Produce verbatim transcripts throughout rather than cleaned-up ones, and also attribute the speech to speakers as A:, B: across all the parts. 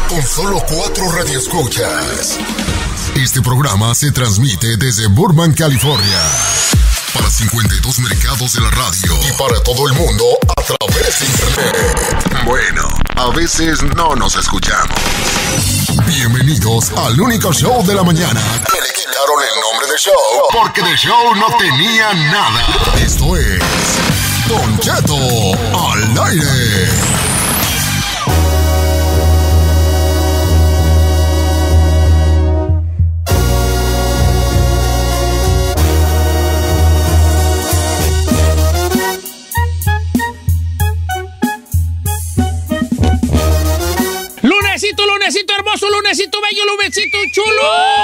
A: con solo cuatro radioescuchas. Este programa se transmite desde Burbank, California, para cincuenta y dos mercados de la radio y para todo el mundo a través de internet. Bueno, a veces no nos escuchamos. Bienvenidos al único show de la mañana que le quitaron el nombre de show porque de show no tenía nada. Esto es Don Cheto al aire.
B: Lunesito, lunesito hermoso, lunesito bello, lunesito chulo.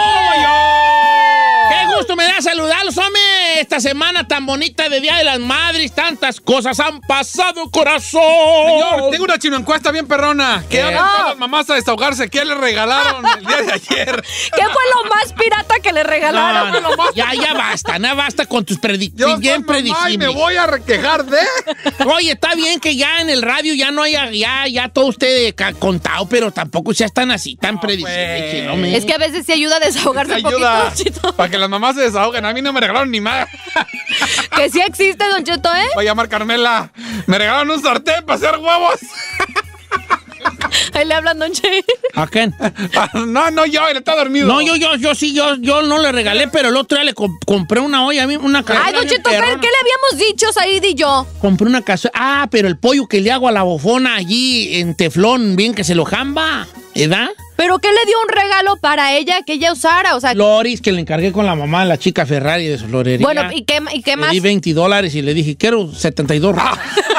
B: Qué gusto me da saludarlos, hombre. Esta semana tan bonita de Día de las Madres, tantas cosas han pasado, corazón.
C: Señor, tengo una chino encuesta bien perrona. ¿Qué hablan todas las mamás a desahogarse? ¿Qué le regalaron el día de ayer?
D: ¿Qué fue lo más pirata que le regalaron?
B: No, no, no. Ya, ya basta, no basta con tus predicciones. Bien predecibles.
C: Me voy a quejar de.
B: Oye, está bien que ya en el radio ya no haya, ya, ya todo usted contado, pero tampoco seas tan así, tan no, predecible. No,
D: es que a veces sí ayuda a desahogarse un
C: ayuda
D: poquito.
C: Para que las mamás se desahoguen. A mí no me regalaron ni más.
D: Que sí existe, Don Cheto, ¿eh?
C: Voy a llamar Carmela. Me regalaron un sartén para hacer huevos.
D: Ahí le hablan, Don Che.
B: ¿A quién?
C: No, no, yo, él está dormido.
B: No, yo, yo, yo sí, yo, yo no le regalé, pero el otro día le comp compré una olla, una cazuela.
D: Ay, Don Cheto, ¿qué, ¿qué le habíamos dicho, Said y yo?
B: Compré una cazuela. Ah, pero el pollo que le hago a la bofona allí en teflón, bien que se lo jamba, ¿verdad?
D: ¿Pero qué le dio un regalo para ella que ella usara? O sea,
B: Loris, que le encargué con la mamá, la chica Ferrari de su florería.
D: Bueno, ¿y qué, y qué más?
B: Le di veinte dólares y le dije, quiero setenta y dos rosas.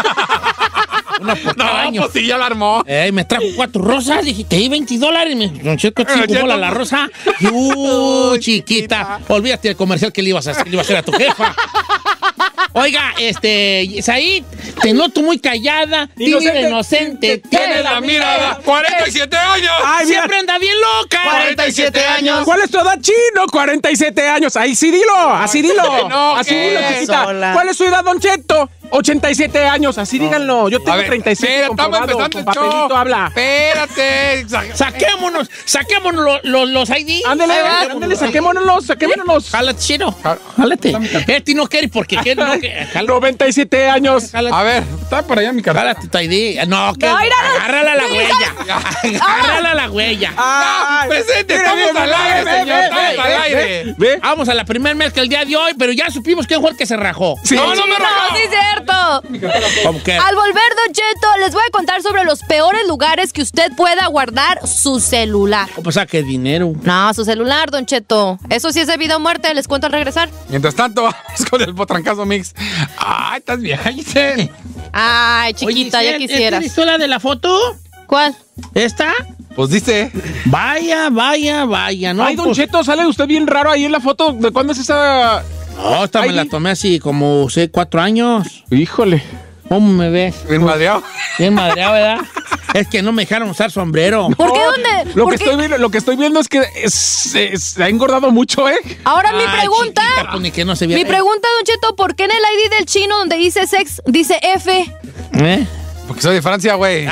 B: Una por
C: no,
B: año.
C: Pues sí, ya la armó.
B: Eh, me trajo cuatro rosas, dije, te di veinte dólares. Me Don Cheto, cinco la, la rosa. Uh, chiquita. Olvídate del comercial que le ibas a hacer, le iba a hacer a tu jefa. Oiga, este, Said, te noto muy callada, tímida, inocente,
C: tiene la mirada. cuarenta y siete años.
B: Ay, siempre anda bien loca.
C: cuarenta y siete años.
E: ¿Cuál es tu edad, chino? cuarenta y siete años. Ahí sí dilo, así dilo.
C: No,
E: así dilo, chiquita.
B: Sola.
E: ¿Cuál es su edad, Don Cheto? ochenta y siete años, así no. Díganlo. Yo tengo
C: ver,
E: treinta y siete
C: estamos
E: comprobado.
C: empezando
E: Con
C: el show.
E: papelito habla.
C: Espérate.
B: Saquémonos, saquémonos los, los, los I D.
E: Ándale, ándale, saquémonos, saquémonos.
B: Jálate, chino. Jálate. Este no quiere porque quiere. No, que,
E: noventa y siete años.
C: Jálate. A ver, está por allá mi cara.
B: Jálate tu I D. No, que.
D: No,
B: agárrala a la huella. Agárrala a la huella.
C: Ah, presente, estamos al aire, señor. Estamos al aire.
E: ¿Ve?
B: Vamos a la primer mezcla el día de hoy, pero ya supimos quién fue el que se rajó.
E: Sí.
C: No, no me rajó.
D: No, sí es cierto.
B: ¿Cómo que?
D: Al volver, Don Cheto, les voy a contar sobre los peores lugares que usted pueda guardar su celular.
B: ¿Cómo saque dinero?
D: No, su celular, Don Cheto. Eso sí es de vida o muerte, les cuento al regresar.
C: Mientras tanto, vamos con el potrancazo mix. Ay, estás vieja, Giselle.
D: Ay, chiquita,
B: Oye,
D: ya
B: ¿sí,
D: quisieras.
B: ¿Tienes tú la de la foto?
D: ¿Cuál?
B: ¿Esta?
C: Pues dice.
B: Vaya, vaya, vaya. No,
E: Ay, Don
B: pues,
E: Cheto, sale usted bien raro ahí en la foto. ¿De cuándo es esa?
B: No, esta me la tomé así como, sé, cuatro años.
E: Híjole.
B: ¿Cómo me ves?
C: Bien madreado.
B: Bien madreado, ¿verdad? Es que no me dejaron usar sombrero.
D: ¿Por qué dónde?
E: Lo
D: ¿Por
E: que,
D: qué?
E: estoy viendo, lo que estoy viendo es que es- es- se ha engordado mucho, ¿eh?
D: Ahora mi
B: Ay,
D: pregunta.
B: chiquita, pues, ni que no se viera.
D: Mi pregunta, Don Cheto, ¿por qué en el I D del chino donde dice sex dice F?
B: ¿Eh?
C: Porque soy de Francia, güey.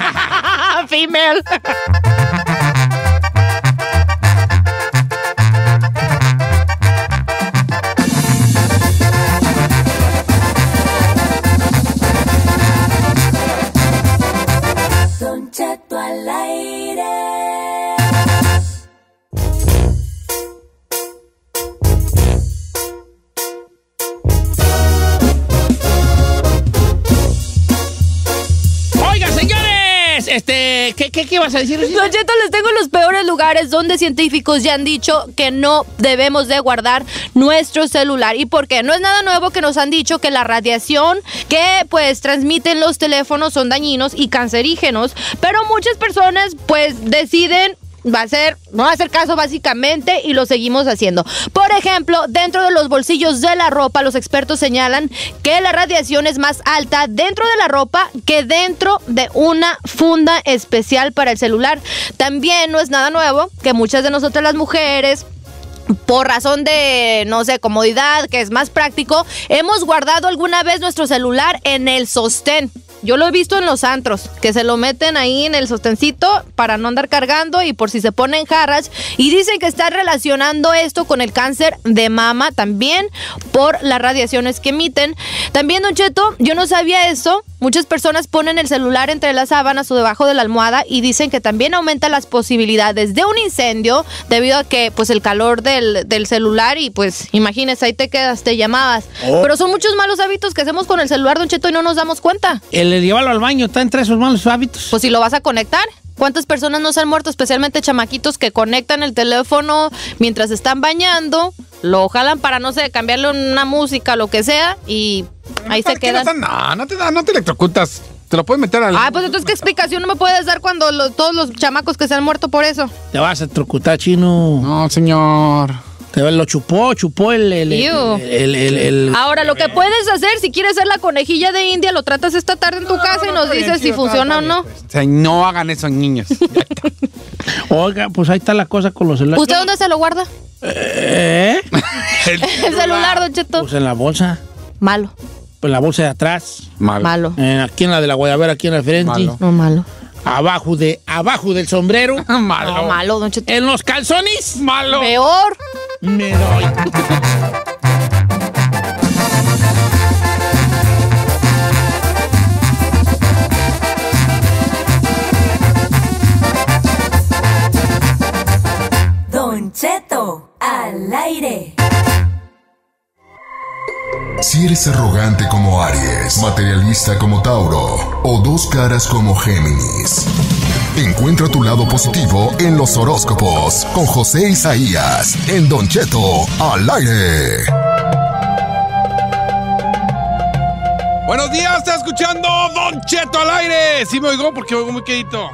D: Female.
F: Don Cheto al aire.
B: Oigan, señores, este, ¿qué, qué, qué vas a decir?
D: Don Cheto, les tengo los peores lugares donde científicos ya han dicho que no debemos de guardar nuestro celular. ¿Y por qué? No es nada nuevo que nos han dicho que la radiación que pues transmiten los teléfonos son dañinos y cancerígenos, pero muchas personas pues deciden va a ser, no va a hacer caso básicamente y lo seguimos haciendo. Por ejemplo, dentro de los bolsillos de la ropa, los expertos señalan que la radiación es más alta dentro de la ropa que dentro de una funda especial para el celular. También no es nada nuevo que muchas de nosotras las mujeres, por razón de, no sé, comodidad, que es más práctico, hemos guardado alguna vez nuestro celular en el sostén. Yo lo he visto en los antros, que se lo meten ahí en el sostencito para no andar cargando y por si se ponen jarras. Y dicen que está relacionando esto con el cáncer de mama también por las radiaciones que emiten. También, Don Cheto, yo no sabía eso. Muchas personas ponen el celular entre las sábanas o debajo de la almohada y dicen que también aumenta las posibilidades de un incendio debido a que pues el calor del, del celular y pues imagínese, ahí te quedas, te llamabas. Oh. Pero son muchos malos hábitos que hacemos con el celular, Don Cheto, y no nos damos cuenta.
B: El llevarlo al baño está entre esos malos hábitos.
D: Pues si lo vas a conectar. ¿Cuántas personas no se han muerto? Especialmente chamaquitos que conectan el teléfono mientras están bañando, lo jalan para, no sé, cambiarle una música, lo que sea, y ahí se quedan.
C: No, no, no te da, no te electrocutas. Te lo puedes meter al...
D: Ah, pues entonces, ¿qué explicación no me puedes dar cuando lo, todos los chamacos que se han muerto por eso?
B: Te vas a electrocutar, chino.
C: No, señor.
B: Te lo chupó, chupó el... el, el, el, el, el
D: Ahora, lo que puedes hacer, si quieres ser la conejilla de India, lo tratas esta tarde en tu no, casa no, y nos no, dices si funciona o no.
C: O sea, no hagan eso, niños.
B: Oiga, pues ahí está la cosa con los celulares.
D: ¿Usted dónde se lo guarda?
B: ¿Eh?
D: el, el celular, Don Cheto.
B: Pues en la bolsa.
D: Malo.
B: Pues en la bolsa de atrás.
C: Malo.
D: Malo.
B: Eh, aquí en la de la guayabera, aquí en el frente.
C: Malo.
D: No, malo.
B: Abajo de, abajo del sombrero.
C: Malo.
D: No, malo, Don Cheto.
B: En los calzones.
C: Malo.
D: Peor.
B: Me doy.
F: Don Cheto al aire.
A: Si eres arrogante como Aries, materialista como Tauro o dos caras como Géminis, encuentra tu lado positivo en los horóscopos con José Isaías en Don Cheto al aire.
C: Buenos días, está escuchando Don Cheto al aire. Sí me oigo porque me oigo muy quedito.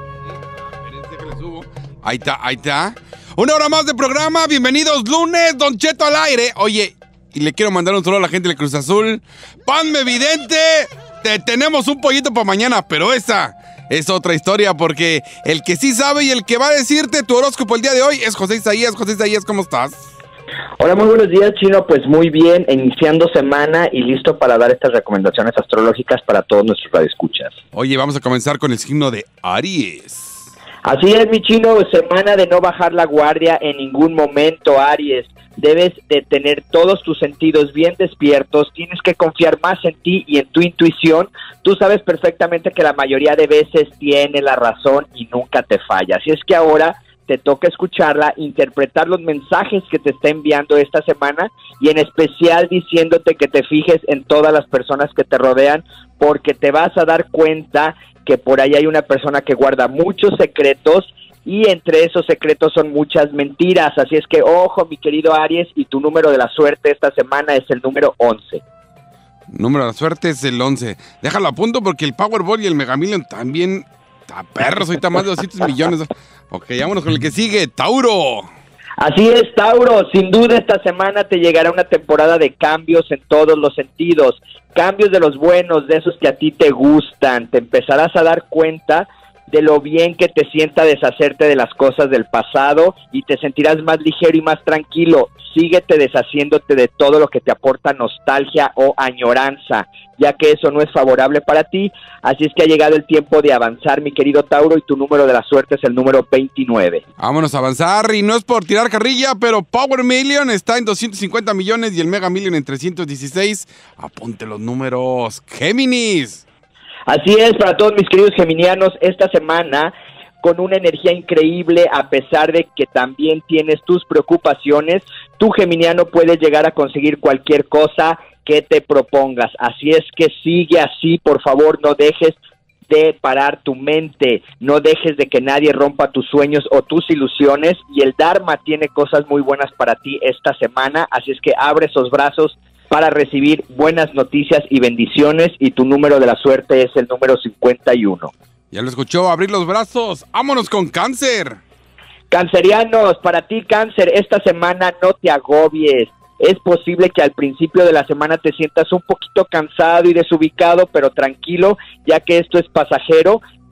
C: Déjale subo. Ahí está, ahí está. Una hora más de programa. Bienvenidos lunes, Don Cheto al aire. Oye, y le quiero mandar un saludo a la gente de Cruz Azul. Panme Evidente, te tenemos un pollito para mañana, pero esa es otra historia porque el que sí sabe y el que va a decirte tu horóscopo el día de hoy es José Isaías. José Isaías, ¿cómo estás?
G: Hola, muy buenos días, Chino. Pues muy bien, iniciando semana y listo para dar estas recomendaciones astrológicas para todos nuestros radioescuchas.
C: Oye, vamos a comenzar con el signo de Aries.
G: Así es, mi Chino, semana de no bajar la guardia en ningún momento, Aries. Debes de tener todos tus sentidos bien despiertos, tienes que confiar más en ti y en tu intuición. Tú sabes perfectamente que la mayoría de veces tiene la razón y nunca te falla. Así es que ahora te toca escucharla, interpretar los mensajes que te está enviando esta semana y en especial diciéndote que te fijes en todas las personas que te rodean, porque te vas a dar cuenta que por ahí hay una persona que guarda muchos secretos y entre esos secretos son muchas mentiras. Así es que ojo, mi querido Aries, y tu número de la suerte esta semana es el número once.
C: Número de la suerte es el once. Déjalo a punto porque el Powerball y el Mega Million también está perros, ahorita más de doscientos millones. Ok, vámonos con el que sigue, Tauro.
G: Así es, Tauro, sin duda esta semana te llegará una temporada de cambios en todos los sentidos, cambios de los buenos, de esos que a ti te gustan. Te empezarás a dar cuenta de lo bien que te sienta deshacerte de las cosas del pasado y te sentirás más ligero y más tranquilo. Síguete deshaciéndote de todo lo que te aporta nostalgia o añoranza, ya que eso no es favorable para ti. Así es que ha llegado el tiempo de avanzar, mi querido Tauro, y tu número de la suerte es el número veintinueve.
C: Vámonos a avanzar, y no es por tirar carrilla, pero Power Million está en doscientos cincuenta millones y el Mega Million en trescientos dieciséis. Apunte los números. Géminis.
G: Así es, para todos mis queridos geminianos, esta semana con una energía increíble, a pesar de que también tienes tus preocupaciones, tú, geminiano, puedes llegar a conseguir cualquier cosa que te propongas. Así es que sigue así, por favor, no dejes de parar tu mente, no dejes de que nadie rompa tus sueños o tus ilusiones, y el Dharma tiene cosas muy buenas para ti esta semana, así es que abre esos brazos para recibir buenas noticias y bendiciones, y tu número de la suerte es el número cincuenta y uno.
C: Ya lo escuchó, abrir los brazos. Vámonos con Cáncer.
G: Cancerianos, para ti, Cáncer, esta semana no te agobies. Es posible que al principio de la semana te sientas un poquito cansado y desubicado, pero tranquilo, ya que esto es pasajero.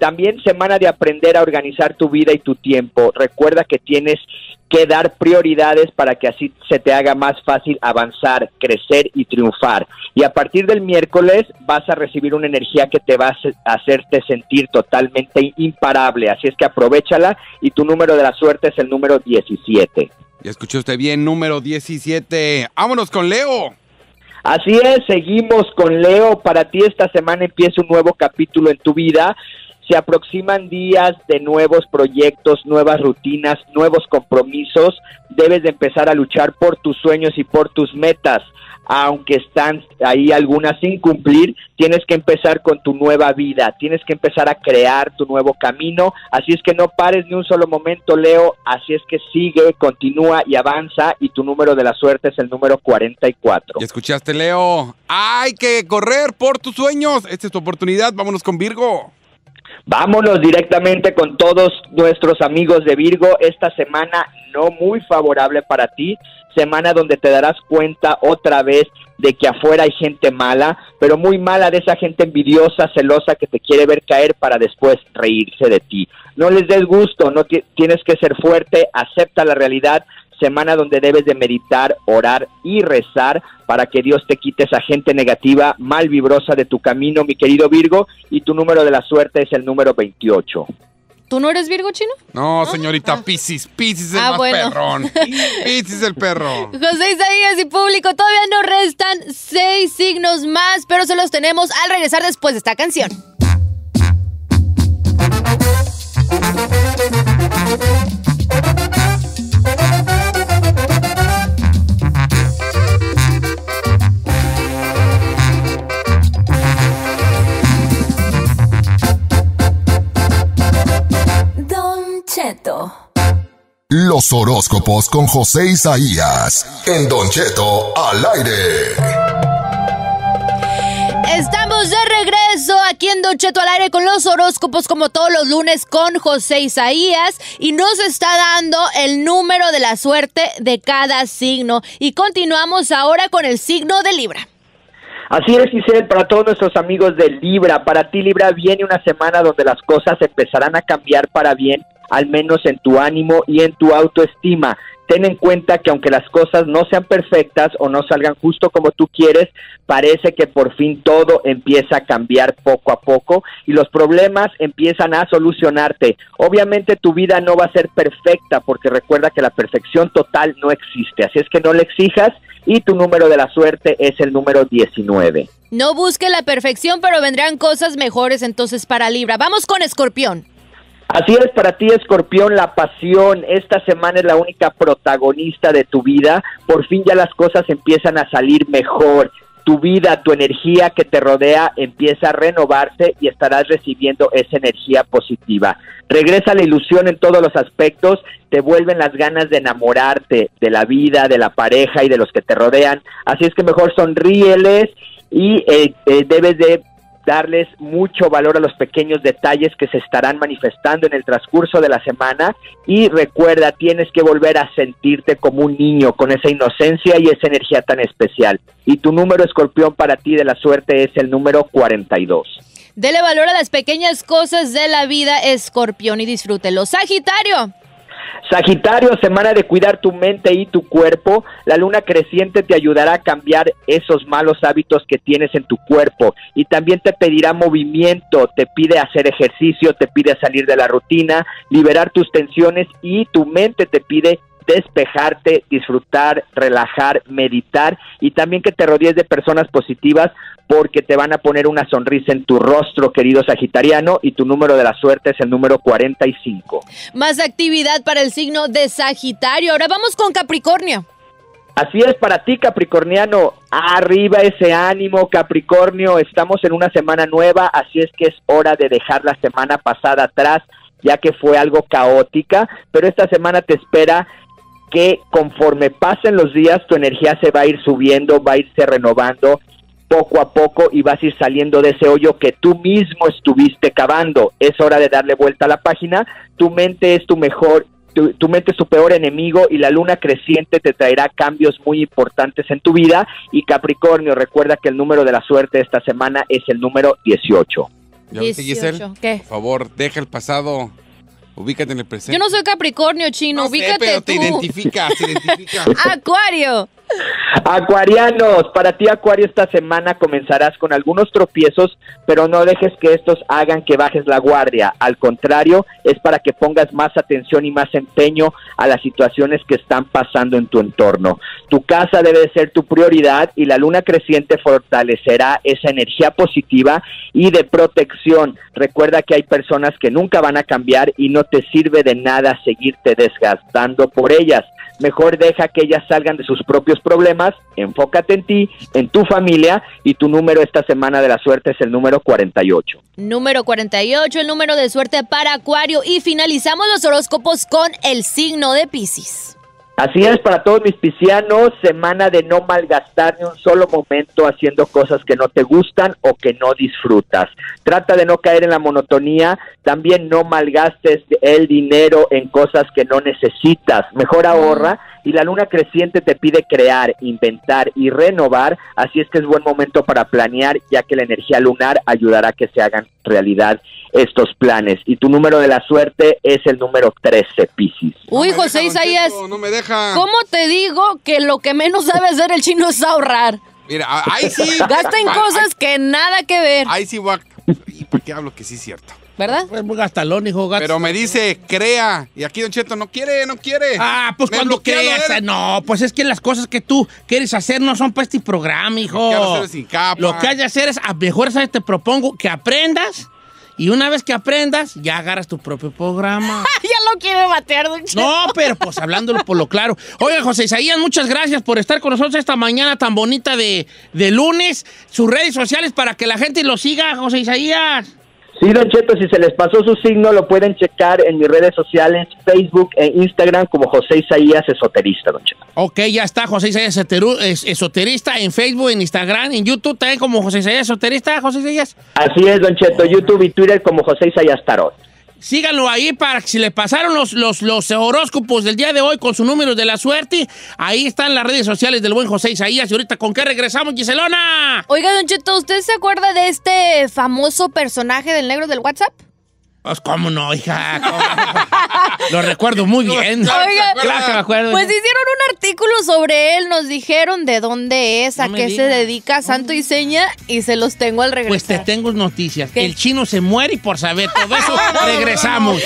G: También semana de aprender a organizar tu vida y tu tiempo. Recuerda que tienes que dar prioridades para que así se te haga más fácil avanzar, crecer y triunfar. Y a partir del miércoles vas a recibir una energía que te va a hacerte sentir totalmente imparable. Así es que aprovéchala y tu número de la suerte es el número diecisiete.
C: Ya escuchó usted bien, número diecisiete. ¡Vámonos con Leo!
G: Así es, seguimos con Leo. Para ti esta semana empieza un nuevo capítulo en tu vida. Se aproximan días de nuevos proyectos, nuevas rutinas, nuevos compromisos. Debes de empezar a luchar por tus sueños y por tus metas. Aunque están ahí algunas sin cumplir, tienes que empezar con tu nueva vida, tienes que empezar a crear tu nuevo camino, así es que no pares ni un solo momento, Leo, así es que sigue, continúa y avanza, y tu número de la suerte es el número cuarenta y cuatro.
C: ¿Ya escuchaste, Leo? Hay que correr por tus sueños, esta es tu oportunidad, vámonos con Virgo.
G: Vámonos directamente con todos nuestros amigos de Virgo. Esta semana no muy favorable para ti, semana donde te darás cuenta otra vez de que afuera hay gente mala, pero muy mala, de esa gente envidiosa, celosa, que te quiere ver caer para después reírse de ti. No les des gusto, no t- tienes que ser fuerte, acepta la realidad. Semana donde debes de meditar, orar y rezar para que Dios te quite esa gente negativa, mal vibrosa de tu camino, mi querido Virgo, y tu número de la suerte es el número veintiocho.
D: ¿Tú no eres Virgo, Chino?
C: No, señorita, ah. Piscis, Piscis es
D: ah,
C: más
D: bueno.
C: perrón. Piscis el perro.
D: José Isaías y público, todavía nos restan seis signos más, pero se los tenemos al regresar después de esta canción.
F: Cheto.
A: Los horóscopos con José Isaías en Don Cheto al aire.
D: Estamos de regreso aquí en Don Cheto al aire con los horóscopos como todos los lunes con José Isaías y nos está dando el número de la suerte de cada signo y continuamos ahora con el signo de Libra.
G: Así es, Giselle, para todos nuestros amigos de Libra, para ti Libra viene una semana donde las cosas empezarán a cambiar para bien, al menos en tu ánimo y en tu autoestima. Ten en cuenta que aunque las cosas no sean perfectas o no salgan justo como tú quieres, parece que por fin todo empieza a cambiar poco a poco y los problemas empiezan a solucionarte. Obviamente tu vida no va a ser perfecta porque recuerda que la perfección total no existe, así es que no le exijas y tu número de la suerte es el número diecinueve.
D: No busque la perfección, pero vendrán cosas mejores entonces para Libra. Vamos con Escorpión.
G: Así es, para ti, Escorpión, la pasión. Esta semana es la única protagonista de tu vida. Por fin ya las cosas empiezan a salir mejor. Tu vida, tu energía que te rodea empieza a renovarse y estarás recibiendo esa energía positiva. Regresa la ilusión en todos los aspectos, te vuelven las ganas de enamorarte de la vida, de la pareja y de los que te rodean. Así es que mejor sonríeles y eh, eh, debes de darles mucho valor a los pequeños detalles que se estarán manifestando en el transcurso de la semana y recuerda, tienes que volver a sentirte como un niño con esa inocencia y esa energía tan especial. Y tu número, Escorpión, para ti de la suerte es el número cuarenta y dos.
D: Dele valor a las pequeñas cosas de la vida, Escorpión, y disfrútelo. Sagitario.
G: Sagitario, semana de cuidar tu mente y tu cuerpo. La luna creciente te ayudará a cambiar esos malos hábitos que tienes en tu cuerpo y también te pedirá movimiento, te pide hacer ejercicio, te pide salir de la rutina, liberar tus tensiones y tu mente te pide despejarte, disfrutar, relajar, meditar y también que te rodees de personas positivas porque te van a poner una sonrisa en tu rostro, querido sagitariano, y tu número de la suerte es el número cuarenta y cinco.
D: Más actividad para el signo de Sagitario. Ahora vamos con Capricornio.
G: Así es, para ti, Capricorniano, arriba ese ánimo, Capricornio, estamos en una semana nueva, así es que es hora de dejar la semana pasada atrás, ya que fue algo caótica, pero esta semana te espera que conforme pasen los días tu energía se va a ir subiendo, va a irse renovando poco a poco y vas a ir saliendo de ese hoyo que tú mismo estuviste cavando. Es hora de darle vuelta a la página, tu mente es tu mejor, tu, tu mente es tu peor enemigo y la luna creciente te traerá cambios muy importantes en tu vida y Capricornio, recuerda que el número de la suerte esta semana es el número dieciocho.
C: ¿Ya viste, Giselle?
D: dieciocho. ¿Qué?
C: Por favor, deja el pasado. Ubícate en el presente.
D: Yo no soy Capricornio, chino.
C: No sé,
D: Ubícate
C: pero
D: tú.
C: te identificas, te identificas.
D: Acuario.
G: Acuarianos, para ti Acuario, esta semana comenzarás con algunos tropiezos, pero no dejes que estos hagan que bajes la guardia. Al contrario, es para que pongas más atención y más empeño a las situaciones que están pasando en tu entorno. Tu casa debe de ser tu prioridad y la luna creciente fortalecerá esa energía positiva y de protección. Recuerda que hay personas que nunca van a cambiar y no te sirve de nada seguirte desgastando por ellas. Mejor deja que ellas salgan de sus propios problemas, enfócate en ti, en tu familia, y tu número esta semana de la suerte es el número cuarenta y ocho.
D: Número cuarenta y ocho, el número de suerte para Acuario. Y finalizamos los horóscopos con el signo de Piscis.
G: Así es, para todos mis piscianos, semana de no malgastar ni un solo momento haciendo cosas que no te gustan o que no disfrutas. Trata de no caer en la monotonía, también no malgastes el dinero en cosas que no necesitas, mejor ahorra, y la luna creciente te pide crear, inventar y renovar, así es que es buen momento para planear, ya que la energía lunar ayudará a que se hagan realidad estos planes. Y tu número de la suerte es el número trece, Piscis.
D: Uy,
C: No me
D: José
C: deja, Don
D: Isaías,
C: Cheto, no me deja.
D: ¿cómo te digo que lo que menos sabe hacer el chino es ahorrar?
C: Mira, ahí sí.
D: Gasta en
C: Ahí-
D: cosas que nada que ver,
C: Ahí sí voy a... ¿Y por qué hablo que sí es cierto?
D: ¿verdad?
B: Pues muy gastalón, hijo, gato.
C: Pero me dice, crea. Y aquí Don Cheto no quiere, no quiere.
B: Ah, pues
C: Me
B: cuando
C: bloqueado,
B: creas.
C: ¿eh?
B: No, pues es que las cosas que tú quieres hacer no son para este programa, hijo.
C: Lo que hay que hacer es sin capa.
B: Lo que hay que hacer es, a mejor, ¿sabes? Te propongo que aprendas. Y una vez que aprendas, ya agarras tu propio programa.
D: Ya lo quiere batear, don Cheto.
B: No, pero pues hablándolo por lo claro. Oiga, José Isaías, muchas gracias por estar con nosotros esta mañana tan bonita de, de lunes. Sus redes sociales para que la gente lo siga, José Isaías.
G: Sí, Don Cheto, si se les pasó su signo, lo pueden checar en mis redes sociales, Facebook e Instagram como José Isaías Esoterista, Don Cheto.
B: Ok, ya está, José Isaías Esoteru- es- Esoterista en Facebook, en Instagram, en YouTube también como José Isaías Esoterista, José Isaías.
G: Así es, Don Cheto, YouTube y Twitter como José Isaías Tarot.
B: Síganlo ahí para que si le pasaron los, los, los horóscopos del día de hoy con su número de la suerte, ahí están las redes sociales del buen José Isaías. Y ahorita, ¿con qué regresamos, Giselona?
D: Oiga, don Cheto, ¿usted se acuerda de este famoso personaje del negro del WhatsApp?
B: Pues, ¿cómo no, hija? ¿Cómo? Lo recuerdo muy bien.
D: Oiga,
B: Claro que me acuerdo.
D: pues hicieron un artículo sobre él, nos dijeron de dónde es, a
B: No me
D: qué se
B: digas.
D: dedica, santo y seña, y se los tengo al
B: Pues
D: regresar.
B: te tengo noticias.
D: ¿Qué?
B: El chino se muere y por saber todo eso, regresamos.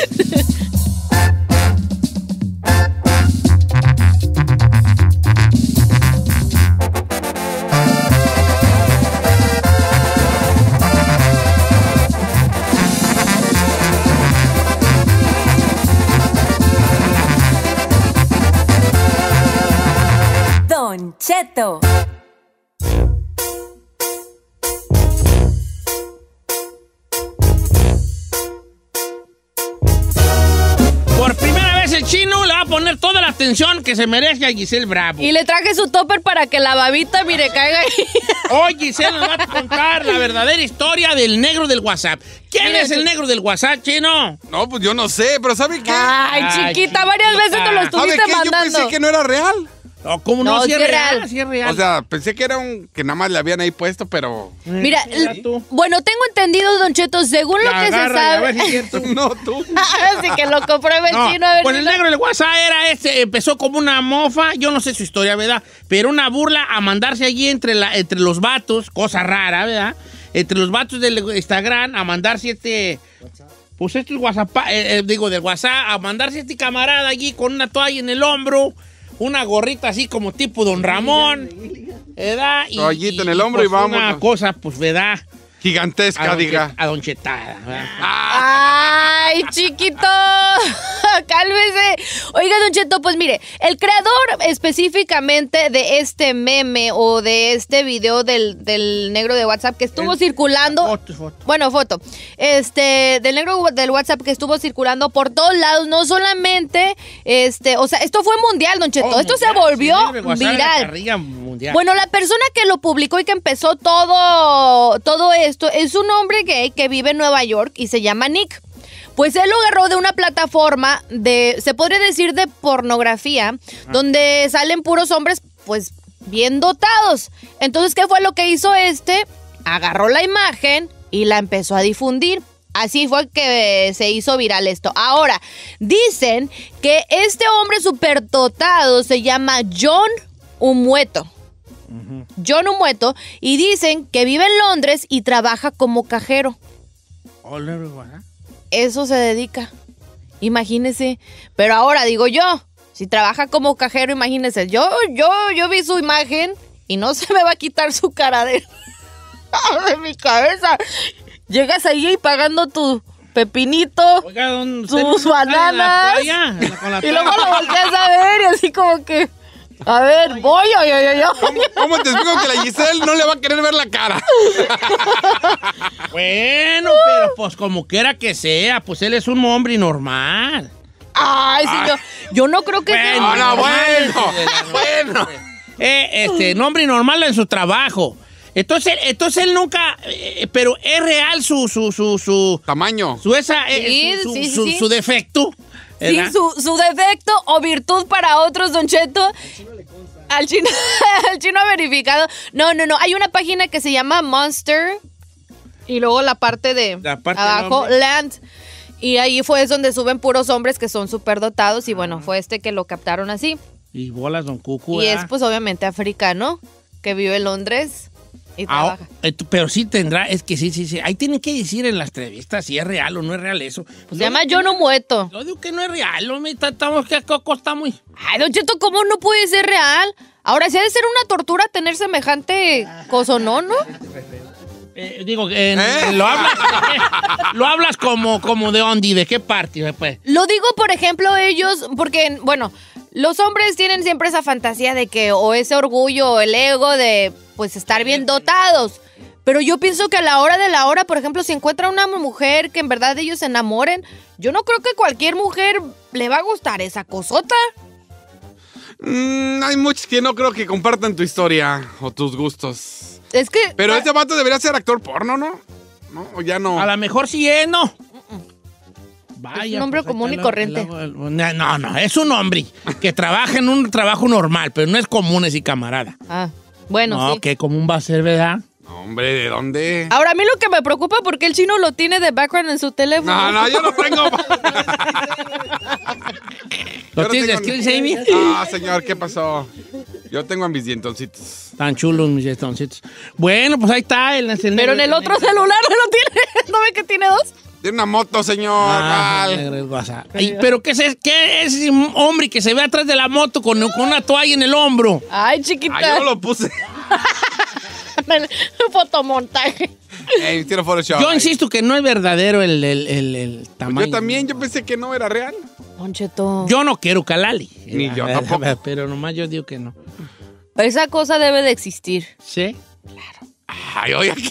F: Don Cheto.
B: Por primera vez el chino le va a poner toda la atención que se merece a Giselle Bravo.
D: Y le traje su topper para que la babita, mire, caiga ahí.
B: Hoy Giselle nos va a contar la verdadera historia del negro del WhatsApp. ¿Quién
D: Mire,
B: es el
D: sí.
B: negro del WhatsApp, chino?
C: No, pues yo no sé, pero ¿sabe qué?
D: Ay,
B: Ay,
D: chiquita, varias
B: chiquita.
D: veces te lo
C: ¿Sabe
D: estuviste
C: qué? Yo
D: mandando.
C: pensé que no era real.
B: No, ¿cómo no?
D: No,
B: Sí es
D: sí es
B: real,
D: real.
B: sí es real.
C: O sea, pensé que era un... que nada más le habían ahí puesto, pero...
D: Mira,
B: Mira
D: l-
B: tú.
D: bueno, tengo entendido, don Cheto, según lo
B: La
D: que se
B: agarra y a ver
D: sabe...
B: si es cierto.
C: No, tú.
D: Así que lo compruebe el
B: No,
D: chino, a ver.
B: pues
D: si
B: el
D: no-
B: negro del WhatsApp era este, empezó como una mofa, yo no sé su historia, ¿verdad? Pero una burla a mandarse allí entre, la, entre los vatos, cosa rara, ¿verdad? Entre los vatos del Instagram a mandarse este... Pues este es WhatsApp, eh, eh, digo, del WhatsApp, a mandarse este camarada allí con una toalla en el hombro, una gorrita así como tipo Don Ramón, ¿verdad? Y,
C: Toallita en el hombro y
B: pues, una
C: vámonos.
B: cosa, pues, ¿verdad?
C: Gigantesca,
B: A don,
C: diga.
B: Chet- a don Chetada, ¿verdad?
D: ¡Ay, chiquito! ¡Cálmese! Oiga, don Cheto, pues mire, el creador específicamente de este meme o de este video del, del negro de WhatsApp que estuvo
B: El-
D: circulando...
B: Foto, foto.
D: Bueno, foto. Este, del negro del WhatsApp que estuvo circulando por todos lados, no solamente, este, o sea, esto fue mundial, don Cheto.
B: Oh,
D: esto
B: mundial,
D: se volvió
B: sí, el negro del WhatsApp era
D: viral.
B: carrilla mundial.
D: Bueno, la persona que lo publicó y que empezó todo, todo esto es un hombre gay que vive en Nueva York y se llama Nick. Pues él lo agarró de una plataforma de, se podría decir de pornografía, donde salen puros hombres, pues, bien dotados. Entonces, ¿qué fue lo que hizo este? Agarró la imagen, y la empezó a difundir. Así fue que se hizo viral esto. Ahora, dicen que este hombre superdotado se llama John Umueto. Uh-huh. John Umueto, y dicen que vive en Londres y trabaja como cajero. Eso se dedica. Imagínese. Pero ahora digo yo, si trabaja como cajero, imagínese. Yo, yo, yo vi su imagen y no se me va a quitar su cara de, de mi cabeza. Llegas ahí y pagando tu pepinito,
B: oiga, don,
D: sus bananas,
B: playa,
D: y luego lo volteas a ver y así como que, a ver, voy, yo, yo, yo.
C: ¿Cómo, ¿Cómo te explico que la Giselle no le va a querer ver la cara?
B: Bueno, pero pues como quiera que sea, pues él es un hombre normal.
D: Ay, sí, yo, yo no creo que
B: bueno,
D: sea...
C: No, no, bueno, bueno.
B: Eh, este, nombre normal en su trabajo. Entonces, entonces él nunca, eh, pero es real su, su, su, su
C: tamaño.
B: Su esa, eh,
D: sí,
B: su,
D: sí,
B: su,
D: sí.
B: su, su defecto.
D: Sí, su, su defecto o virtud para otros, Don Cheto. Al chino, al chino ha verificado. No, no, no. Hay una página que se llama Monster. Y luego la parte de
B: la parte
D: abajo, Land. Y ahí fue donde suben puros hombres que son superdotados. Y bueno, fue este que lo captaron así.
B: Y bolas, Don Cucu.
D: Y
B: ¿verdad?
D: es pues obviamente africano, que vive en Londres. Y
B: Ah,
D: trabaja.
B: pero sí tendrá, es que sí, sí, sí. Ahí tienen que decir en las entrevistas si es real o no es real eso.
D: Se llama John Umueto.
B: Yo digo que no es real, hombre. Estamos que Coco está muy.
D: Ay, Don Cheto, ¿cómo no puede ser real? Ahora sí ha de ser una tortura tener semejante cosonón, ¿no?
B: Eh, digo, eh,
C: ¿Eh?
B: lo hablas, lo hablas como, como de ondi, ¿de qué parte? Pues?
D: Lo digo, por ejemplo, ellos, porque, bueno, los hombres tienen siempre esa fantasía de que, o ese orgullo, o el ego de, pues, estar bien dotados. Pero yo pienso que a la hora de la hora, por ejemplo, si encuentra una mujer que en verdad ellos se enamoren, yo no creo que cualquier mujer le va a gustar esa cosota.
C: Mm, hay muchos que no creo que compartan tu historia o tus gustos.
D: Es que...
C: Pero este vato debería ser actor porno, ¿no? ¿No? ¿O ya no?
B: A lo mejor sí es, ¿no? Vaya,
D: es un hombre
B: pues,
D: común y
B: la-
D: corriente.
B: la- la- no, no, es un hombre que trabaja en un trabajo normal, pero no es común ese camarada.
D: Ah, bueno,
B: No,
D: sí.
B: qué común va a ser, ¿verdad?
C: No, hombre, ¿de dónde?
D: Ahora, a mí lo que me preocupa porque el chino lo tiene de background en su teléfono.
C: No, no, yo no tengo.
B: ¿Lo
C: Yo no
B: tienes de
C: tengo-
B: screen, Amy?
C: Ah, señor, ¿qué pasó? Yo tengo a mis dientoncitos.
B: Tan chulos mis estoncitos. Bueno, pues ahí está. El, el
D: Pero en el otro celular no lo tiene. ¿No ve que tiene dos?
C: Tiene una moto, señor.
B: Ah,
C: Val.
B: negro, el WhatsApp. Ay, pero ¿qué es, ese- qué es ese hombre que se ve atrás de la moto con, con una toalla en el hombro?
D: Ay, chiquita.
C: Ah, yo lo puse.
D: El fotomontaje.
C: Ey, tiro Photoshop.
B: Yo
C: ahí.
B: insisto que no es verdadero el, el, el, el
C: Pues
B: tamaño.
C: yo también, yo pensé que no era real.
D: Don Cheto.
B: Yo no quiero calali.
C: Ni yo tampoco.
B: Pero nomás yo digo que no.
D: Esa cosa debe de existir.
B: ¿Sí?
C: Ay, oye, ¿qué?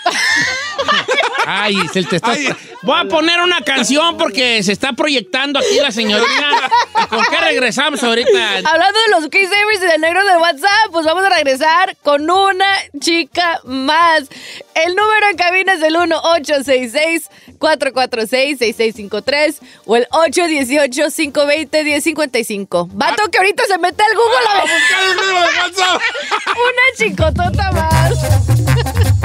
B: Ay, se te está...
C: Ay.
B: Voy a poner una canción porque se está proyectando aquí la señorita. ¿Con qué regresamos ahorita?
D: Hablando de los Kiss Savers y del negro del WhatsApp, pues vamos a regresar con una chica más. El número en cabina es el uno ocho seis seis, cuatro cuatro seis, seis seis cinco tres o el ocho uno ocho, cinco dos cero, uno cero cinco cinco. Vato que ahorita se mete al Google a ver
C: Buscar el número de WhatsApp.
D: una chicotota más.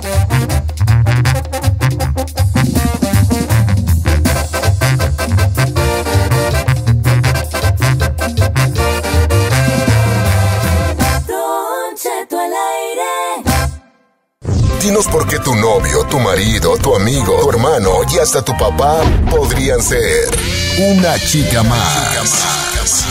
F: Don Cheto al aire.
A: Dinos por qué tu novio, tu marido, tu amigo, tu hermano y hasta tu papá podrían ser una chica más.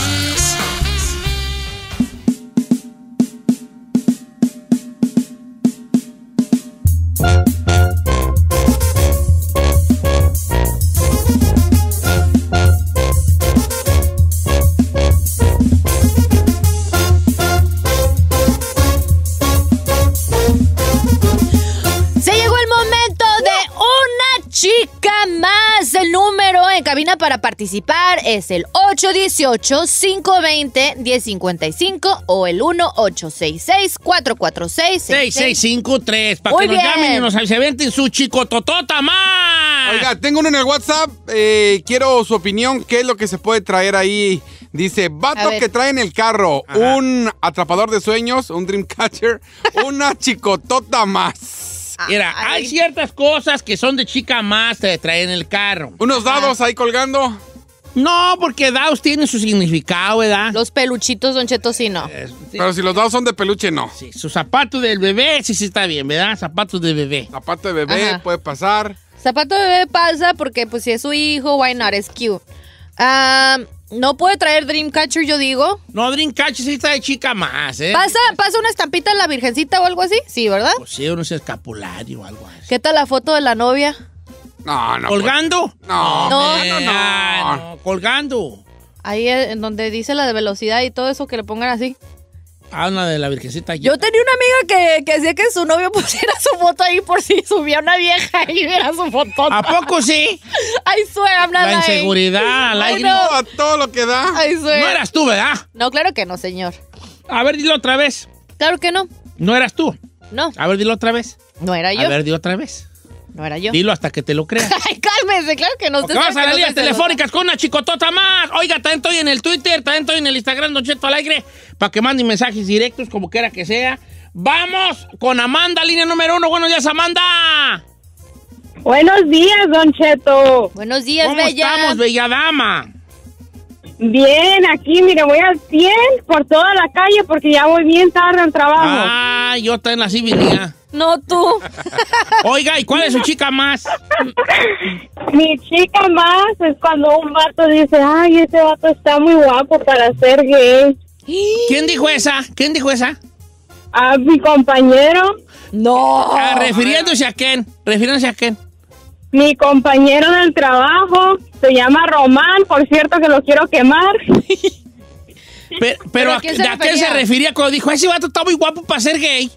D: Se llegó el momento de una chica más. El número en cabina para participar es el ocho uno ocho, cinco dos cero, uno cero cinco cinco o el uno ocho seis seis, cuatro cuatro seis,
B: seis seis cinco tres. Para
D: Muy
B: que nos
D: bien.
B: llamen y nos se aventen su chicototota más.
C: Oiga, tengo uno en el WhatsApp. eh, quiero su opinión. ¿Qué es lo que se puede traer ahí? Dice,
D: A
C: vato
D: ver.
C: que trae en el carro un atrapador de sueños, un dreamcatcher, una chicotota más.
B: Mira,
D: Ay.
B: hay ciertas cosas que son de chica más te traen en el carro.
C: Unos dados ahí colgando.
B: No, porque dados tienen su significado, ¿verdad?
D: Los peluchitos, Don Cheto, sí, no.
B: Eh, sí,
C: Pero si los dados son de peluche, no.
B: sí, su zapato del bebé, sí, sí está bien, ¿verdad? Zapatos de bebé.
C: Zapato de bebé
D: Ajá.
C: puede pasar.
D: Zapato de bebé pasa porque, pues, si es su hijo, why not? Es cute. Ah, no puede traer Dreamcatcher, yo digo.
B: No, Dreamcatcher sí está de chica más, ¿eh?
D: ¿Pasa, ¿Pasa una estampita en la virgencita o algo así? Sí, ¿verdad?
B: Pues sí, uno es escapulario o algo así.
D: ¿Qué tal la foto de la novia?
C: No, no.
B: ¿Colgando?
C: No,
D: No,
C: no, no.
B: Ah, no, colgando.
D: Ahí eh, en donde dice la de velocidad y todo eso, que le pongan así.
B: Ah, una de la virgencita.
D: Yo tenía una amiga que, que decía que su novio pusiera su foto ahí por si subía una vieja y viera su foto.
B: ¿A poco sí?
D: I swear, I'm not
B: La
D: lying.
B: inseguridad al
D: Ay,
B: aire.
D: no.
C: A todo lo que da.
D: I swear.
B: No eras tú, ¿verdad?
D: No, claro que no, señor.
B: A ver, dilo otra vez.
D: Claro que no.
B: No eras tú.
D: No,
B: A ver, dilo otra vez.
D: no era yo.
B: A ver, dilo otra vez.
D: No era yo.
B: Dilo hasta que te lo creas.
D: Ay, cálmese, claro que no.
B: Porque
D: Usted
B: vas
D: sabe
B: a
D: que
B: las
D: no
B: líneas
D: soy celosa.
B: telefónicas con una chicotota más. Oiga, también estoy en el Twitter, también estoy en el Instagram, Don Cheto al aire, para que manden mensajes directos, como quiera que sea. Vamos con Amanda, línea número uno. Buenos días, Amanda.
H: Buenos días, Don Cheto.
D: Buenos días,
B: ¿Cómo
D: bella.
B: estamos, bella dama?
H: Bien, aquí, mire, voy al cien por toda la calle porque ya voy bien tarde al trabajo.
B: Ah, yo también así venía.
D: No tú.
B: Oiga, ¿y cuál es su chica más?
H: Mi chica más es cuando un vato dice, ay, ese vato está muy guapo para ser gay.
B: ¿Quién dijo esa? ¿Quién dijo esa?
H: A mi compañero,
D: No.
B: Ah, refiriéndose a quién, refiriéndose a quién.
H: mi compañero del trabajo, se llama Román, por cierto que lo quiero quemar.
B: Pero, pero
D: ¿a
B: ¿a,
D: quién se
B: ¿de a quién se
D: refería?
B: refería cuando dijo, ese vato está muy guapo para ser gay?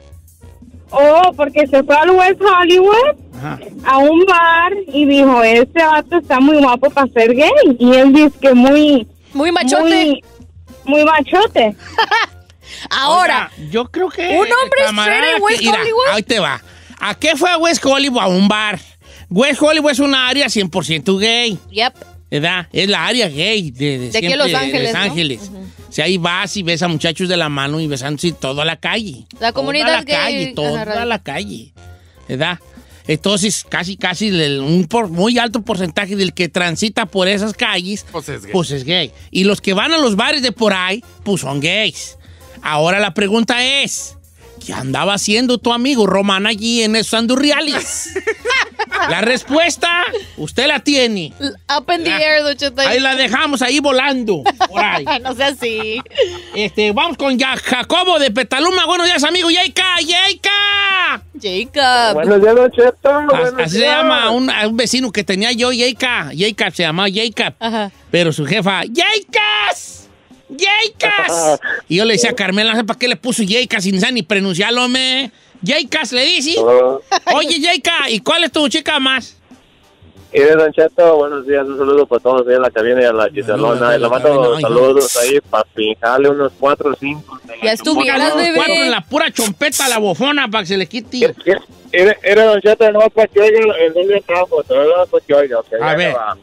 H: Oh, porque se fue al West Hollywood
B: Ajá.
H: a un bar y dijo, ese vato está muy guapo para ser gay. Y él dice que muy,
D: Muy machote.
H: muy, muy machote.
D: Ahora.
B: Oiga, yo creo que...
D: Un hombre
B: camarada,
D: straight en West
B: que- mira,
D: Hollywood.
B: ahí te va. ¿A qué fue a West Hollywood? A un bar. West Hollywood es una área cien por ciento gay,
D: Yep.
B: ¿verdad? Es la área gay de, de,
D: De aquí
B: siempre,
D: en Los
B: de
D: Ángeles,
B: Los
D: ¿no?
B: Ángeles. O sea, ahí vas y ves a muchachos de la mano y besándose toda la calle.
D: La comunidad
B: toda la
D: gay.
B: calle, toda
D: Ajá, right.
B: la calle, ¿verdad? Entonces, casi, casi el- un por- muy alto porcentaje del que transita por esas calles,
C: Pues es gay.
B: pues es gay. Y los que van a los bares de por ahí, pues son gays. Ahora la pregunta es, ¿qué andaba haciendo tu amigo Román allí en esos andurriales? La respuesta, usted la tiene.
D: Up in the
B: Ya.
D: air, Don Cheto.
B: Ahí la dejamos ahí volando, por ahí.
D: No sea así.
B: Este, vamos con ya Jacobo de Petaluma. Buenos días, amigo. ¡Yeika! ¡Yeika!
D: Jacob.
I: Buenos días, Don Cheto.
B: As-
I: Buenos
B: Así se
I: días.
B: llama un, a un vecino que tenía yo, Yeika. Yeika se llamaba Yeika.
D: Ajá.
B: Pero su jefa, ¡Yeikas! ¡Yeikas! Y yo le decía a Carmela, no sé para qué le puso Yeikas sin saber ni pronunciarlo, me. Yeikas le dice.
I: Oh,
B: Oye, Yeika, ¿y cuál es tu chica más?
I: mire, Don Cheto, buenos días. Un saludo para todos ahí en la cabina y a la Giselona. Y le mando
B: Ay,
I: saludos ahí para fijarle unos cuatro o cinco.
D: Ya estuvieras,
B: Póngale unos
D: bebé.
B: cuatro en la pura chompeta a la bofona para que se le quite.
I: Mire, mire, Don Cheto, no para que oiga en dónde estamos. No para que oiga. ok,
B: A
I: ya
B: ver.
I: va.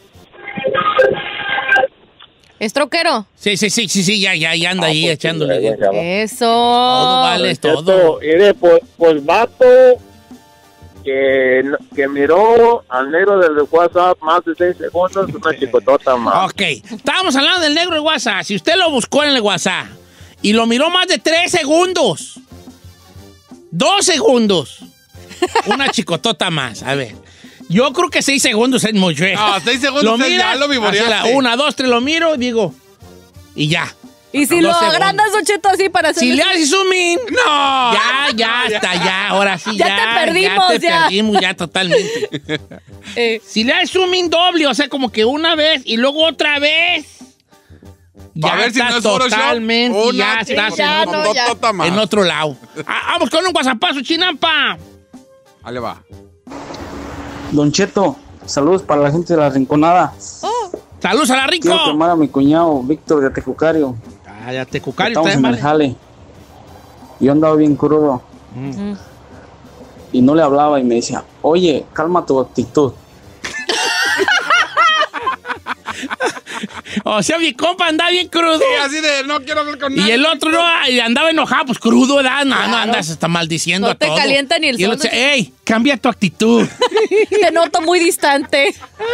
D: ¿Es troquero?
B: Sí, sí, sí, sí, sí, ya, ya, ya anda
I: Ah,
B: ahí
I: pues,
B: echándole.
I: sí, ya, ya va.
D: Eso.
B: Todo vale, es
I: Don
B: todo.
I: Cheto, mire, pues, pues vato que, que miró al negro del WhatsApp más de seis segundos, una chicotota más.
B: Ok, estábamos hablando del negro de WhatsApp. Si usted lo buscó en el WhatsApp y lo miró más de tres segundos, dos segundos, una chicotota más. A ver, yo creo que seis segundos es mucho. ¿eh?
C: No, seis segundos es ya lo vivoreaste.
B: así la una, dos, tres, lo miro y digo, y ya.
D: Y si
B: Dos
D: lo
B: segundos.
D: agrandas, Don Cheto, así para hacer.
B: Si le haces zoom in,
C: ¡No!
B: ya, ya, está, ya, ahora sí,
D: Ya
B: ya.
D: te perdimos,
B: Ya te
D: ya.
B: perdimos, ya totalmente.
D: Eh,
B: Si le haces zoom in doble, o sea, como que una vez y luego otra vez.
C: Pa'
B: Ya
C: ver si
B: estás
C: no es Photoshop.
B: totalmente,
C: Una
B: ya estás
C: chica
D: Ya,
B: en,
D: no,
B: otro,
D: ya.
C: chicotota más.
B: en otro lado. Ah, vamos con un WhatsAppazo, Chinampa.
C: Ahí le va.
J: Don Cheto, saludos para la gente de la Rinconada.
B: Saludos a la Rico.
J: Quiero quemar a mi cuñado Víctor de Tejucario.
B: Ah, ya te cucario,
J: Estamos
B: está
J: en
B: mal.
J: el jale. Yo andaba bien crudo.
B: Mm.
J: Y no le hablaba y me decía, oye, calma tu actitud.
B: O sea, mi compa andaba bien crudo.
C: Sí, así de no quiero hablar con
B: Y
C: nadie.
B: el otro no, y andaba enojado, pues crudo, ¿verdad? No, no andas hasta maldiciendo
D: No
B: a
D: te
B: todo.
D: calienta ni el
B: Y
D: sol,
B: otro
D: no
B: dice, ey, cambia tu actitud.
D: Te noto muy distante.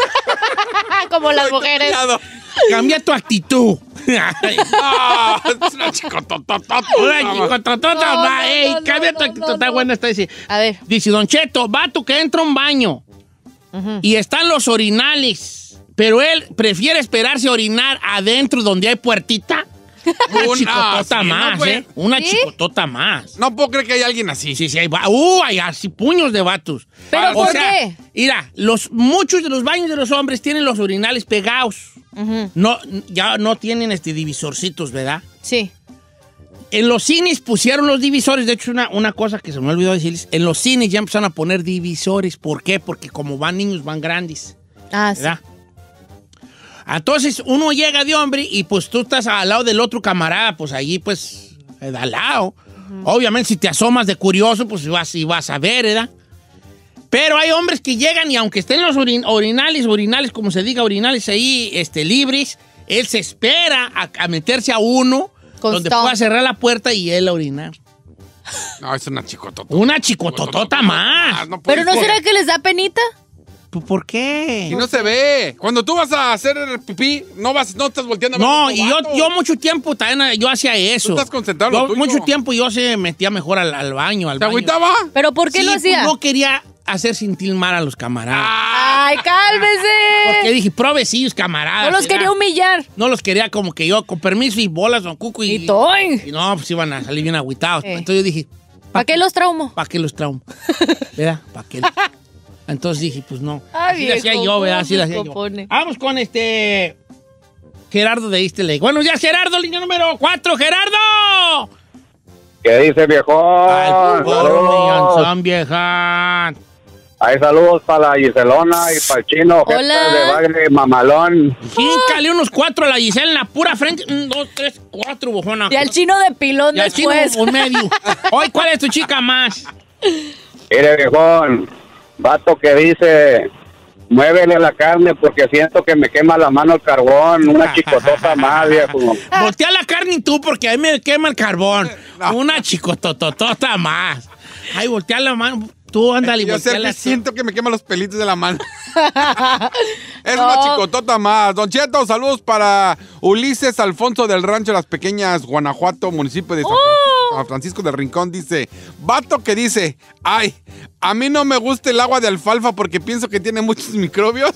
D: Como las mujeres.
B: Cambia tu actitud.
C: Ah, es una chicotototota.
B: Una chicototota,
D: No,
B: va,
D: no,
B: ey,
D: no,
B: cambia
D: no,
B: tu
D: no,
B: actitud.
D: no,
B: Está
D: no.
B: buena esta, dice.
D: A ver.
B: Dice, Don Cheto, vato que entra a un baño y están los orinales, pero él prefiere esperarse a orinar adentro donde hay puertita. Una
C: Una,
B: chicotota
C: sí, no,
B: más,
C: pues.
B: ¿eh? Una
D: ¿Sí?
B: chicotota más.
C: No puedo creer que haya alguien así.
B: Sí, sí, hay va- Uh, hay así puños de vatos.
D: ¿Pero
B: O
D: por
B: sea,
D: qué?
B: Mira, los, muchos de los baños de los hombres tienen los urinales pegados. No, ya no tienen este divisorcitos, ¿verdad?
D: Sí.
B: En los cines pusieron los divisores. De hecho, una, una cosa que se me olvidó decirles. En los cines ya empezaron a poner divisores. ¿Por qué? Porque como van niños, van grandes.
D: Ah, sí.
B: ¿Verdad? Entonces, uno llega de hombre y pues tú estás al lado del otro camarada, pues allí, pues, eh, al lado. Obviamente, si te asomas de curioso, pues vas, y vas a ver, ¿verdad? Pero hay hombres que llegan y aunque estén los orin- orinales, orinales, como se diga, orinales ahí, este, libres, él se espera a, a meterse a uno
D: Con
B: donde
D: stop.
B: pueda cerrar la puerta y él a orinar.
C: No, es una chicototota.
B: Una chicototota más.
C: No puede
D: ¿Pero no
C: ser.
D: será que les da penita?
B: ¿Por- ¿Por qué?
C: Y no se ve. Cuando tú vas a hacer el pipí, no vas, no estás volteando a ver
B: No,
C: otro
B: y yo,
C: vato.
B: yo mucho tiempo también yo hacía eso.
C: Tú estás concentrado en
B: Yo
C: lo tuyo.
B: mucho tiempo yo se metía mejor al, al baño, al
C: ¿Te
B: baño.
C: agüitaba?
D: ¿Pero por qué
B: Sí,
D: lo
B: pues,
D: hacía?
B: no quería hacer sentir mal a los camaradas.
D: ¡Ay, cálmese!
B: Porque dije, provecillos, camaradas.
D: No los
B: ¿verdad?
D: quería humillar.
B: No los quería como que yo, con permiso y bolas, don Cuco. Y,
D: Y toy.
B: y no, pues iban a salir bien agüitados.
D: Eh.
B: Entonces yo dije,
D: ¿Para qué los traumo?
B: ¿para qué los traumo? ¿Verdad? ¿Para qué? Entonces dije, pues no.
D: Ay,
B: Así lo hacía
D: viejo,
B: yo, ¿verdad?
D: ¿cómo
B: Así lo
D: se
B: hacía yo.
D: compone?
B: Vamos con este... Gerardo de East L A. Buenos días, Gerardo, línea número cuatro. ¡Gerardo!
I: ¿Qué dice, viejo?
B: Al porro, millonzón, vieja.
I: Hay saludos para la Giselona y para el chino, jefe
D: Hola.
I: de bagre mamalón.
B: Chíncale unos cuatro a la Giselle en la pura frente. Un, dos, tres, cuatro, bojona.
D: Y al chino de pilón
B: Y al chino
D: después.
B: un medio. Hoy, ¿cuál es tu chica más?
I: Mire, viejón, vato que dice, muévele la carne porque siento que me quema la mano el carbón. Una chicotota más, viejo.
B: Voltea la carne y tú, porque ahí me quema el carbón. Una chicotototota más. Ay, voltea la mano. Tú, ándale,
C: Yo sé
B: voltea la
C: que siento que me queman los pelitos de la mano. Es
D: No.
C: una chicotota más. Don Cheto, saludos para Ulises Alfonso del Rancho Las Pequeñas, Guanajuato, municipio de San,
D: Oh.
C: San Francisco del Rincón. Dice, vato que dice, ay, a mí no me gusta el agua de alfalfa porque pienso que tiene muchos microbios.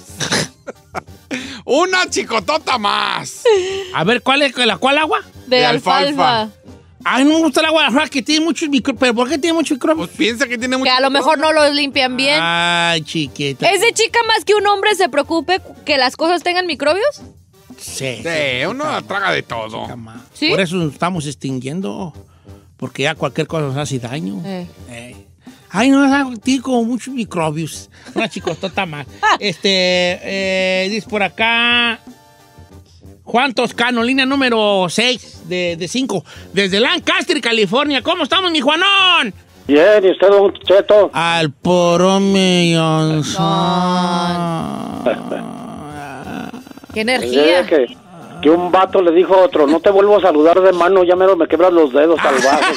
C: Una chicotota más.
B: A ver, ¿cuál es la cuál agua?
D: De,
C: De
D: alfalfa.
C: alfalfa.
B: Ay, no me gusta el agua de alfalfa, que tiene muchos microbios. ¿Pero por qué tiene muchos microbios?
C: Pues piensa que tiene
D: Que
C: muchos
D: a lo mejor no los limpian bien.
B: Ay, chiquita.
D: ¿Es de chica más que un hombre se preocupe que las cosas tengan microbios?
B: Sí.
C: Sí, uno traga de todo.
B: Cama.
D: ¿Sí?
B: Por eso nos estamos extinguiendo. Porque ya cualquier cosa nos hace daño.
D: Eh.
B: Eh. Ay, no, tiene como muchos microbios. Una chicotota más. Este, eh, dice por acá. Juan Toscano, línea número seis de cinco. Desde Lancaster, California. ¿Cómo estamos, mi Juanón?
I: Bien, ¿y usted, don Cheto?
B: Al poro millón.
D: ¡Qué energía!
I: que, que un vato le dijo a otro, no te vuelvo a saludar de mano, ya mero me quebras los dedos salvajes.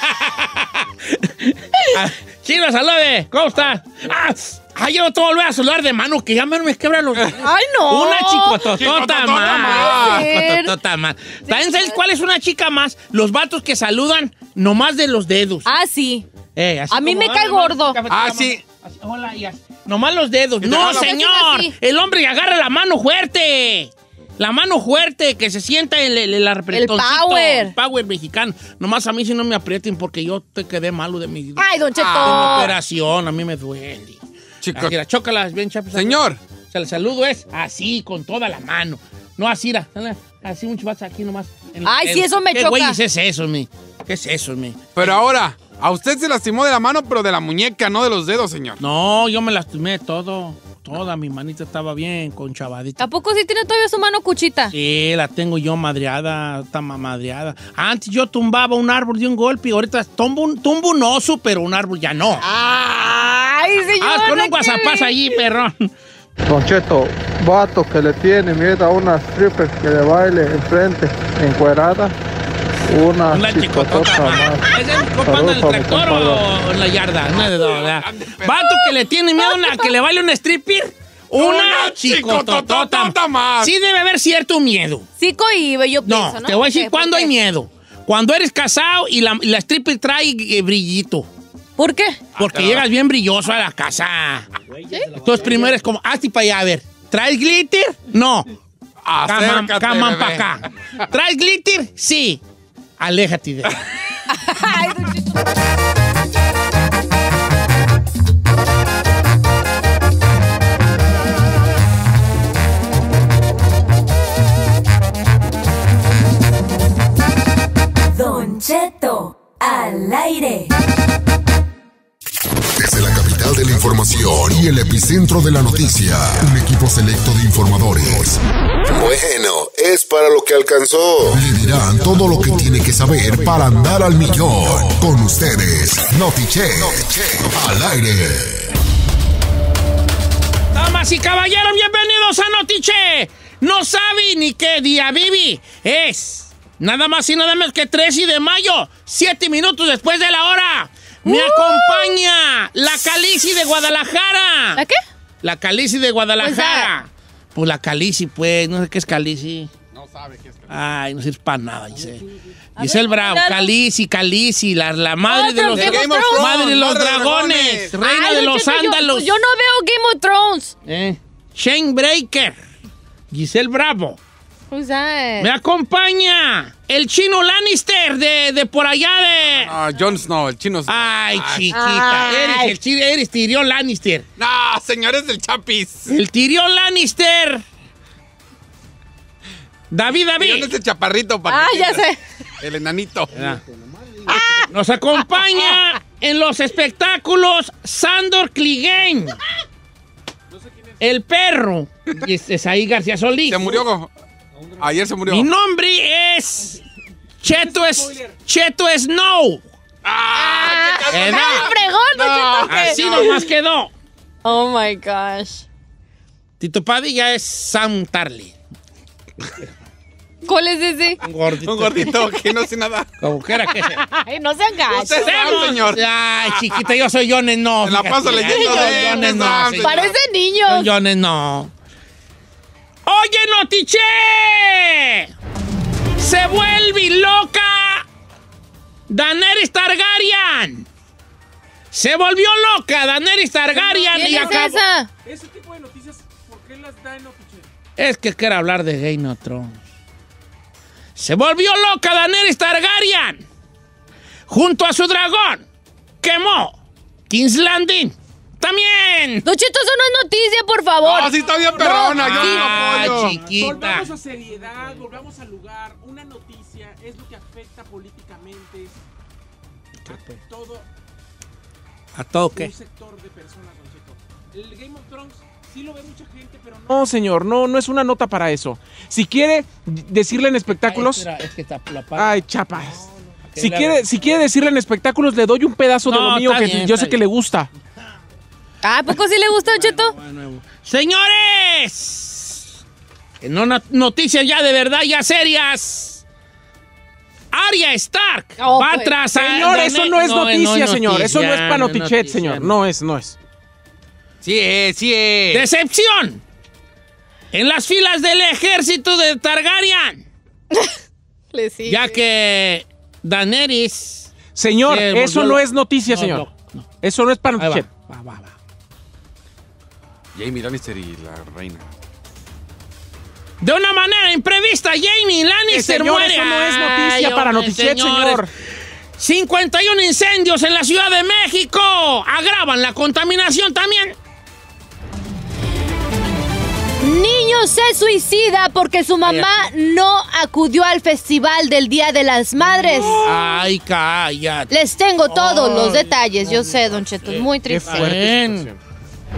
B: Chino, salude. ¿Cómo estás? Ah, ay, yo no te volví a saludar de mano, que ya me me quebra los...
D: ¡Ay, no!
B: Una chicototota
C: Chicototota
B: más.
C: más.
B: Chicototota más. ¿También sabes cuál es una chica más? Los vatos que saludan nomás de los dedos.
D: Ah, sí.
B: Eh, así
D: A mí
B: como,
D: me cae
B: nomás,
D: gordo.
B: café,
C: Ah,
B: nomás,
C: sí.
B: así, hola, y así. Nomás los dedos.
C: te
B: No,
C: agarra-
B: señor.
D: así.
B: El hombre agarra la mano fuerte. La mano fuerte, que se sienta el, el, el apretoncito.
D: power.
B: El power mexicano. Nomás a mí si no me aprieten porque yo te quedé malo de mi...
D: ¡Ay, don Cheto!
B: de mi operación, a mí me duele.
C: Chico-
B: Así, la chócalas bien, chapas.
C: Señor.
B: O sea, el saludo es así, con toda la mano. No así, ra, así mucho más aquí nomás. En-
D: Ay,
B: en-
D: sí, eso me
B: ¿Qué
D: choca.
B: güey es eso, mi? ¿Qué es eso, mi?
C: Pero ahora, a usted se lastimó de la mano, pero de la muñeca, no de los dedos, señor.
B: No, yo me lastimé todo. Toda mi manita estaba bien conchavadita.
D: ¿A poco sí tiene todavía su mano cuchita?
B: Sí, la tengo yo madreada, está ma- madreada. Antes yo tumbaba un árbol de un golpe y ahorita tumbo un, tumbo un oso, pero un árbol ya no.
D: ¡Ay, señor!
B: Ah, con un guasapás allí, perrón.
K: Don Cheto, vato que le tiene miedo a una stripper que le baile enfrente, encuerada, una,
B: Una chicotota más. ¿Es el compa en el tractor o en la yarda? Una de dos, ¿verdad? Vato que le tiene miedo a una, que le baile una stripper. Una, una chicototota más. Sí debe haber cierto miedo.
D: Sí cohibe, yo pienso, ¿no?
B: No, te voy a decir cuándo hay miedo. Cuando eres casado y la, la stripper trae eh, brillito.
D: ¿Por qué?
B: Porque ah, llegas bien brilloso a la casa. ¿Sí? Entonces primero es como, hazte para allá, a ver. ¿Traes glitter? No. Caman, caman para acá. ¿Traes glitter? Sí. Aléjate de
D: Ay, Don Cheto.
F: Don Cheto al aire.
A: Desde la capital de la información y el epicentro de la noticia, un equipo selecto de informadores. Bueno, es para lo que alcanzó. Le dirán todo lo que tiene que saber para andar al millón. Con ustedes, Notiche, al aire.
B: Damas y caballeros, bienvenidos a Notiche. No sabe ni qué día viví. Es nada más y nada menos que trece de mayo, siete minutos después de la hora. Me uh. acompaña la Calici de Guadalajara.
D: ¿La qué?
B: La Calici de Guadalajara. Pues, pues la Calici, pues, no sé qué es Calici.
C: No sabe qué es Calici.
B: Ay, no sirve para nada, Giselle. Giselle Bravo, Calici, Calici, la, la madre, oh, de los, de Game of Thrones, madre de los madre dragones, de reina Ay, de los ándalos.
D: Yo, yo no veo Game of Thrones.
B: Eh. Shane Breaker, Giselle Bravo. Me acompaña el chino Lannister de, de por allá de...
C: Ah, Jon Snow, el chino Snow.
B: Ay, chiquita, Ay. eres el chino, eres Tyrion Lannister.
C: No, señores del Chapis.
B: El Tyrion Lannister. David, David.
C: Tyrion es el chaparrito. Para
D: ah, ya sé.
C: El enanito.
B: Ah. Nos acompaña en los espectáculos Sandor Clegane. El perro. Y es, es ahí García Solís.
C: Se murió. Ayer se murió.
B: Mi nombre es Cheto es Cheto Snow.
C: ¡Ah!
D: ¡Qué fregón,
B: no, Cheto! Así no. nomás quedó.
D: Oh my gosh.
B: Tito Padilla es Sam Tarly.
D: ¿Cuál es ese?
B: Un gordito.
C: Un gordito que no sé nada.
B: Como que era que se.
D: Ay, no se engañe.
C: Usted sabe, señor.
B: Ay, chiquita, yo soy Jones, no.
C: Se la paso leyendo de
B: Jones, no.
D: Señor. Parece niño.
B: Jones, no. ¡Oye, Notiche! ¡Se vuelve loca Daenerys Targaryen! ¡Se volvió loca Daenerys Targaryen!
D: ¿Quién
B: y
D: es
B: acabó...
D: esa?
E: Ese tipo de noticias, ¿por qué las da en Notiche?
B: Es que quiere hablar de Game of Thrones. ¡Se volvió loca Daenerys Targaryen! Junto a su dragón, quemó King's Landing. ¡También!
D: Don Cheto, eso no es noticia, por favor.
C: No, sí está bien perrona,
B: no.
C: yo sí lo
B: Ah,
C: apoyo.
B: chiquita.
E: Volvamos a seriedad, volvamos al lugar. Una noticia es lo que afecta políticamente a todo,
B: ¿A todo qué?
E: un sector de personas, Don Cheto. El Game of Thrones sí lo ve mucha gente, pero no. No, señor, no, no es una nota para eso. Si quiere decirle en espectáculos...
B: Ay, espera, es que está la parte.
E: Ay, chapas. No, si, quiere, si quiere decirle en espectáculos, le doy un pedazo de
B: no,
E: lo mío que
B: bien,
E: yo sé
B: bien.
E: que le gusta.
D: ¿A poco sí le gusta, Don Cheto?
B: Señores, no noticias ya de verdad, ya serias. Arya Stark
D: oh,
B: va
D: pues.
B: tras a...
E: Señor,
B: no,
E: eso no es
B: no,
E: noticia,
B: no es
E: señor.
B: noticia,
E: Eso no es para
B: no
E: Notichet,
B: noticia,
E: señor.
B: no.
E: No es, no es.
C: Sí es, sí es.
B: Decepción en las filas del ejército de Targaryen.
D: Le sigue.
B: Ya que Daenerys...
E: Señor,
B: eh,
E: eso
B: volvió-
E: no es noticia,
B: no,
E: señor.
B: no, no.
E: Eso no es para
B: Ahí va,
E: Notichet.
B: va, va, va.
C: Jaime Lannister y la reina.
B: De una manera imprevista, Jaime Lannister
E: señor,
B: muere.
E: eso no es noticia
B: Ay,
E: para
B: hombre,
E: Notichet, señor.
B: cincuenta y uno incendios en la Ciudad de México. Agravan la contaminación también.
D: Niño se suicida porque su mamá no acudió al festival del Día de las Madres.
B: Ay, cállate.
D: Les tengo todos
B: Ay,
D: los detalles. Yo sé, Don Cheto, es muy
E: Qué
D: triste.
E: fuerte
B: Bien.
E: situación.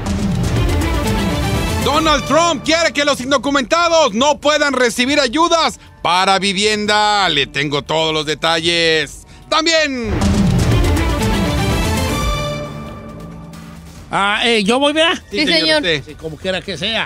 C: Donald Trump quiere que los indocumentados no puedan recibir ayudas para vivienda. Le tengo todos los detalles. También...
B: Ah, eh, ¿yo voy, verdad?
D: Sí, señor.
B: Sí, como quiera que sea.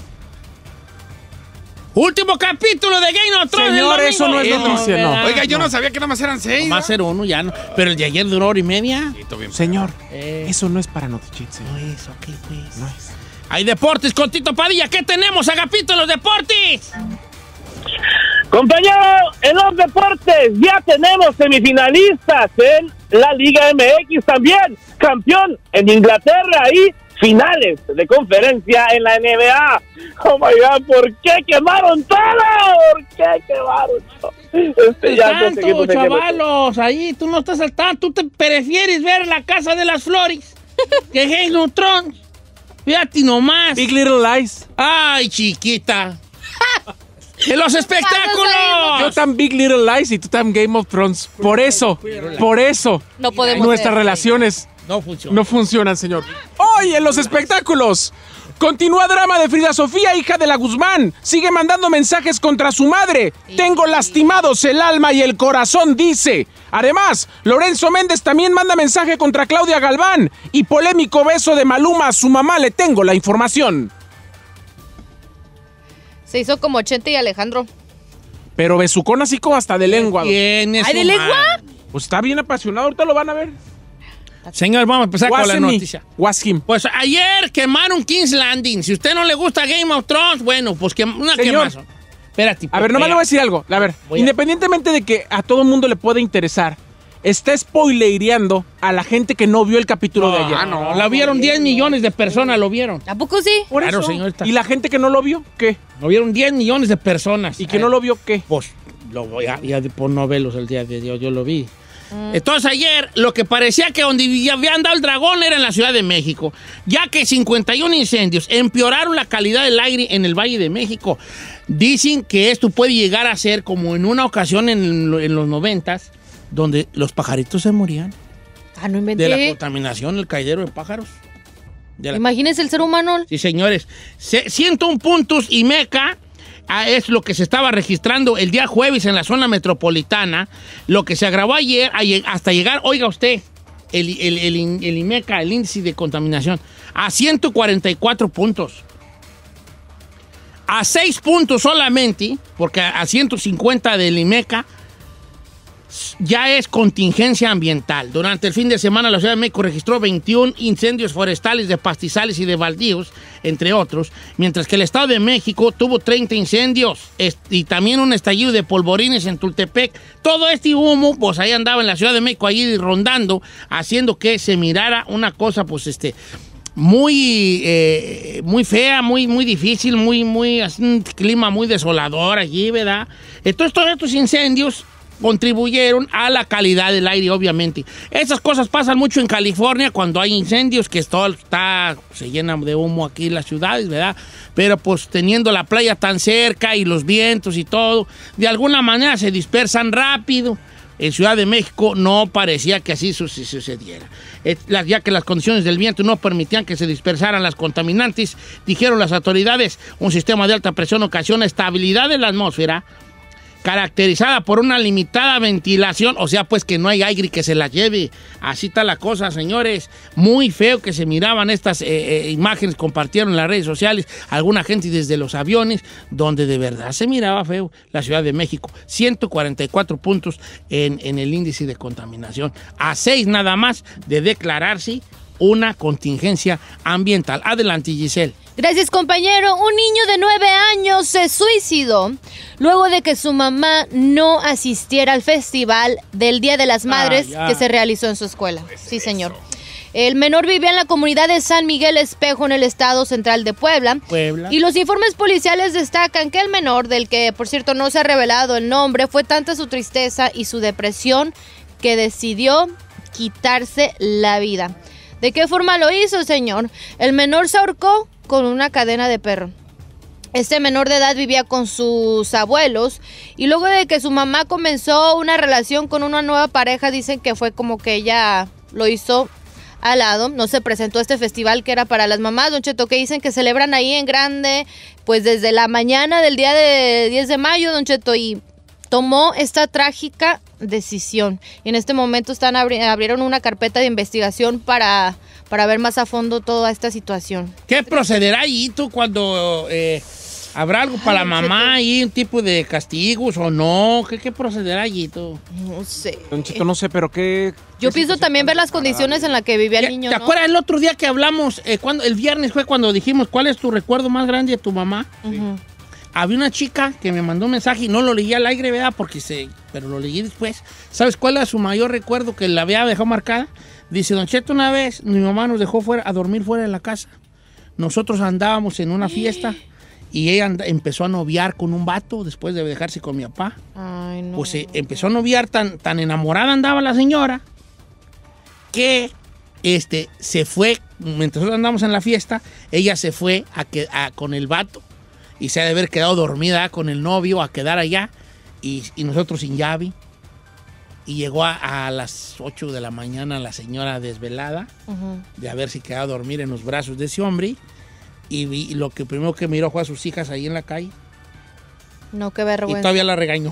B: Último capítulo de Game of Thrones.
E: Señor, eso no es
B: Eh,
E: noticia, no.
C: Oiga, yo no sabía que nada más eran seis.
B: Va a
C: ¿no?
B: ser uno ya, no. Pero el de ayer duró hora y media.
C: Sí, todo bien.
E: Señor,
B: Eh.
E: eso no es para Notichits.
B: No es, ok, pues.
E: No es.
B: Hay deportes con Tito Padilla. ¿Qué tenemos, Agapito, en los deportes?
L: Compañero, en los deportes ya tenemos semifinalistas en la Liga M X también, campeón en Inglaterra y finales de conferencia en la N B A. Oh my God, ¿por qué quemaron todo? ¿Por qué quemaron todo? Este, ya no sé qué
B: Tanto,
L: no sé qué
B: chavalos, ahí tú no estás al tanto. Tú te prefieres ver La Casa de las Flores que Game of Thrones. Fíjate nomás.
E: Big Little Lies.
B: Ay, chiquita. ¡En los
E: Yo
B: espectáculos!
E: tan Big Little Lies y tú tan Game of Thrones. Por eso, por eso,
D: No podemos
E: nuestras
D: ser.
E: relaciones
B: No funciona.
E: no funcionan, señor. Hoy en los espectáculos. Continúa drama de Frida Sofía, hija de la Guzmán. Sigue mandando mensajes contra su madre. Tengo lastimados el alma y el corazón, dice. Además, Lorenzo Méndez también manda mensaje contra Claudia Galván. Y polémico beso de Maluma a su mamá. Le tengo la información.
D: Se hizo como Chente y Alejandro.
E: Pero besucón así como hasta de lengua.
B: ¿Quién es
D: ¿Ay,
B: su
D: de lengua?
B: madre?
E: Pues está bien apasionado, ahorita lo van a ver.
B: Señor, vamos a empezar con la
E: Wasn't me.
B: noticia.
E: Was him.
B: Pues ayer quemaron King's Landing. Si a usted no le gusta Game of Thrones, bueno, pues que una
E: Señor.
B: quemazón. Espérate.
E: A ver, nomás le voy a decir algo. A ver,
B: Voy a-
E: independientemente de que a todo mundo le pueda interesar, está spoilereando a la gente que no vio el capítulo de ayer.
B: Ah, no, la vieron diez millones de personas, lo vieron.
D: ¿A poco sí?
E: Por
B: Claro,
E: eso.
B: señorita.
E: ¿Y la gente que no lo vio? ¿Qué?
B: Lo vieron diez millones de personas.
E: ¿Y que no lo vio? ¿Qué?
B: Pues, lo voy a, ya por no verlos el día de Dios, yo lo vi. Entonces ayer lo que parecía que donde ya habían dado el dragón era en la Ciudad de México, ya que cincuenta y uno incendios empeoraron la calidad del aire en el Valle de México. Dicen que esto puede llegar a ser como en una ocasión en, en los noventas, donde los pajaritos se morían
D: Ah, no
B: de la
D: inventé.
B: contaminación, el caidero de pájaros. De la-
D: Imagínese el ser humano.
B: Sí, señores. Se- ciento uno puntos y Meca ah, es lo que se estaba registrando el día jueves en la zona metropolitana. Lo que se agravó ayer ayer- hasta llegar, oiga usted, el, el, el, in- el IMECA, el índice de contaminación, a ciento cuarenta y cuatro puntos. A seis puntos solamente, porque a a ciento cincuenta del IMECA ya es contingencia ambiental. Durante el fin de semana la Ciudad de México registró veintiún incendios forestales de pastizales y de baldíos, entre otros, mientras que el Estado de México tuvo treinta incendios est- y también un estallido de polvorines en Tultepec. Todo este humo, pues ahí andaba en la Ciudad de México, ahí rondando, haciendo que se mirara una cosa, pues este... muy eh, muy fea, muy, muy difícil, muy, muy, así, un clima muy desolador allí, ¿verdad? Entonces todos estos incendios contribuyeron a la calidad del aire, obviamente. Esas cosas pasan mucho en California cuando hay incendios, que todo está, se llena de humo aquí en las ciudades, ¿verdad? Pero pues teniendo la playa tan cerca y los vientos y todo, de alguna manera se dispersan rápido. En Ciudad de México no parecía que así su- sucediera. Eh, la- Ya que las condiciones del viento no permitían que se dispersaran las contaminantes, dijeron las autoridades, un sistema de alta presión ocasiona estabilidad de la atmósfera, caracterizada por una limitada ventilación, o sea, pues que no hay aire que se la lleve. Así está la cosa, señores. Muy feo que se miraban estas eh, eh, imágenes, compartieron en las redes sociales alguna gente desde los aviones, donde de verdad se miraba feo la Ciudad de México. ciento cuarenta y cuatro puntos en, en el índice de contaminación. A seis nada más de declararse una contingencia ambiental. Adelante, Giselle.
D: Gracias, compañero. Un niño de nueve años se suicidó luego de que su mamá no asistiera al festival del Día de las Madres
B: Ah, ya.
D: que se realizó en su escuela. Sí, señor. El menor vivía en la comunidad de San Miguel Espejo, en el estado central de Puebla.
B: Puebla.
D: Y los informes policiales destacan que el menor, del que por cierto no se ha revelado el nombre, fue tanta su tristeza y su depresión que decidió quitarse la vida. ¿De qué forma lo hizo, señor? El menor se ahorcó con una cadena de perro. Este menor de edad vivía con sus abuelos y luego de que su mamá comenzó una relación con una nueva pareja, dicen que fue como que ella lo hizo al lado. No se presentó a este festival que era para las mamás, Don Cheto, que dicen que celebran ahí en grande, pues desde la mañana del día de diez de mayo, Don Cheto, y tomó esta trágica decisión. Y en este momento están abri- abrieron una carpeta de investigación para para ver más a fondo toda esta situación.
B: ¿Qué procederá ahí tú cuando eh, habrá algo para
D: Ay,
B: la mamá ahí, un tipo de castigos o no? ¿Qué, qué procederá allí tú?
D: No sé.
E: Don Cheto, no sé, pero qué...
D: Yo pienso también ver las condiciones en las que vivía el niño,
B: ¿Te
D: ¿no?
B: acuerdas el otro día que hablamos, eh, cuando, el viernes fue cuando dijimos cuál es tu recuerdo más grande de tu mamá?
D: Ujú.
B: Había una chica que me mandó un mensaje y no lo leí al aire, ¿verdad? Porque se, pero lo leí después. ¿Sabes cuál era su mayor recuerdo que la había dejado marcada? Dice, Don Cheto, una vez mi mamá nos dejó fuera a dormir fuera de la casa. Nosotros andábamos en una fiesta y ella and- empezó a noviar con un vato después de dejarse con mi papá.
D: Ay, no.
B: Pues eh, empezó a noviar, tan, tan enamorada andaba la señora que este, se fue, mientras nosotros andamos en la fiesta, ella se fue a que, a, con el vato y se ha de haber quedado dormida con el novio a quedar allá y, y nosotros sin llave. Y llegó a, a las ocho de la mañana la señora desvelada
D: Ujú.
B: de haberse quedado a dormir en los brazos de ese hombre y, vi- y lo que primero que miró fue a sus hijas ahí en la calle
D: No, qué
B: y
D: vergüenza.
B: todavía la regañó.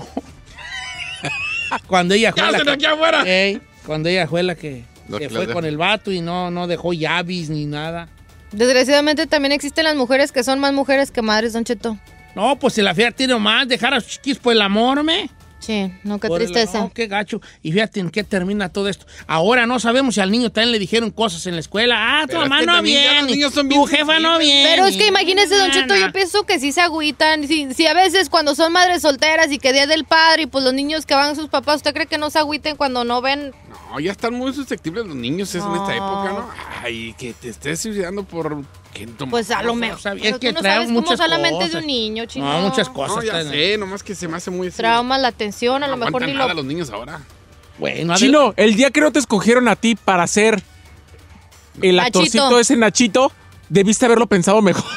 B: Cuando ella fue
C: ¡Ya
B: la
C: se
B: que-
C: aquí afuera!
B: Ey, cuando ella fue la que
C: Lo
B: se
C: que
B: fue
C: las
B: con
C: dejó.
B: el vato y no, no dejó llaves ni nada.
D: Desgraciadamente también existen las mujeres que son más mujeres que madres, Don Cheto.
B: No, pues si la fea tiene más, dejar a sus chiquis por el amor, me.
D: Sí, no, qué
B: Por el-
D: tristeza.
B: no, qué gacho. Y fíjate en qué termina todo esto. Ahora no sabemos si al niño también le dijeron cosas en la escuela. Ah, tu
C: Pero es
B: mamá
C: que
B: no
C: también ya los
B: viene.
C: niños son
B: Tu
C: bien
B: jefa no
C: sensibles.
B: viene.
D: Pero es que imagínese, Don Cheto,
B: Nana.
D: yo pienso que sí se agüitan. Si, si a veces cuando son madres solteras y que día del padre y pues los niños que van a sus papás, ¿usted cree que no se agüiten cuando no ven?
C: No, ya están muy susceptibles los niños es en esta
D: No.
C: época, ¿no? Ay, que te estés suicidando por... ¿qué tomas?
D: Pues a lo
C: No,
D: mejor.
B: sabía,
D: Pero
B: es que
D: tú no
B: traen
D: sabes cómo
B: muchas
D: solamente
B: cosas.
D: de un niño, chino.
B: No, muchas cosas.
C: No, ya
B: están-
C: sé, nomás que se me hace muy así.
D: Trauma, la atención, a
C: No
D: lo mejor
C: aguantan
D: ni
C: nada
D: lo...
C: los niños ahora.
B: Bueno, adel-
E: Chino, el día que no te escogieron a ti para ser el
D: Nachito.
E: actorcito ese Nachito, debiste haberlo pensado mejor.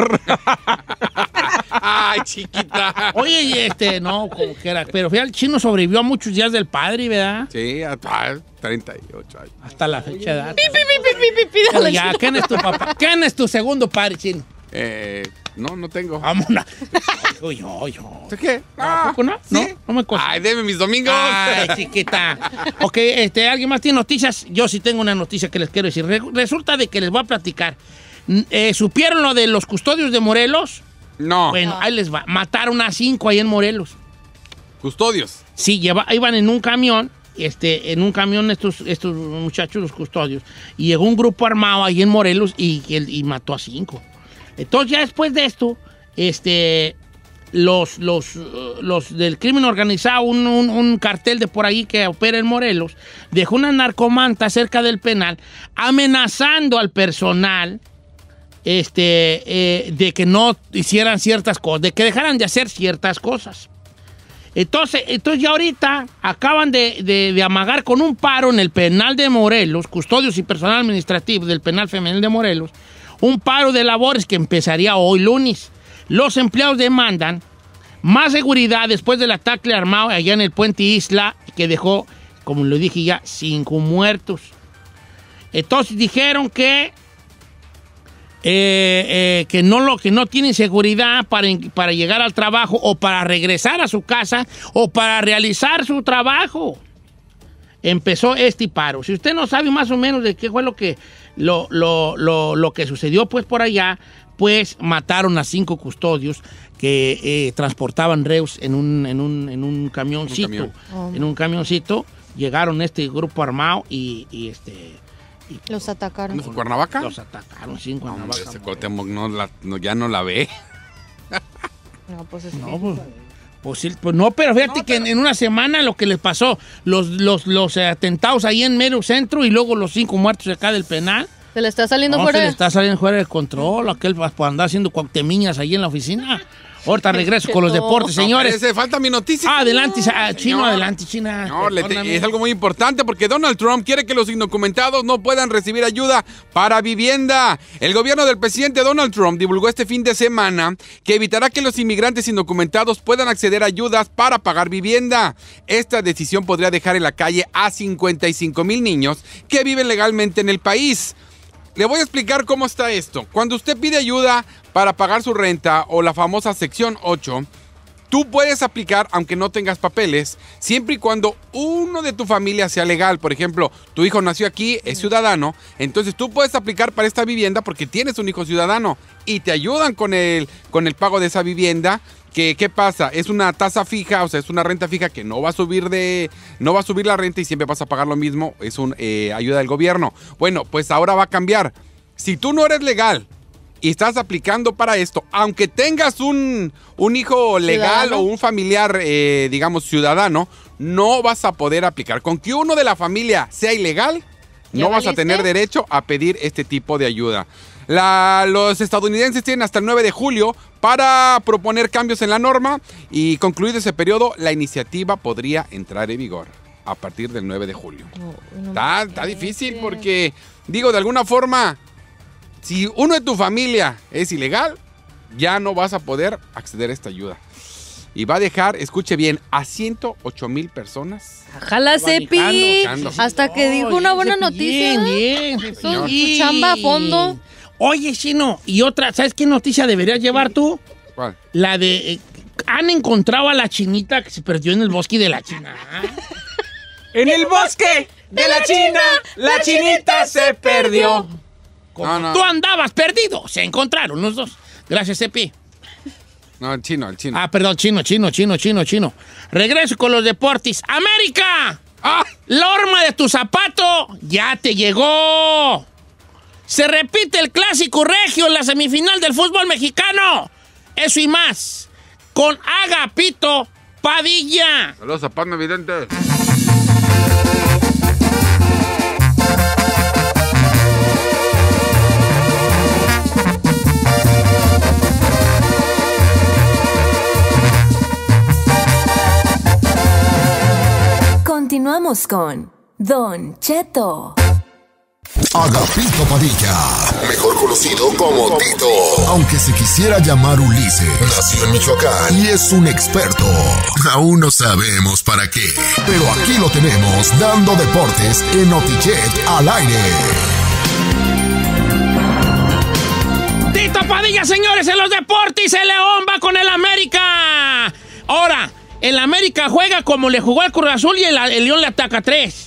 C: Ay, chiquita.
B: Oye, y este, no, como que era. Pero fíjate, el chino sobrevivió a muchos días del padre, ¿verdad?
C: Sí, a a treinta y ocho años.
B: Hasta la fecha de edad.
D: Pi, pi, pi, pi, pi, pi,
B: Pero
D: dale,
B: ya,
D: chino.
B: ¿quién es tu papá? ¿Quién es tu segundo padre, chino?
C: Eh, no, no tengo.
B: Vámonos. Yo, yo, yo.
C: ¿Qué?
B: ¿A poco no?
C: ¿sí?
B: No, no me consta.
C: Ay, deme mis domingos.
B: Ay, chiquita. Ok, este, ¿alguien más tiene noticias? Yo sí tengo una noticia que les quiero decir. Re- resulta de que les voy a platicar. N- eh, ¿Supieron lo de los custodios de Morelos?
C: No.
B: Bueno,
D: No.
B: ahí les va. Mataron a cinco ahí en Morelos.
C: Custodios.
B: Sí, lleva, iban en un camión, este, en un camión estos, estos muchachos, los custodios, y llegó un grupo armado ahí en Morelos y, y, y mató a cinco. Entonces ya después de esto, este, los, los, uh, los del crimen organizado, un, un- un cartel de por ahí que opera en Morelos, dejó una narcomanta cerca del penal amenazando al personal este, eh, de que no hicieran ciertas cosas, de que dejaran de hacer ciertas cosas. Entonces, entonces ya ahorita acaban de, de- de amagar con un paro en el penal de Morelos, custodios y personal administrativo del penal femenil de Morelos, un paro de labores que empezaría hoy lunes. Los empleados demandan más seguridad después del ataque armado allá en el Puente Isla, que dejó, como lo dije ya, cinco muertos. Entonces dijeron que eh, eh, que, no lo, que no tienen seguridad para, para llegar al trabajo o para regresar a su casa o para realizar su trabajo. Empezó este paro. Si usted no sabe más o menos de qué fue lo que, lo, lo, lo, lo que sucedió pues por allá, pues mataron a cinco custodios que eh, transportaban reos en un, en un, en un camioncito.
C: camión.
D: Oh.
B: En un camioncito llegaron este grupo armado y, y este... y
D: Los atacaron.
C: ¿Dónde fue, Cuernavaca?
B: los atacaron, sí, en
C: Hombre,
B: Cuernavaca.
C: ese Cuauhtémoc no la- no, ya no la ve.
D: No, pues es
B: No,
D: que-
B: pues, pues, sí, pues no, pero fíjate que en, en una semana lo que les pasó, los, los, los eh, atentados ahí en mero centro y luego los cinco muertos acá del penal.
D: Se le está saliendo
B: No,
D: fuera.
B: se le está saliendo fuera de control, aquel por andar haciendo cuauhtemiñas ahí en la oficina. Ahorita regreso con los deportes, señores.
C: No, espérese, falta mi noticia.
B: Ah, adelante, ah, Chino,
C: Señor.
B: adelante, China.
C: No, le te-
B: Perdóname.
C: es algo muy importante porque Donald Trump quiere que los indocumentados no puedan recibir ayuda para vivienda. El gobierno del presidente Donald Trump divulgó este fin de semana que evitará que los inmigrantes indocumentados puedan acceder a ayudas para pagar vivienda. Esta decisión podría dejar en la calle a cincuenta y cinco mil niños que viven legalmente en el país. Le voy a explicar cómo está esto. Cuando usted pide ayuda para pagar su renta o la famosa sección ocho, Tú puedes aplicar, aunque no tengas papeles, siempre y cuando uno de tu familia sea legal. Por ejemplo, tu hijo nació aquí, es ciudadano, entonces tú puedes aplicar para esta vivienda porque tienes un hijo ciudadano y te ayudan con el, con el pago de esa vivienda. ¿Qué, ¿Qué pasa? Es una tasa fija, o sea, es una renta fija que no va a subir de, no va a subir la renta y siempre vas a pagar lo mismo. Es una eh, ayuda del gobierno. Bueno, pues ahora va a cambiar. Si tú no eres legal y estás aplicando para esto, aunque tengas un, un hijo legal ¿Ciudadano? o un familiar, eh, digamos, ciudadano, no vas a poder aplicar. Con que uno de la familia sea ilegal, no vas valiste? a tener derecho a pedir este tipo de ayuda. La, los estadounidenses tienen hasta el nueve de julio para proponer cambios en la norma y concluido ese periodo, la iniciativa podría entrar en vigor a partir del nueve de julio. No, no está, está difícil porque, digo, de alguna forma, si uno de tu familia es ilegal, ya no vas a poder acceder a esta ayuda. Y va a dejar, escuche bien, a ciento ocho mil personas.
D: Ojalá, Cepi. Hasta que dijo una buena noticia.
B: Bien, bien.
D: Su, su chamba a fondo.
B: Oye, Chino, y otra, ¿sabes qué noticia deberías llevar tú?
C: ¿Cuál?
B: La de, eh, han encontrado a la chinita que se perdió en el bosque de la China.
E: En el bosque de la China, la chinita se perdió.
B: Como no, no. Tú andabas perdido, se encontraron los dos. Gracias, Cepi.
C: No, el chino, el chino.
B: Ah, perdón, chino, chino, chino, chino, chino. Regreso con los deportes. ¡América! ¡Ah! La horma de tu zapato ya te llegó. Se repite el clásico regio en la semifinal del fútbol mexicano. Eso y más. Con Agapito Padilla.
C: Saludos a Pam Evidente.
F: Continuamos con Don Cheto.
A: Agapito Padilla, mejor conocido como Tito. Aunque se quisiera llamar Ulises, nació en Michoacán y es un experto. Aún no sabemos para qué, pero aquí lo tenemos dando deportes en Notichet al aire.
B: Tito Padilla, señores, en los deportes, el León va con el América. Ahora, el América juega como le jugó al Cruz Azul y el, el León le ataca tres.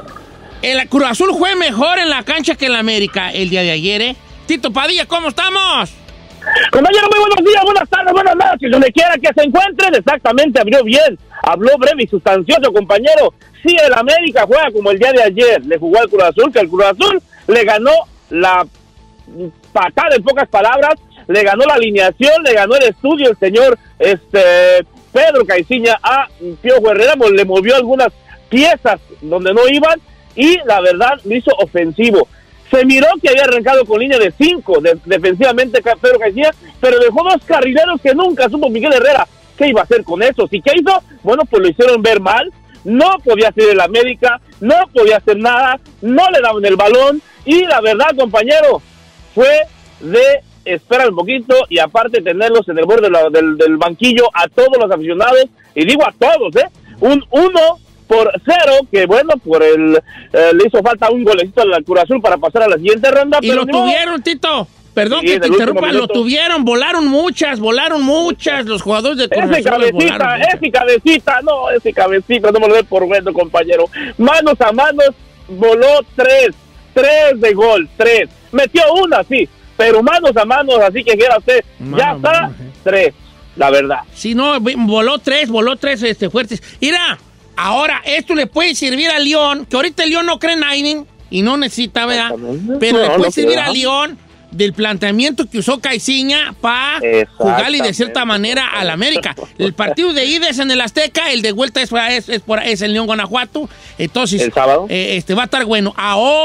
B: El Cruz Azul fue mejor en la cancha que el América el día de ayer, ¿eh? Tito Padilla, ¿cómo estamos?
L: Compañero, muy buenos días, buenas tardes, buenas noches, donde quiera que se encuentren. Exactamente, abrió bien, habló breve y sustancioso, compañero. Sí, el América juega como el día de ayer, le jugó al Cruz Azul, que el Cruz Azul le ganó la patada, en pocas palabras, le ganó la alineación, le ganó el estudio el señor este Pedro Caiciña a Piojo Herrera, le movió algunas piezas donde no iban, y la verdad lo hizo ofensivo. Se miró que había arrancado con línea de cinco de, defensivamente Pedro Caiciña, pero dejó dos carrileros que nunca supo Miguel Herrera qué iba a hacer con eso. ¿Y qué hizo? Bueno, pues lo hicieron ver mal. No podía hacer el América, no podía hacer nada, no le daban el balón, y la verdad, compañero, fue de esperar un poquito y aparte tenerlos en el borde de la, del, del banquillo a todos los aficionados, y digo a todos, ¿eh? Un uno por cero, que bueno, por el eh, le hizo falta un golecito al Cruz Azul para pasar a la siguiente ronda.
B: Y
L: pero
B: lo
L: no.
B: tuvieron, Tito. Perdón
L: Sí,
B: que
L: en
B: te
L: el
B: interrumpa,
L: último
B: lo
L: minuto.
B: tuvieron, volaron muchas, volaron muchas los jugadores de Cruz
L: Ese
B: Azul.
L: cabecita,
B: volaron muchas.
L: ese cabecita, no, ese cabecita, no me lo dé por bueno, compañero. Manos a manos, voló tres, tres de gol, tres. Metió una, sí, pero manos a manos, así que quiera usted,
B: Mano
L: ya
B: a
L: está,
B: mano, eh.
L: tres, la verdad.
B: Sí, no, voló tres, voló tres este, fuertes. Mira, ahora, esto le puede servir a León, que ahorita el León no cree en nadie y no necesita, ¿verdad? Pero
L: No,
B: le puede
L: no
B: servir
L: creo.
B: a León del planteamiento que usó Caiciña para jugarle de cierta manera al América. El partido de ida es en el Azteca, el de vuelta es, es, es, por, es en León, Guanajuato. Entonces,
L: ¿El sábado?
B: eh, este va a estar bueno.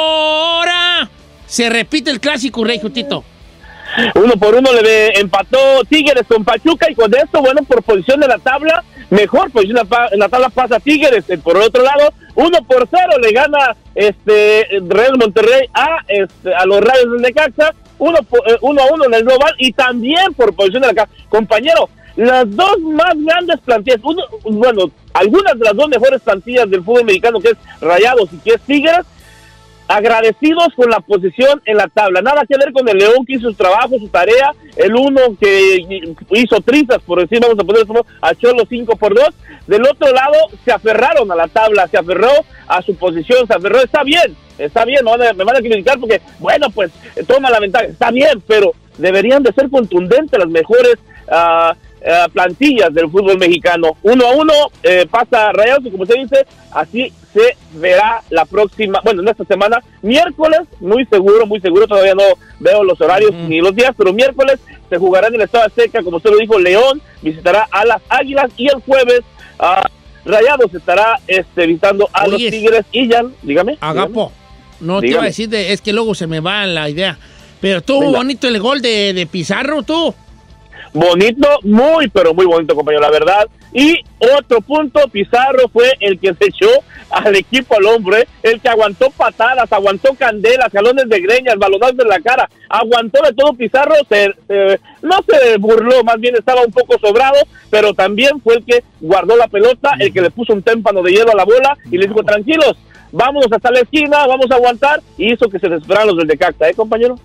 B: Ahora se repite el clásico regio, Tito.
L: Uno por uno le empató Tigres con Pachuca, y con esto, bueno, por posición de la tabla, mejor posición en la tabla pasa Tigres. Por el otro lado, uno por cero le gana este Real Monterrey a, este, a los Rayos del Necaxa, uno, eh, uno a uno en el global, y también por posición de la casa. Compañero, las dos más grandes plantillas, uno, bueno, algunas de las dos mejores plantillas del fútbol mexicano, que es Rayados y que es Tigres, agradecidos con la posición en la tabla. Nada que ver con el León que hizo su trabajo, su tarea. El uno que hizo trizas, por decir, vamos a poner a Cholo cinco por dos. Del otro lado, se aferraron a la tabla, se aferró a su posición, se aferró. Está bien, está bien, me van a, me van a criticar porque, bueno, pues, toma la ventaja. Está bien, pero deberían de ser contundentes las mejores uh, uh, plantillas del fútbol mexicano. Uno a uno, eh, pasa Rayados, y como usted dice, así se verá la próxima, bueno, en esta semana, miércoles, muy seguro, muy seguro, todavía no veo los horarios mm. ni los días, pero miércoles se jugará en el Estado Azteca, como usted lo dijo, León visitará a las Águilas, y el jueves uh, Rayados estará este, visitando a Oye, los Tigres. Y ya, dígame.
B: Agapo, dígame. no dígame. Te iba a decir, de, es que luego se me va la idea, pero estuvo Venga. bonito el gol de, de Pizarro, tú.
L: Bonito, muy, pero muy bonito, compañero, la verdad. Y otro punto, Pizarro fue el que se echó al equipo al hombre, el que aguantó patadas, aguantó candelas, jalones de greñas, balonazos en la cara, aguantó de todo. Pizarro, se, se, no se burló, más bien estaba un poco sobrado, pero también fue el que guardó la pelota, el que le puso un témpano de hielo a la bola y le dijo, tranquilos, vámonos hasta la esquina, vamos a aguantar, y hizo que se desesperaran los del Necaxa, ¿eh, compañero?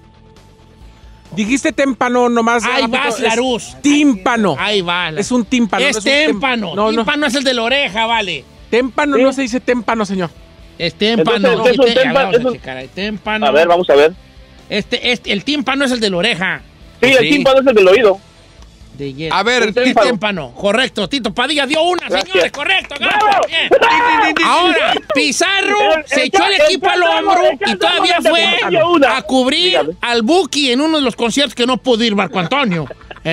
E: Dijiste témpano nomás.
B: Ahí vas, Laruz.
E: Tímpano.
B: Ahí va.
E: Es un tímpano.
B: Es
E: no es
B: témpano.
E: No,
B: tímpano
E: no.
B: es el de la oreja, vale.
E: Témpano ¿Sí? no se dice témpano, señor.
B: Es témpano.
L: Entonces,
B: no,
L: es un témpano,
B: a,
L: es un...
B: checar, témpano.
L: A ver, vamos a ver.
B: Este, este, el tímpano es el de la oreja.
L: Sí, el sí. tímpano es el del oído.
B: De yes.
C: A ver,
B: el tímpano. tímpano. Correcto, Tito Padilla dio una, Gracias. señores, correcto. Bien. Ahora, Pizarro el, se el, echó el, el equipo al hombro y todavía fue a cubrir Dígame. al Buki en uno de los conciertos que no pudo ir Marco Antonio.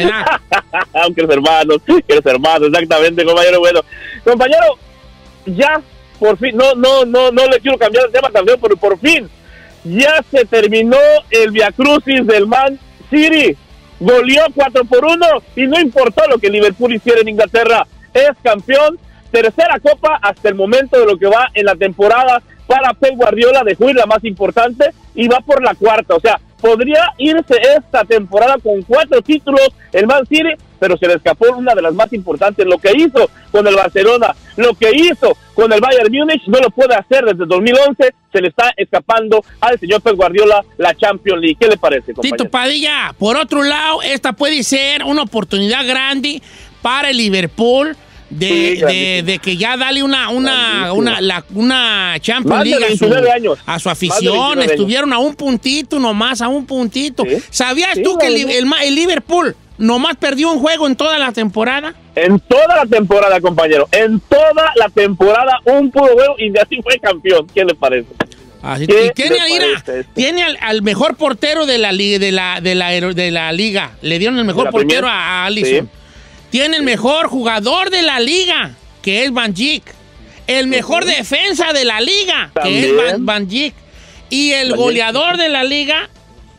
L: Aunque los hermanos, que los hermanos, exactamente, compañero. Bueno, compañero, ya, por fin, no, no, no, no le quiero cambiar el tema también, pero por fin, ya se terminó el viacrucis del Man City. Goleó cuatro por uno y no importó lo que Liverpool hiciera en Inglaterra. Es campeón, tercera copa hasta el momento de lo que va en la temporada para Pep Guardiola, de jugar la más importante, y va por la cuarta. O sea, podría irse esta temporada con cuatro títulos el Man City, pero se le escapó una de las más importantes. Lo que hizo con el Barcelona, lo que hizo con el Bayern Múnich, no lo puede hacer desde dos mil once. Se le está escapando al señor Pep Guardiola la Champions League. ¿Qué le parece, compañero?
B: Tito Padilla, por otro lado, esta puede ser una oportunidad grande para el Liverpool de, sí, de, de que ya dale una una una, la, una Champions League a su, a su afición. Estuvieron a un puntito nomás, a un puntito. ¿Sí? ¿Sabías sí, tú que el, el, el Liverpool nomás perdió un juego en toda la temporada?
L: En toda la temporada, compañero. En toda la temporada, un puro juego y así fue campeón. ¿Qué le parece?
B: Así, y tiene, al, tiene al, al mejor portero de la, de, la, de, la, de la liga. Le dieron el mejor portero a, a Alisson. Sí. Tiene el mejor jugador de la liga, que es Van Dijk. El mejor uh-huh. defensa de la liga, ¿También? que es Van, Van Dijk. Y el Van goleador Dijk. de la liga,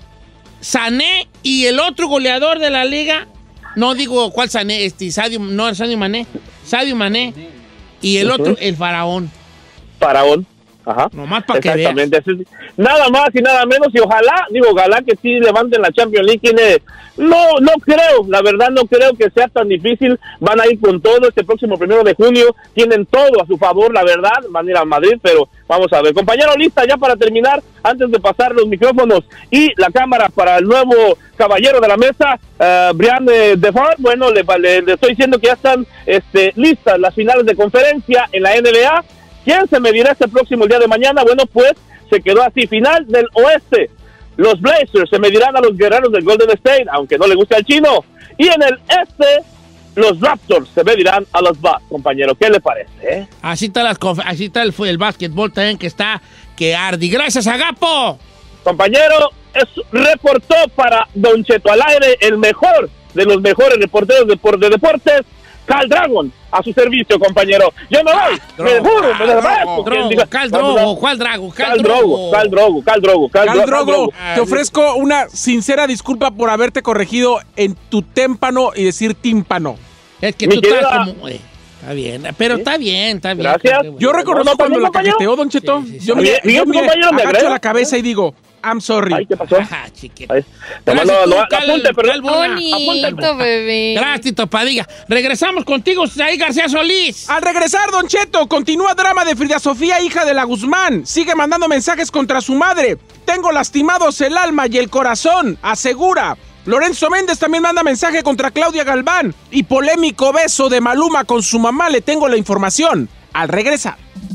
B: Sané. Y el otro goleador de la liga, no digo cuál Sané, este, Sadio, no, Sadio Mané. Sadio Mané. Y el uh-huh. otro, el Faraón.
L: Faraón. Ajá.
B: Nomás para que veas.
L: Nada más y nada menos, y ojalá, digo, ojalá que sí levanten la Champions League. Tiene, no, no creo, la verdad no creo que sea tan difícil. Van a ir con todo este próximo primero de junio, tienen todo a su favor, la verdad, van a ir a Madrid, pero vamos a ver. Compañero, lista ya para terminar, antes de pasar los micrófonos y la cámara para el nuevo caballero de la mesa, uh, Brian eh, Defoe. Bueno, le, le, le estoy diciendo que ya están este, listas las finales de conferencia en la N B A. ¿Quién se medirá este próximo día de mañana? Bueno, pues se quedó así. Final del oeste. Los Blazers se medirán a los guerreros del Golden State, aunque no le guste al chino. Y en el este, los Raptors se medirán a los Bucks, compañero. ¿Qué le parece? Eh?
B: Así está, las, así está el, el básquetbol también, que está que arde. Gracias, Agapo.
L: Compañero, es, reportó para Don Cheto al aire el mejor de los mejores reporteros de, de deportes, Cal Dragon, a su servicio, compañero. Yo me voy, ah, me juro, me desmayo.
B: Cal Drogo, ¿cuál Drago?
L: Cal Drogo, Cal Drogo, Cal Drogo,
E: Cal Drogo. Te ofrezco una sincera disculpa por haberte corregido en tu témpano y decir tímpano.
B: Es que tú estás como... Eh, está bien, pero ¿sí? está bien, está bien.
L: Gracias.
E: Yo reconozco no, no, cuando la cajeteó, Don Cheto. Sí, sí, sí. Yo, me, yo me agacho la cabeza y digo, I'm sorry.
L: Ay, ¿qué pasó?
B: Ajá, chiquito.
L: Ay,
B: Gracias,
L: no, no,
B: tú,
L: no,
B: Cal-
L: apunte, pero
B: Calvona.
D: Bonito, bebé.
B: Gracias, Tito Padilla. Regresamos contigo, Saí García Solís.
E: Al regresar, Don Cheto, continúa drama de Frida Sofía, hija de la Guzmán. Sigue mandando mensajes contra su madre. Tengo lastimados el alma y el corazón, asegura. Lorenzo Méndez también manda mensaje contra Claudia Galván. Y polémico beso de Maluma con su mamá, le tengo la información. Al regresar.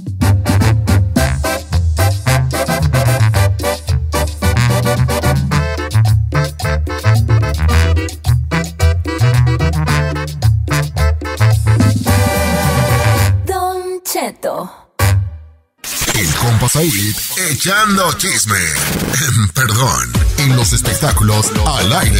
F: Don Cheto.
A: El compa Said echando chisme. Perdón, en los espectáculos al aire.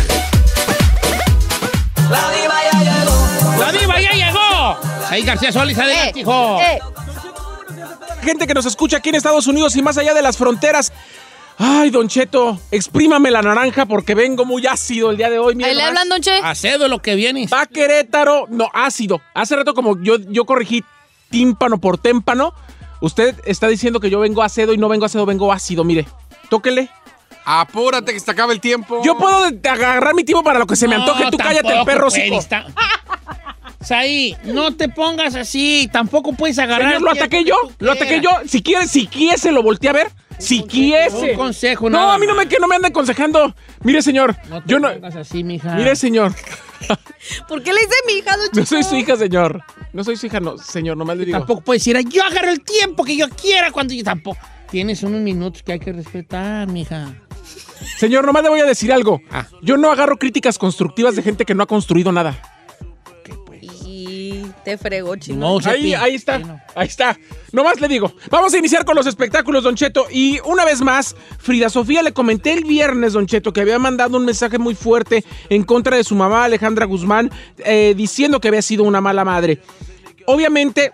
B: La diva ya llegó. La diva ya llegó. Saí García Solís, adelante,
D: Eh,
B: hijo.
D: eh.
E: Gente que nos escucha aquí en Estados Unidos y más allá de las fronteras. Ay, Don Cheto, exprímame la naranja porque vengo muy ácido el día de hoy. Mira
D: Ahí le
E: nomás.
D: hablan, Don Che.
B: Acedo lo que viene.
E: Va Querétaro, no, ácido. Hace rato como yo, yo corregí tímpano por témpano, usted está diciendo que yo vengo acedo y no vengo acedo, vengo ácido, mire. Tóquele.
C: Apúrate que se acaba el tiempo.
E: Yo puedo de- de agarrar mi tiempo para lo que se me antoje, tú cállate el perro,
B: sí.
E: hocico.
B: Saí, no te pongas así. Tampoco puedes agarrar.
E: Señor, lo
B: el tiempo
E: ataqué
B: que
E: yo,
B: tú
E: lo ataqué yo.
B: quieras.
E: Si quiere, si quiese, lo volteé a ver. Si quiese.
B: Un consejo,
E: No,
B: nada
E: a mí no me, que no me ande aconsejando. Mire, señor,
B: No te
E: yo no...
B: pongas así, mija.
E: Mire, señor,
D: ¿Por qué le dice mi hija, Don Cheto?
E: no soy su hija, señor. No soy su hija, no, señor, nomás le digo.
B: Tampoco puedes decir, yo agarro el tiempo que yo quiera cuando yo tampoco. Tienes unos minutos que hay que respetar, mija.
E: Señor, nomás le voy a decir algo.
B: Ah.
E: Yo no agarro críticas constructivas de gente que no ha construido nada.
D: Y te fregó, chino.
B: No,
E: Ahí,
B: Cepi.
E: ahí está,
B: Sí, no.
E: ahí está. Nomás le digo. Vamos a iniciar con los espectáculos, Don Cheto. Y una vez más, Frida Sofía, le comenté el viernes, Don Cheto, que había mandado un mensaje muy fuerte en contra de su mamá, Alejandra Guzmán, eh, diciendo que había sido una mala madre. Obviamente,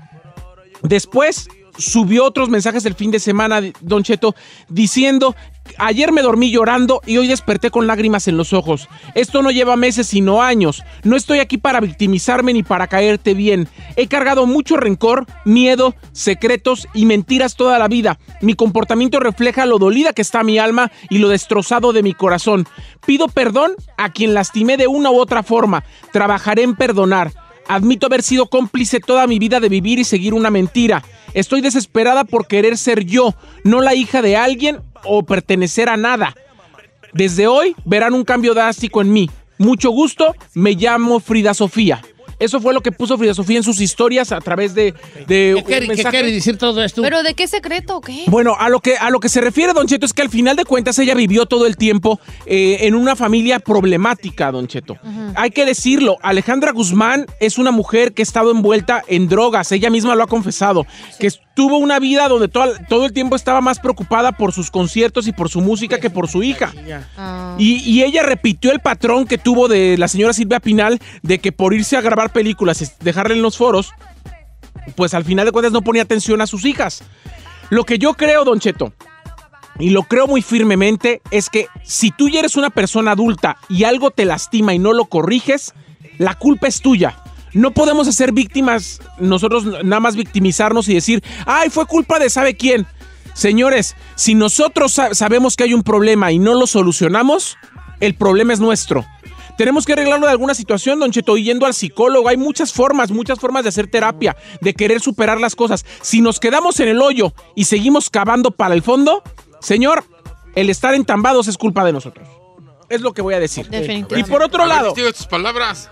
E: después subió otros mensajes el fin de semana, Don Cheto, diciendo: ayer me dormí llorando y hoy desperté con lágrimas en los ojos. Esto no lleva meses sino años. No estoy aquí para victimizarme ni para caerte bien. He cargado mucho rencor, miedo, secretos y mentiras toda la vida. Mi comportamiento refleja lo dolida que está mi alma y lo destrozado de mi corazón. Pido perdón a quien lastimé de una u otra forma. Trabajaré en perdonar. Admito haber sido cómplice toda mi vida de vivir y seguir una mentira. Estoy desesperada por querer ser yo, no la hija de alguien o pertenecer a nada. Desde hoy verán un cambio drástico en mí. Mucho gusto, me llamo Frida Sofía. Eso fue lo que puso Frida Sofía en sus historias a través de, de
B: ¿Qué quiere,
E: un
B: qué
E: mensaje.
B: quiere decir todo esto?
D: ¿Pero de qué secreto o qué?
E: Bueno, a lo que a lo que se refiere, Don Cheto, es que al final de cuentas ella vivió todo el tiempo eh, en una familia problemática, Don Cheto. Hay que decirlo, Alejandra Guzmán es una mujer que ha estado envuelta en drogas, ella misma lo ha confesado, que tuvo una vida donde todo, todo el tiempo estaba más preocupada por sus conciertos y por su música que por su hija.
D: Ah.
E: Y, y ella repitió el patrón que tuvo de la señora Silvia Pinal de que por irse a grabar películas, es- dejarle en los foros, pues al final de cuentas no ponía atención a sus hijas. Lo que yo creo, Don Cheto, y lo creo muy firmemente, es que si tú ya eres una persona adulta y algo te lastima y no lo corriges, la culpa es tuya. No podemos hacer víctimas, nosotros nada más victimizarnos y decir, ay, fue culpa de sabe quién. Señores, si nosotros sa- sabemos que hay un problema y no lo solucionamos, el problema es nuestro. Tenemos que arreglarlo de alguna situación, Don Cheto, y yendo al psicólogo. Hay muchas formas, muchas formas de hacer terapia, de querer superar las cosas. Si nos quedamos en el hoyo y seguimos cavando para el fondo, señor, el estar entambados es culpa de nosotros. Es lo que voy a decir. Y
D: Definitivamente.
E: por otro
C: A ver,
E: lado,
C: testigo de tus palabras.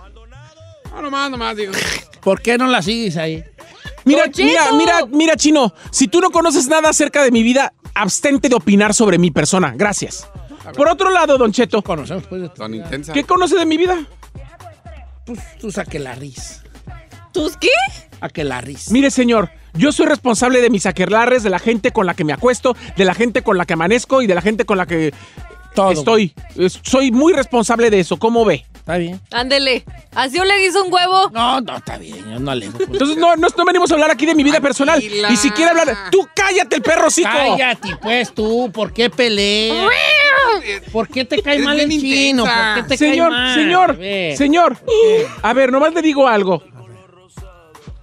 C: No, nomás, nomás, digo.
B: ¿Por qué no la sigues ahí?
E: mira,
D: Don Cheto.
E: mira, mira, mira, Chino, si tú no conoces nada acerca de mi vida, abstente de opinar sobre mi persona. Gracias. Por otro lado, Don Cheto,
B: Conocemos pues de tu
C: Tan
B: vida.
C: intensa.
E: ¿qué conoce de mi vida?
B: Pues tú saque la risa.
D: ¿Tus qué?
B: A que la risa.
E: Mire, señor, yo soy responsable de mis aquelarres, de la gente con la que me acuesto, de la gente con la que amanezco y de la gente con la que
B: Todo.
E: estoy. Es- Soy muy responsable de eso, ¿cómo ve?
B: Está bien.
D: Ándele. ¿Así o le hizo un huevo?
B: No, no, está bien. Yo no le.
E: Entonces no, no, no venimos a hablar aquí de mi vida personal.
C: Tranquila.
E: Y si quiere hablar... ¡Tú cállate el perro, hocico!
B: Cállate, pues tú. ¿Por qué peleas? ¿Por qué te cae
C: Es
B: mal el
C: bien
B: chino?
C: intensa.
B: ¿Por qué te
E: Señor,
B: cae mal?
E: señor,
B: A ver.
E: señor. A ver, nomás le digo algo.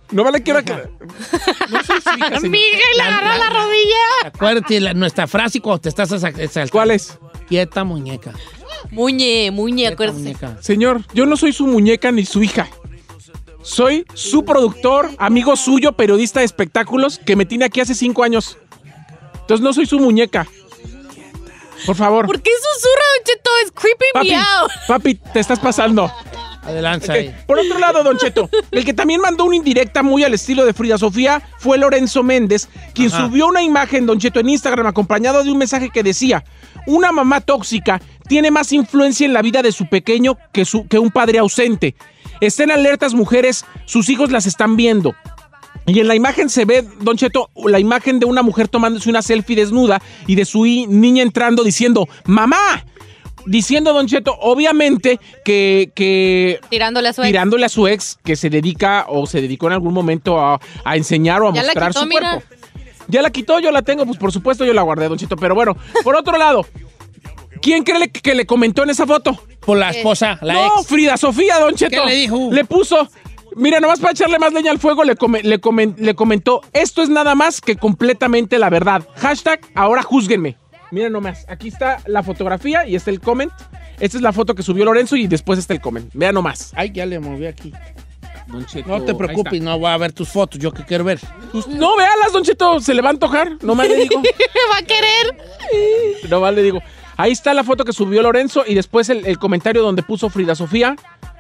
E: No me la quiero que...
B: No soy su hija, señor.
D: Miguel, le agarró la rodilla.
B: Acuérdate, la- nuestra frase cuando te estás exaltando.
E: ¿Cuál es?
B: Quieta muñeca.
D: Muñe, muñe,
B: Quieta
D: acuérdese.
B: muñeca.
E: Señor, yo no soy su muñeca ni su hija. Soy su productor, amigo suyo, periodista de espectáculos, que me tiene aquí hace cinco años. Entonces no soy su muñeca. Por favor.
D: ¿Por qué susurra, Don Cheto? Es creeping
E: Papi,
D: me out.
E: papi, te estás pasando.
B: Adelante.
E: Ok,
B: ahí.
E: por otro lado, Don Cheto, el que también mandó una indirecta muy al estilo de Frida Sofía fue Lorenzo Méndez, quien
B: Ajá.
E: subió una imagen, Don Cheto, en Instagram acompañado de un mensaje que decía: una mamá tóxica tiene más influencia en la vida de su pequeño que, su, que un padre ausente. Estén alertas, mujeres, sus hijos las están viendo. Y en la imagen se ve, Don Cheto, la imagen de una mujer tomándose una selfie desnuda y de su hi- niña entrando diciendo ¡mamá! Diciendo, Don Cheto, obviamente que, que
D: Tirándole a su ex.
E: tirándole a su ex, que se dedica o se dedicó en algún momento a, a enseñar o a
D: Ya la
E: mostrar
D: quitó,
E: su
D: mira.
E: cuerpo. Ya la quitó, yo la tengo, pues por supuesto yo la guardé, Don Cheto. Pero bueno, por otro lado, ¿quién cree que que le comentó en esa foto?
B: Por la esposa, la
E: no,
B: ex.
E: Frida Sofía, Don Cheto.
B: ¿Qué le dijo?
E: Le puso, mira, nomás para echarle más leña al fuego, le, come- le, comen- le comentó: esto es nada más que completamente la verdad. Hashtag, ahora júzguenme. Mira nomás, aquí está la fotografía y está el comment. Esta es la foto que subió Lorenzo y después está el comment. Vea nomás.
B: Ay, ya le moví aquí.
E: Don Cheto,
B: No te
E: ahí
B: preocupes,
E: está.
B: no voy a ver tus fotos, yo que quiero ver.
E: Pues, no, véalas, Don Cheto, se le va a antojar. Nomás le digo.
D: Va a querer.
E: Nomás le digo. Ahí está la foto que subió Lorenzo y después el, el comentario donde puso Frida Sofía.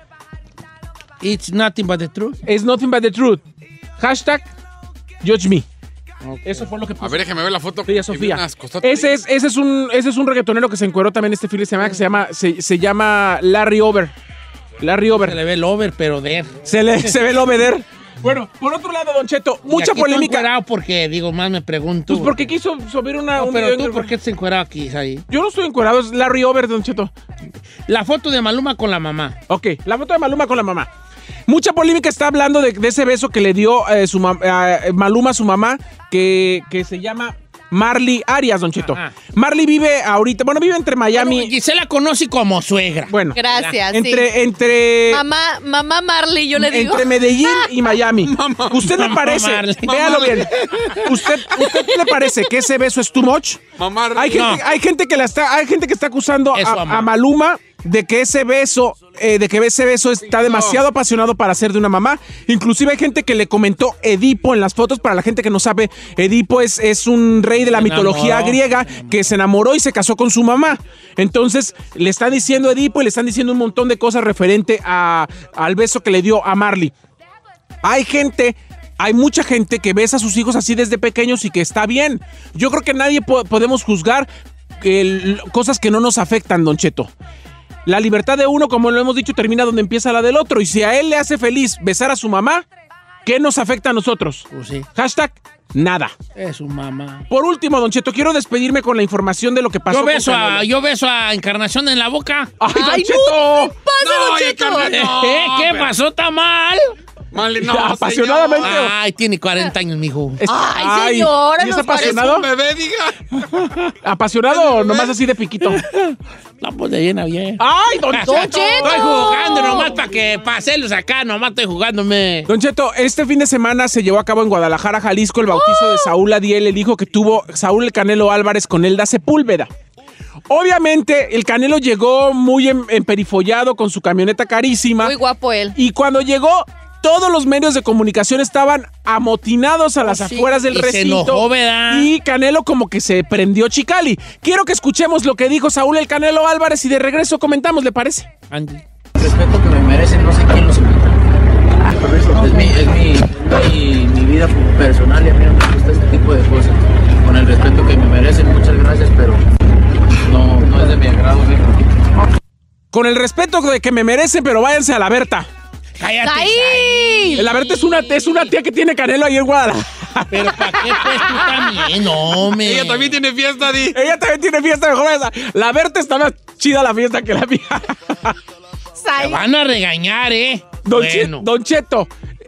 B: It's nothing but the truth.
E: It's nothing but the truth. Hashtag judge me. Eso fue lo que puso.
C: A ver, déjame ver la foto.
E: Frida
C: que vi
E: Sofía.
C: unas costotas
E: Ese
C: ahí.
E: es, ese, es un, ese es un reggaetonero que se encueró también este fin de semana que se llama, se, se llama Larry Over. Larry
B: Se
E: Over.
B: le ve el over, pero de.
E: Se, le, se ve el obeder. Bueno, por otro lado, Don Cheto, mucha polémica.
B: encuerado porque, digo, más me pregunto.
E: Pues porque quiso subir una...
B: No,
E: un
B: pero
E: video
B: tú,
E: en-
B: ¿por qué te encuerado aquí, ahí?
E: Yo no estoy encuerado, es Larry Over, Don Cheto.
B: La foto de Maluma con la mamá.
E: Ok, la foto de Maluma con la mamá. Mucha polémica está hablando de, de ese beso que le dio eh, su mam- eh, Maluma a su mamá, que, que se llama Marley Arias, Don Cheto.
B: Ajá.
E: Marley vive ahorita, bueno, vive entre Miami.
B: Bueno, Gisela conoce como suegra.
E: Bueno,
D: Gracias,
E: entre,
D: sí.
E: entre,
D: Mamá, mamá Marley, yo le digo.
E: entre Medellín y Miami. ¿Usted le
B: Mamá
E: parece?
B: Marley.
E: Véalo
C: Mamá
E: bien. ¿Usted, ¿Usted le parece que ese beso es too much?
C: Mamá,
E: Hay gente,
B: No.
E: hay gente que la está, hay gente que está acusando
B: Es
E: a,
B: su mamá.
E: a Maluma de que ese beso, eh, de que ese beso está demasiado apasionado para ser de una mamá. Inclusive hay gente que le comentó Edipo en las fotos. Para la gente que no sabe, Edipo es, es un rey de la
B: Se
E: mitología
B: enamoró.
E: griega que se enamoró y se casó con su mamá. Entonces le están diciendo Edipo y le están diciendo un montón de cosas referente a, al beso que le dio a Marley. Hay gente, hay mucha gente que besa a sus hijos así desde pequeños y que está bien. Yo creo que nadie po- podemos juzgar el- cosas que no nos afectan, Don Cheto. La libertad de uno, como lo hemos dicho, termina donde empieza la del otro. Y si a él le hace feliz besar a su mamá, ¿qué nos afecta a nosotros?
B: Pues sí,
E: Hashtag, nada.
B: es su mamá.
E: Por último, Don Cheto, quiero despedirme con la información de lo que pasó
B: Yo beso,
E: con
B: a,
E: Canelo.
B: yo beso a Encarnación en la boca.
E: ¡Ay, Don
D: Ay,
E: Cheto!
D: no, ¿qué pasa,
C: No,
D: Don
C: oye,
D: Cheto?
C: carnal, no.
B: ¿Eh? ¿Qué
C: pero-
B: pasó? ¿Está mal?
C: Male, no,
E: Apasionadamente.
C: señor.
B: Ay, tiene cuarenta años, mijo.
E: Es-
D: Ay, señora,
E: ¿y es
D: nos parece
C: Es
E: apasionado?
C: un bebé, diga.
E: ¿Apasionado o nomás así de piquito?
B: No, pues de llena bien.
E: ¡Ay, Don Cheto!
B: Estoy jugando nomás para que paselos acá, nomás estoy jugándome.
E: Don Cheto, este fin de semana se llevó a cabo en Guadalajara, Jalisco, el bautizo de Saúl Adiel, el hijo que tuvo Saúl el Canelo Álvarez con Elda Sepúlveda. Obviamente, el Canelo llegó muy em- emperifollado con su camioneta carísima.
D: Muy guapo él.
E: Y cuando llegó, todos los medios de comunicación estaban amotinados a las
B: sí.
E: afueras del
B: Y se
E: recinto.
B: enojó, ¿verdad?
E: Y Canelo como que se prendió Chicali. Quiero que escuchemos lo que dijo Saúl el Canelo Álvarez y de regreso comentamos, ¿le parece?
B: Andy.
M: El respeto que me merecen, no sé quién los invita. Es mi, es mi, mi, mi vida personal y a mí no me gusta este tipo de cosas. Con el respeto que me merecen, muchas gracias, pero no, no es de mi agrado. ¿Sí?
E: Con el respeto de que me merecen, pero váyanse a la Berta.
B: Cállate.
D: ¡Ahí!
E: La Berta es una, es una tía que tiene Canelo ahí en Guadalajara.
B: Pero ¿para qué pues tú también? No, me.
C: Ella también tiene fiesta, Di.
E: Ella también tiene fiesta de jóvenes. La Berta está más chida la fiesta que la mía.
B: Te van a regañar, ¿eh?
E: Don,
B: Bueno.
E: Che- Don Cheto,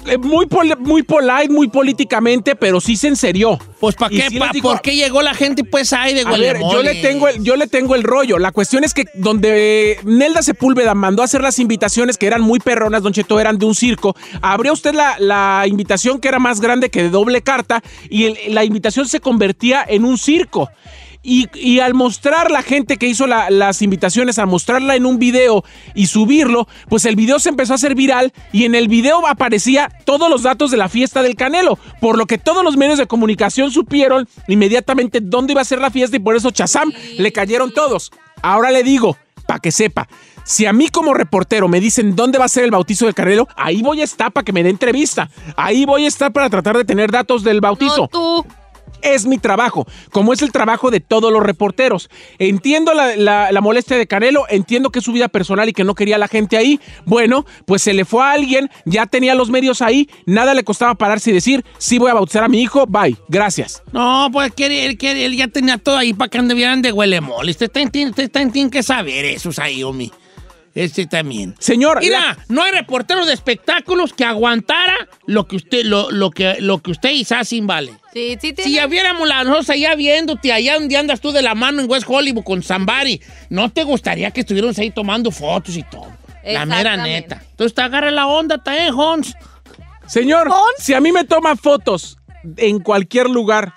E: eh, muy, pol- muy polite, muy políticamente, pero sí se enserió.
B: Pues ¿para qué?
E: sí
B: Pa,
E: digo,
B: ¿Por qué llegó la gente pues ahí de
E: a ver,
B: Gualemole?
E: yo le tengo el, yo le tengo el rollo. La cuestión es que donde Nelda Sepúlveda mandó a hacer las invitaciones que eran muy perronas, Don Cheto, eran de un circo, abrió usted la, la invitación que era más grande que de doble carta y el, la invitación se convertía en un circo. Y, y al mostrar la gente que hizo la, las invitaciones, al mostrarla en un video y subirlo, pues el video se empezó a hacer viral y en el video aparecía todos los datos de la fiesta del Canelo, por lo que todos los medios de comunicación supieron inmediatamente dónde iba a ser la fiesta y por eso Chazam le cayeron todos. Ahora le digo, para que sepa, si a mí como reportero me dicen dónde va a ser el bautizo del Canelo, ahí voy a estar para que me dé entrevista, ahí voy a estar para tratar de tener datos del bautizo.
D: No, tú.
E: Es mi trabajo, como es el trabajo de todos los reporteros. Entiendo la, la, la molestia de Canelo, entiendo que es su vida personal y que no quería a la gente ahí. Bueno, pues se le fue a alguien, ya tenía los medios ahí, nada le costaba pararse y decir, sí voy a bautizar a mi hijo, bye, gracias.
B: No, pues que él, que él ya tenía todo ahí para que anduvieran de Gualemole. Usted tiene, usted tiene que saber eso, Sayomi. Este también.
E: Señor.
B: Mira,
E: la...
B: no hay reportero de espectáculos que aguantara lo que usted, lo, lo que, lo que usted y Sassin vale.
D: Sí, sí, tiene.
B: Si ya viéramos la nosotros allá viéndote, allá donde andas tú de la mano en West Hollywood con Zambari, ¿no te gustaría que estuviéramos ahí tomando fotos y todo? La mera neta. Entonces te agarra la onda, también, Hons.
E: Señor, ¿Hons? Si a mí me toman fotos en cualquier lugar,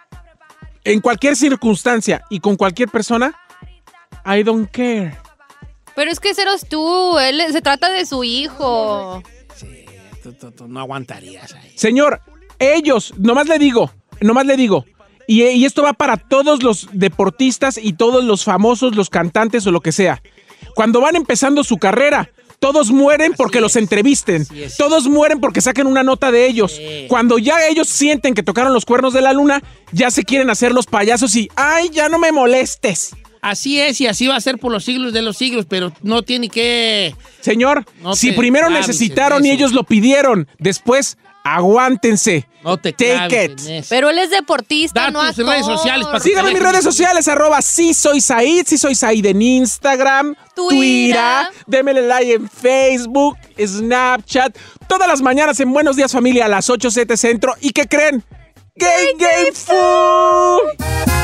E: en cualquier circunstancia y con cualquier persona, I don't care.
D: Pero es que ese eres tú, él se trata de su hijo.
B: Sí, tú, tú, tú no aguantarías ahí.
E: Señor, ellos, nomás le digo, nomás le digo, y, y esto va para todos los deportistas y todos los famosos, los cantantes o lo que sea. Cuando van empezando su carrera, todos mueren porque los entrevisten. Todos mueren porque saquen una nota de ellos. Sí. Cuando ya ellos sienten que tocaron los cuernos de la luna, ya se quieren hacer los payasos y ¡ay, ya no me molestes!
B: Así es y así va a ser por los siglos de los siglos, pero no tiene que...
E: Señor,
B: no
E: si primero necesitaron y ellos lo pidieron, después aguántense.
B: No te
E: Take it.
D: Pero él es deportista,
B: da
D: no
B: tus
D: actor.
B: redes sociales. Para
E: síganme en mis redes sociales, arroba sí soy Said, sí soy Said en Instagram, Twitter, Twitter, démele like en Facebook, Snapchat, todas las mañanas en Buenos Días Familia a las ocho siete Centro. ¿Y qué creen? ¡Game Game Food!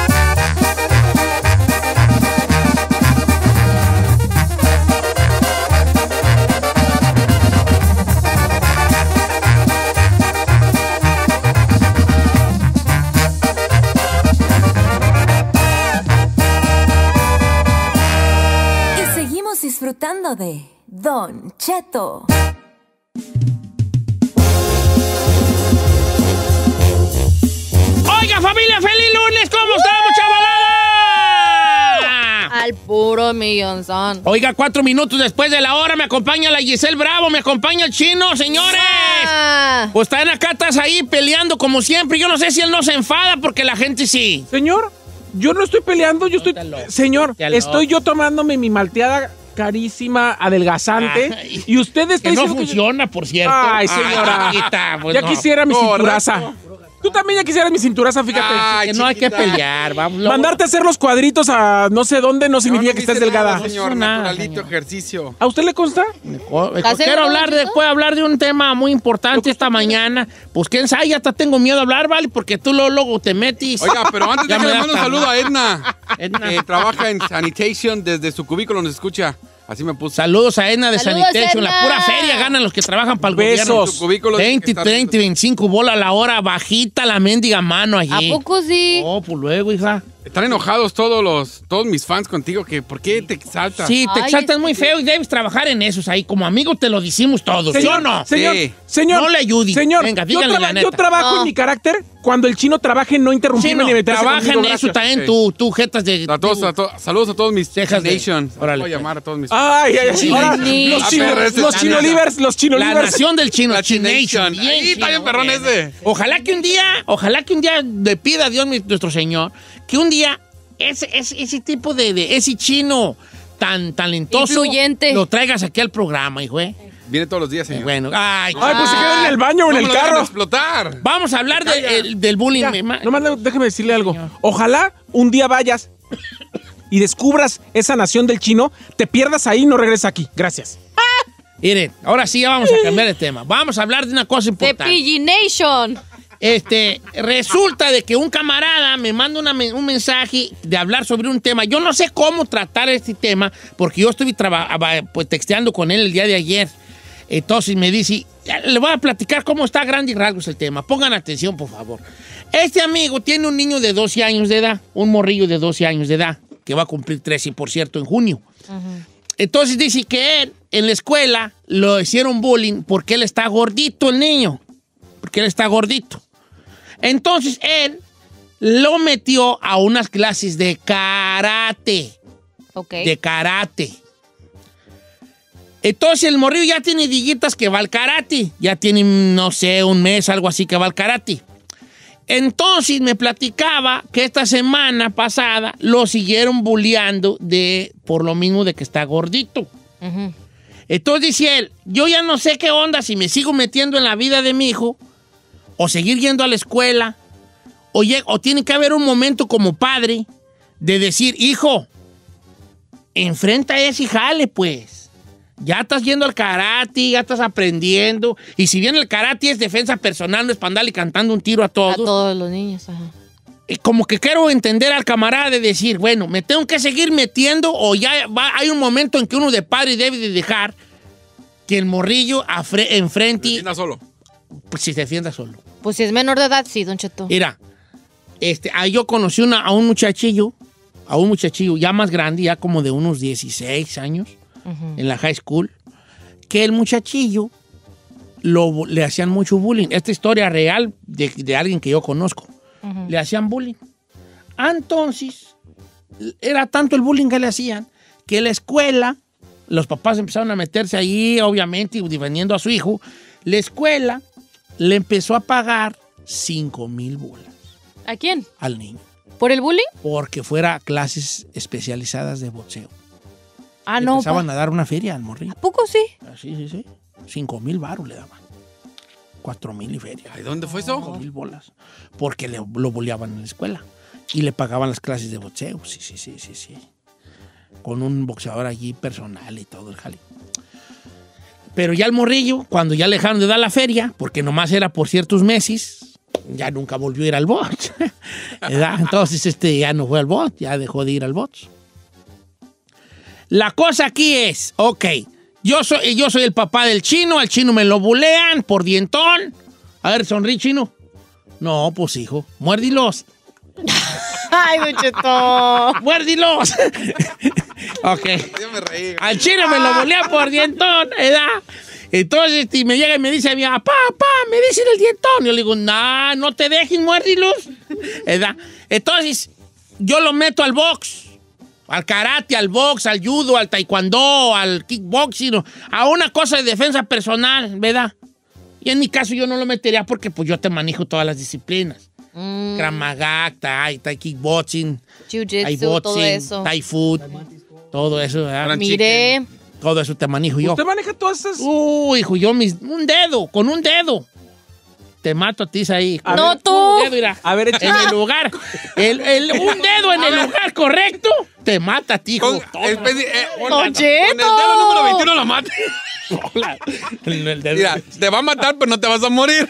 F: Disfrutando de Don Cheto.
B: Oiga, familia, feliz lunes, ¿cómo estamos, chavalada?
D: Al puro millonzón.
B: Oiga, cuatro minutos después de la hora me acompaña la Giselle Bravo, me acompaña el Chino, señores. Ah. Pues están acá, estás ahí peleando como siempre. Yo no sé si él no se enfada porque la gente sí.
E: Señor, yo no estoy peleando, yo estoy... Señor, estoy yo tomándome mi malteada carísima, adelgazante. Ay, y usted está
B: que no
E: diciendo
B: funciona,
E: que yo...
B: por cierto.
E: Ay, señora. Ay, chiquita, pues ya no. Quisiera mi cinturaza. No, tú también ya quisieras mi cinturaza, fíjate.
B: Ay, que no hay que pelear. Vamos,
E: mandarte a hacer los cuadritos a no sé dónde no significa no, no que estés delgada.
C: Nada, señor, naturalito ejercicio.
E: ¿A usted le consta?
B: Quiero hablar de, puedo hablar de un tema muy importante esta mañana. Pues quién sabe, ya hasta tengo miedo a hablar, ¿vale? Porque tú luego, luego te metes.
C: Oiga, pero antes de que le mando un saludo a Edna. Edna. Que trabaja en Sanitation, desde su cubículo nos escucha. Así me puse.
B: Saludos a Edna de
D: Saludos,
B: Sanitation.
D: Edna.
B: La pura feria ganan los que trabajan para el
E: Besos.
B: gobierno. veinte, treinta, veinticinco bolas a la hora, bajita la mendiga mano allí.
D: ¿A poco sí?
B: Oh, pues luego, hija.
C: Están enojados todos los, todos mis fans contigo, que ¿por qué te exaltas?
B: Sí, te Ay, exaltas muy feo y debes trabajar en esos ahí. Como amigo te lo decimos todos,
E: señor,
B: ¿sí o no?
E: Señor,
B: sí.
E: señor.
B: No le ayudes.
E: Señor,
B: venga, díganle la neta.
E: Yo trabajo no. en mi carácter cuando el Chino trabaje en no interrumpirme
B: sí,
E: ni meterse
B: trabaja
E: conmigo,
B: en eso
E: gracias.
B: también, sí. tú, tú, jetas de...
C: A todos, a to, saludos a todos mis
B: cejas
C: Nations.
B: Órale.
C: Voy a llamar a todos mis...
E: Ay, ay, ay. Ahora, los chino, los chino livers, los chino
B: livers. La nación del chino,
C: la Chination.
B: Bien,
C: ahí está bien perrón ese.
B: Ojalá que un día, ojalá que un día le pida a Dios nuestro Señor, que un día ese, ese, ese tipo de, de, ese chino tan talentoso,
D: influyente,
B: lo traigas aquí al programa, hijo, ¿eh?
C: Viene todos los días, señor.
B: Bueno, ay,
E: ay pues se queda en el baño o en
C: no
E: el carro.
C: Explotar.
B: Vamos a hablar de, el, del bullying.
E: Ya, nomás déjame decirle algo. Ojalá un día vayas y descubras esa nación del chino, te pierdas ahí y no regreses aquí. Gracias.
B: Miren, ahora sí ya vamos a cambiar de tema. Vamos a hablar de una cosa importante.
D: The P G Nation.
B: Este, resulta de que un camarada me manda una, un mensaje de hablar sobre un tema. Yo no sé cómo tratar este tema porque yo estuve pues, texteando con él el día de ayer. Entonces me dice, le voy a platicar cómo está a grandes rasgos el tema. Pongan atención, por favor. Este amigo tiene un niño de doce años de edad, un morrillo de doce años de edad, que va a cumplir trece, por cierto, en junio. Uh-huh. Entonces dice que él, en la escuela, lo hicieron bullying porque él está gordito, el niño. Porque él está gordito. Entonces él lo metió a unas clases de karate.
D: Okay.
B: De karate. Entonces el morrillo ya tiene dillitas que va al karate. Ya tiene, no sé, un mes, algo así que va al karate. Entonces me platicaba que esta semana pasada lo siguieron bulleando de, por lo mismo de que está gordito. Uh-huh. Entonces dice él, yo ya no sé qué onda si me sigo metiendo en la vida de mi hijo o seguir yendo a la escuela o, o tiene que haber un momento como padre de decir, hijo, enfrenta ese jale pues. Ya estás yendo al karate, ya estás aprendiendo. Y si bien el karate es defensa personal, no es para andarle cantando un tiro a todos.
D: A todos los niños, ajá.
B: Como que quiero entender al camarada de decir, bueno, ¿me tengo que seguir metiendo o ya va, hay un momento en que uno de padre debe de dejar que el morrillo afre, enfrente...
C: Se defienda solo.
B: Pues si se defienda solo.
D: Pues si es menor de edad, sí, don Cheto.
B: Mira, este, yo conocí una, a un muchachillo, a un muchachillo ya más grande, ya como de unos dieciséis años, uh-huh. en la high school, que el muchachillo lo, le hacían mucho bullying. Esta historia real de, de alguien que yo conozco. Uh-huh. Le hacían bullying. Entonces, era tanto el bullying que le hacían que la escuela, los papás empezaron a meterse ahí, obviamente, y defendiendo a su hijo. La escuela le empezó a pagar cinco mil bolas.
D: ¿A quién?
B: Al niño.
D: ¿Por el bullying?
B: Porque fuera a clases especializadas de boxeo.
D: Ah,
B: le
D: no.
B: Empezaban
D: pa...
B: a dar una feria al morrillo.
D: ¿A poco sí?
B: Sí, sí, sí. Cinco mil baros le daban. Cuatro mil y feria.
C: ¿Y dónde fue eso?
B: Cinco mil bolas. Porque le, lo boleaban en la escuela. Y le pagaban las clases de boxeo. Sí, sí, sí, sí, sí. Con un boxeador allí personal y todo el jale. Pero ya el morrillo, cuando ya le dejaron de dar la feria, porque nomás era por ciertos meses, ya nunca volvió a ir al box. Entonces este ya no fue al box, ya dejó de ir al box. La cosa aquí es, ok, yo soy, yo soy el papá del chino, al chino me lo bulean por dientón. A ver, sonríe, chino. No, pues hijo, muérdilos.
D: Ay, Don Cheto.
B: Muérdilos. Ok.
C: Yo me reí.
B: Al chino me lo bulea por dientón, ¿verdad? Entonces y me llega y me dice a mi papá, papá, me dicen el dientón. Yo le digo, no, no te dejes, muérdilos. ¿Verdad? Entonces, yo lo meto al box. Al karate, al box, al judo, al taekwondo, al kickboxing, a una cosa de defensa personal, ¿verdad? Y en mi caso yo no lo metería porque pues yo te manejo todas las disciplinas. Mm. Krav Maga, Thai, Thai kickboxing,
D: Jiu-Jitsu, todo eso.
B: Thai food, todo eso, ¿verdad?
D: Mire.
B: Todo eso te manejo yo.
E: ¿Usted maneja todas esas?
B: Uy, hijo, yo mis, un dedo, con un dedo. Te mato a ti ahí.
D: A no, ver, tú.
B: Dedo, mira, a ver, en el lugar. El, el, un dedo en el lugar correcto te mata a ti, hijo.
C: Con, el, eh,
D: con, Cheto.
C: Con el dedo número veintiuno lo mata.
B: el, el dedo.
C: Mira, te va a matar, pero no te vas a morir.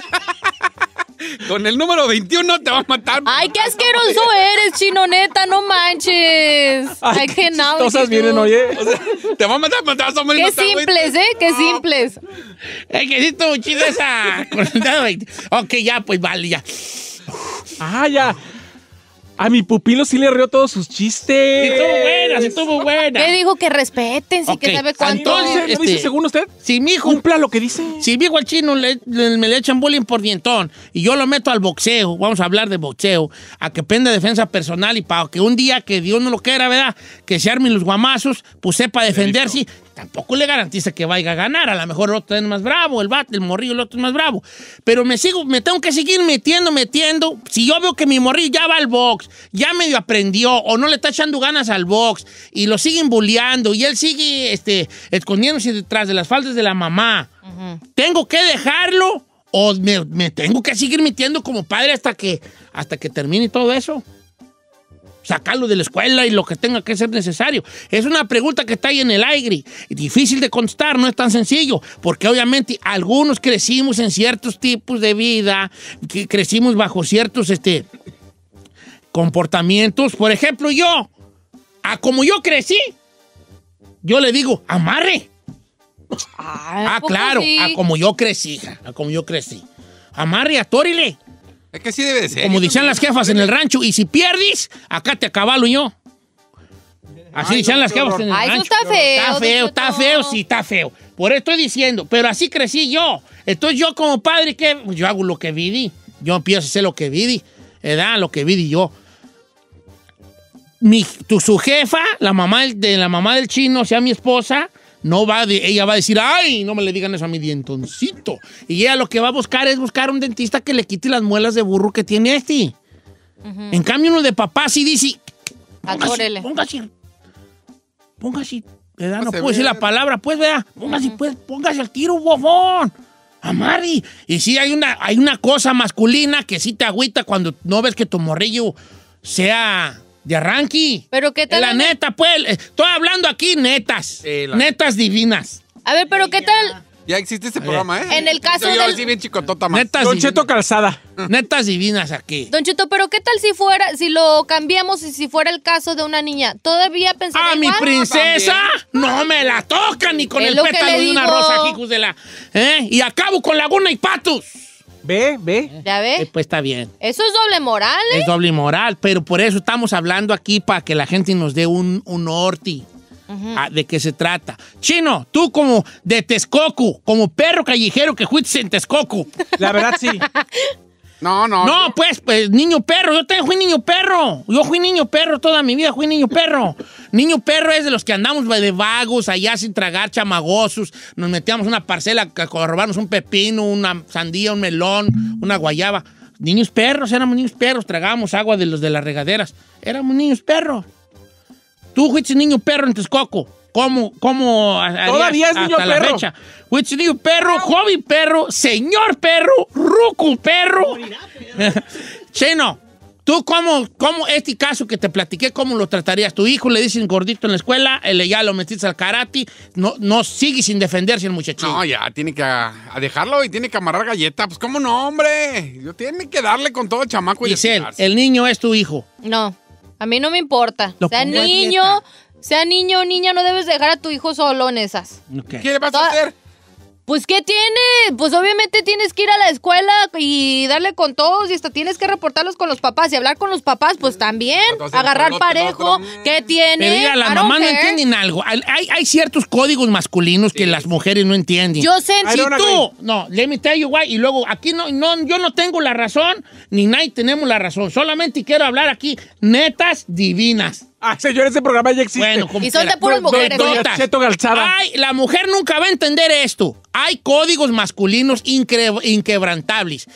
C: Con el número veintiuno te va a matar.
D: Ay, qué asqueroso eres, chino, neta, no manches. Ay, qué nada.
E: Cosas vienen, oye.
C: O sea, te va a matar, pero te vas a morir.
D: Qué
C: no
D: simples, ¿eh? Qué
C: no.
D: simples.
B: Es que sí estuvo chida esa. Ok, ya, pues vale, ya.
E: Ah, ya. A mi pupilo sí le rió todos sus chistes.
B: Sí estuvo buena, sí estuvo buena.
D: ¿Qué dijo? Que respeten, sí, okay. Que sabe cuánto.
E: Entonces, ¿no
B: este,
E: dice según usted?
B: Si mi hijo...
E: Cumpla lo que dice.
B: Si mi hijo al chino le, le, me le echan bullying por dientón y yo lo meto al boxeo, vamos a hablar de boxeo, a que penda defensa personal y para que un día que Dios no lo quiera, ¿verdad? Que se armen los guamazos, pues sepa defenderse. Tampoco le garantiza que vaya a ganar. A lo mejor el otro es más bravo, el bate, el morrillo, el otro es más bravo. Pero me sigo, me tengo que seguir metiendo, metiendo. Si yo veo que mi morrillo ya va al box, ya medio aprendió o no le está echando ganas al box y lo siguen bulleando y él sigue este, escondiéndose detrás de las faldas de la mamá, uh-huh. ¿Tengo que dejarlo o me, me tengo que seguir metiendo como padre hasta que, hasta que termine todo eso? sacarlo de la escuela y lo que tenga que ser necesario. Es una pregunta que está ahí en el aire. Difícil de contestar, no es tan sencillo, porque obviamente algunos crecimos en ciertos tipos de vida, que crecimos bajo ciertos este, comportamientos. Por ejemplo, yo, a como yo crecí, yo le digo, amarre. Ah, claro, sí. a como yo crecí, hija, a como yo crecí. Amarre, atórile.
C: Es que sí debe de ser.
B: Como decían las jefas en el rancho, y si pierdes, acá te acabalo yo. Así decían las jefas en el
D: Ay,
B: rancho.
D: eso está feo.
B: Está feo, está feo, sí, está feo. Por eso estoy diciendo, pero así crecí yo. Entonces yo como padre, ¿qué? Pues yo hago lo que vi. Yo empiezo a hacer lo que vi, ¿verdad? Lo que vi yo. Mi, tu, su jefa, la mamá de la mamá del chino, o sea, mi esposa, no va de, ella va a decir, ay, no me le digan eso a mi dientoncito. Y ella lo que va a buscar es buscar un dentista que le quite las muelas de burro que tiene este. Uh-huh. En cambio, uno de papá sí dice, póngase, póngase, póngase, ¿verdad? No, no puedo decir la palabra, pues, ¿verdad? Póngase, uh-huh. pues, póngase al tiro, bofón. Amarri. Y sí hay una, hay una cosa masculina que sí te agüita cuando no ves que tu morrillo sea de arranque.
D: Pero qué tal.
B: La neta, pues, estoy hablando aquí netas. Sí, la... Netas divinas.
D: A ver, pero qué tal.
C: Ya existe este programa, ¿eh?
D: En el caso
C: yo,
D: del...
C: Yo sí bien chicotota más.
B: Netas
E: Don Cheto Calzada.
B: Netas divinas aquí.
D: Don Cheto, pero qué tal si fuera, si lo cambiamos y si fuera el caso de una niña, ¿todavía pensaría
B: ¡Ah, mi princesa! No, no me la tocan ni con
D: es
B: el pétalo de una rosa, hijos de la... ¿Eh? Y acabo con Laguna y Patos.
E: Ve, ve.
D: ¿Ya ve?
B: Eh, pues está bien.
D: Eso es doble moral, ¿eh?
B: Es doble moral, pero por eso estamos hablando aquí para que la gente nos dé un, un norte. Uh-huh. Ah, ¿de qué se trata? Chino, tú como de Texcoco, como perro callejero que fuiste en Texcoco.
E: La verdad, sí.
C: No, no.
B: No, pues, pues, niño perro. Yo también fui niño perro. Yo fui niño perro toda mi vida, fui niño perro. Niño perro es de los que andamos de vagos allá sin tragar, chamagosos. Nos metíamos una parcela a robarnos un pepino, una sandía, un melón, una guayaba. Niños perros, éramos niños perros. Tragábamos agua de los de las regaderas. Éramos niños perros. Tú fuiste niño perro en Texcoco. ¿Cómo? ¿Cómo?
E: Todavía es niño perro. La fecha.
B: Fuiste niño perro, joven perro, señor perro, ruco perro. Chino, ¿tú cómo, cómo, este caso que te platiqué, cómo lo tratarías? Tu hijo le dicen gordito en la escuela, él ya lo metiste al karate, no, no sigue sin defenderse el muchachito.
C: No, ya, tiene que a, a dejarlo y tiene que amarrar galleta. Pues, ¿cómo no, hombre? Yo tiene que darle con todo el chamaco y
B: Giselle, el niño es tu hijo.
D: No, a mí no me importa.
B: Lo
D: sea niño, sea niño o niña, no debes dejar a tu hijo solo en esas.
B: Okay.
C: ¿Qué le vas a hacer?
D: Pues, ¿qué tiene? Pues, obviamente tienes que ir a la escuela y darle con todos y hasta tienes que reportarlos con los papás y hablar con los papás, pues, también. Entonces, agarrar otro, parejo. Otro. ¿Qué tiene?
B: Pero mira, las mamás no entienden algo. Hay, hay ciertos códigos masculinos sí. que las mujeres no entienden.
D: Yo sé.
B: Si tú, no, let me tell you why. Y luego, aquí no, no, yo no tengo la razón, ni nadie tenemos la razón. Solamente quiero hablar aquí netas divinas.
E: Ah, señor, ese programa ya existe.
B: Bueno,
D: y son de puras mujeres.
B: Ay, la mujer nunca va a entender esto. Hay códigos masculinos incre- inquebrantables.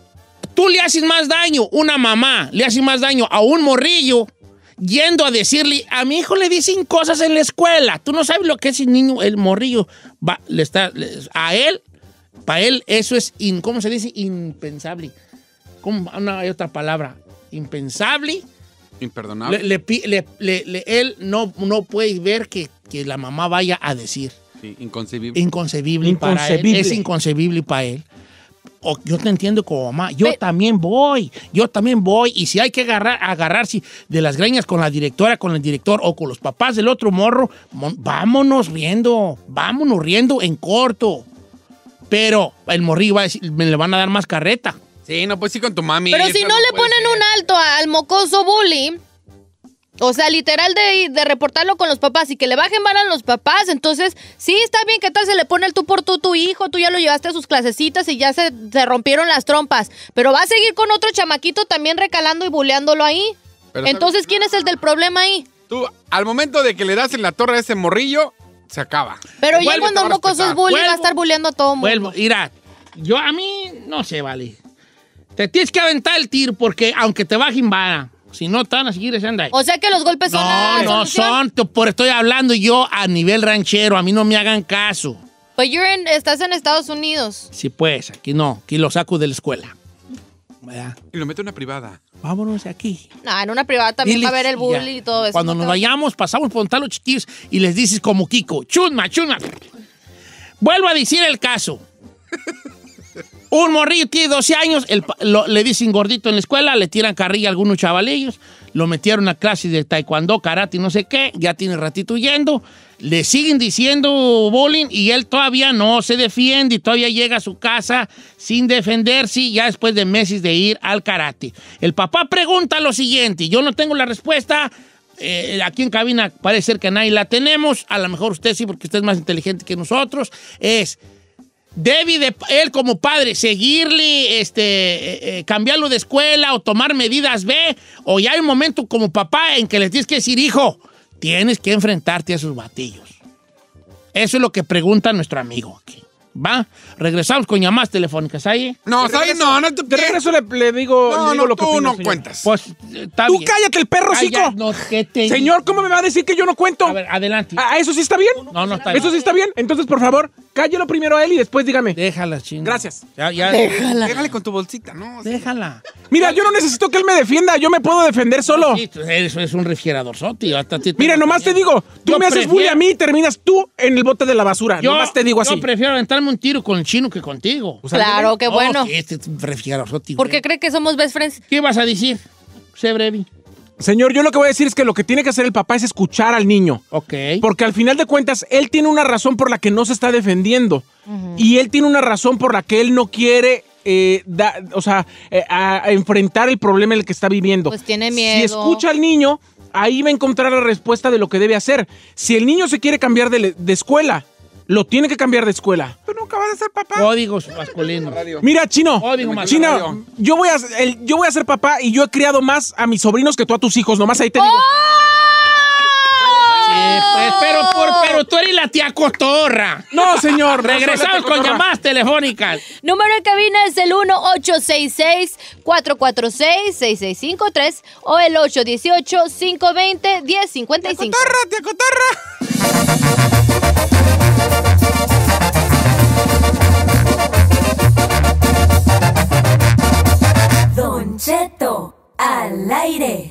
B: Tú le haces más daño, una mamá le hace más daño a un morrillo yendo a decirle, a mi hijo le dicen cosas en la escuela. Tú no sabes lo que es el niño, el morrillo. Va, le está, le, a él, para él eso es, in, ¿cómo se dice? Impensable. ¿Cómo? No hay otra palabra. Impensable.
C: Imperdonable.
B: Le, le, le, le, le, él no, no puede ver que, que la mamá vaya a decir.
C: Sí, inconcebible.
B: Inconcebible,
E: inconcebible
B: para él. Es inconcebible para él. O, yo te entiendo como mamá. Yo Pe también voy. Yo también voy. Y si hay que agarrar, agarrarse de las greñas con la directora, con el director o con los papás del otro morro, vámonos riendo. Vámonos riendo en corto. Pero el morrillo va a decir, me le van a dar más carreta.
C: Sí, no, pues sí con tu mami.
D: Pero si no, no le ponen ser. un alto al mocoso bully, o sea, literal de, de reportarlo con los papás y que le bajen vara a los papás, entonces sí, está bien que tal se le pone el tú por tú tu hijo, tú ya lo llevaste a sus clasecitas y ya se, se rompieron las trompas, pero va a seguir con otro chamaquito también recalando y bulleándolo ahí. Pero entonces, ¿quién es el del problema ahí?
C: Tú, al momento de que le das en la torre a ese morrillo, se acaba.
D: Pero ya cuando un mocoso es bully, va a estar bulleando a todo mundo.
B: Vuelvo, mira, yo a mí, no sé, vale. Te tienes que aventar el tiro porque aunque te bajen vara, si no te van a seguir ese anda ahí.
D: O sea que los golpes son
B: No, no son, por estoy hablando yo a nivel ranchero, a mí no me hagan caso.
D: Pues you're in, estás en Estados Unidos.
B: Sí, pues, aquí no, aquí lo saco de la escuela. ¿Verdad?
C: Y lo meto en una privada.
B: vámonos de aquí.
D: No, en una privada también
B: Diles,
D: va a haber el bullying
B: ya.
D: y todo eso.
B: Cuando
D: no
B: nos
D: te-
B: vayamos, pasamos por a los chiquillos y les dices como Kiko, chusma, chusma. Vuelvo a decir el caso. Un morrillo tiene doce años, el pa- lo- le dicen gordito en la escuela, le tiran carrilla a algunos chavalillos, lo metieron a clases de taekwondo, karate y no sé qué, ya tiene ratito yendo, le siguen diciendo bullying y él todavía no se defiende y todavía llega a su casa sin defenderse ya después de meses de ir al karate. El papá pregunta lo siguiente, yo no tengo la respuesta, eh, aquí en cabina parece ser que nadie la tenemos, a lo mejor usted sí porque usted es más inteligente que nosotros, es... ¿Debe de él como padre seguirle, este, eh, eh, cambiarlo de escuela o tomar medidas B? ¿O ya hay un momento como papá en que le tienes que decir, hijo, tienes que enfrentarte a esos batillos? Eso es lo que pregunta nuestro amigo aquí. ¿Va? Regresamos con llamadas telefónicas. ¿Ahí?
C: No,
E: De
C: ahí
E: regreso-
C: no, no te
E: De regreso le, le digo,
C: No,
E: le digo
C: no,
E: lo que
C: tú
E: opino,
C: no
E: señor.
C: cuentas.
B: Pues, está
E: Tú
B: bien.
E: cállate, el perro,
B: Ay,
E: cico.
B: ya, no, ¿qué te-
E: Señor, ¿cómo me va a decir que yo no cuento?
B: A ver, adelante.
E: ¿A eso sí está bien?
B: No, no está
E: ¿Eso
B: bien.
E: sí está bien? Entonces, por favor, cállelo primero a él y después dígame.
B: Déjala, chinga.
E: Gracias.
B: Ya, ya.
C: Déjale con tu bolsita, ¿no?
B: Déjala.
E: Mira, yo no necesito que él me defienda, yo me puedo defender solo.
B: Sí, eso es un refrigerador soti.
E: Mira, nomás te digo, tú
B: Yo
E: me haces
B: prefiero-
E: bullying a mí y terminas tú en el bote de la basura.
B: Yo,
E: nomás te digo así.
B: yo prefiero aventarme un tiro con el chino que contigo.
D: Claro, qué
B: Oh,
D: bueno.
B: sí, este es un refrigerador soti.
D: ¿Por qué cree que somos best friends?
B: ¿Qué vas a decir? Sé breve.
E: Señor, yo lo que voy a decir es que lo que tiene que hacer el papá es escuchar al niño.
B: Ok.
E: Porque al final de cuentas, él tiene una razón por la que no se está defendiendo. Y él tiene una razón por la que él no quiere, eh, da- o sea, eh, a, a enfrentar el problema en el que está viviendo.
D: Pues tiene miedo.
E: Si escucha al niño, ahí va a encontrar la respuesta de lo que debe hacer. Si el niño se quiere cambiar de, de escuela, lo tiene que cambiar de escuela.
C: Tú nunca vas a ser papá.
B: Códigos masculinos.
E: Mira, Chino,
B: Código
E: Chino,
B: masculino.
E: yo voy, a, el- yo voy a ser papá y yo he criado más a mis sobrinos que tú a tus hijos. Nomás ahí te digo.
B: Sí, pues, pero, por- pero tú eres la tía cotorra.
E: No, señor. no soy la
B: Regresamos
E: tía
B: con
E: cotorra.
B: llamadas telefónicas.
D: Número de cabina es el uno ocho seis seis, cuatro cuatro seis, seis seis cinco tres o el ocho uno ocho, cinco dos cero, uno cero cinco cinco.
C: ¡Cotorra, tía cotorra!
F: Don Cheto al aire.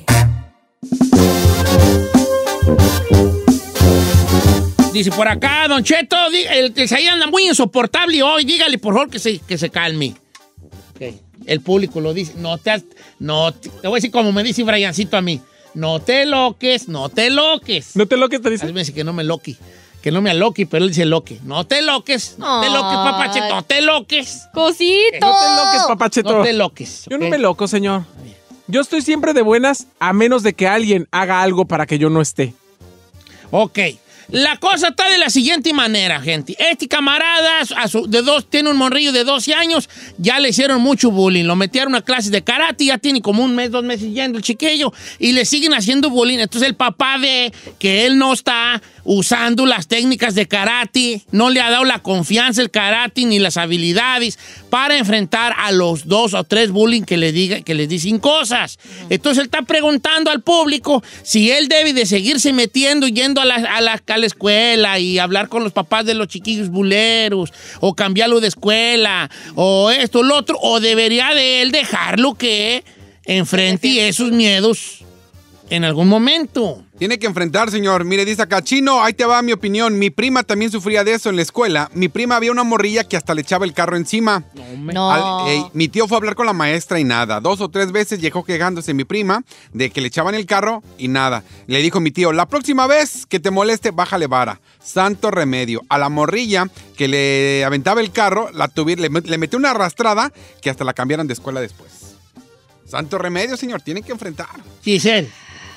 B: Dice por acá, Don Cheto, di- el que se anda muy insoportable hoy, dígale por favor que se, que se calme. Ok. El público lo dice, no te, has- no te, te voy a decir como me dice Briancito a mí, no te loques, no te loques.
E: No te loques, te
B: A
E: dice.
B: mí me dice que no me loque, que no me aloque, pero él dice loque. No te loques, no te loques,
D: Ay.
B: papache, no te loques.
D: Cosito.
E: No te loques, papacheto.
B: No te loques.
E: Yo no
B: ¿ok?
E: me loco, señor. Yo estoy siempre de buenas a menos de que alguien haga algo para que yo no esté.
B: Ok. La cosa está de la siguiente manera, gente. Este camarada a su- de dos, tiene un morrillo de doce años, ya le hicieron mucho bullying. Lo metieron a clases de karate, ya tiene como un mes, dos meses yendo el chiquillo, y le siguen haciendo bullying. Entonces el papá ve que él no está usando las técnicas de karate, no le ha dado la confianza el karate ni las habilidades para enfrentar a los dos o tres bullying que le diga, que les dicen cosas. Entonces él está preguntando al público si él debe de seguirse metiendo, yendo a la, a la, a la escuela y hablar con los papás de los chiquillos buleros, o cambiarlo de escuela, o esto, lo otro, o debería de él dejarlo que enfrente esos miedos en algún momento.
C: Tiene que enfrentar, señor. Mire, dice acá, Chino, ahí te va mi opinión. Mi prima también sufría de eso en la escuela. Mi prima había una morrilla que hasta le echaba el carro encima.
D: No.
C: Al- ey, mi tío fue a hablar con la maestra y nada. Dos o tres veces llegó quejándose mi prima de que le echaban el carro y nada. Le dijo mi tío, la próxima vez que te moleste, bájale vara. Santo remedio. A la morrilla que le aventaba el carro, la tuvi- le, met- le metió una arrastrada que hasta la cambiaron de escuela después. Santo remedio, señor. Tiene que enfrentar.
B: Giselle,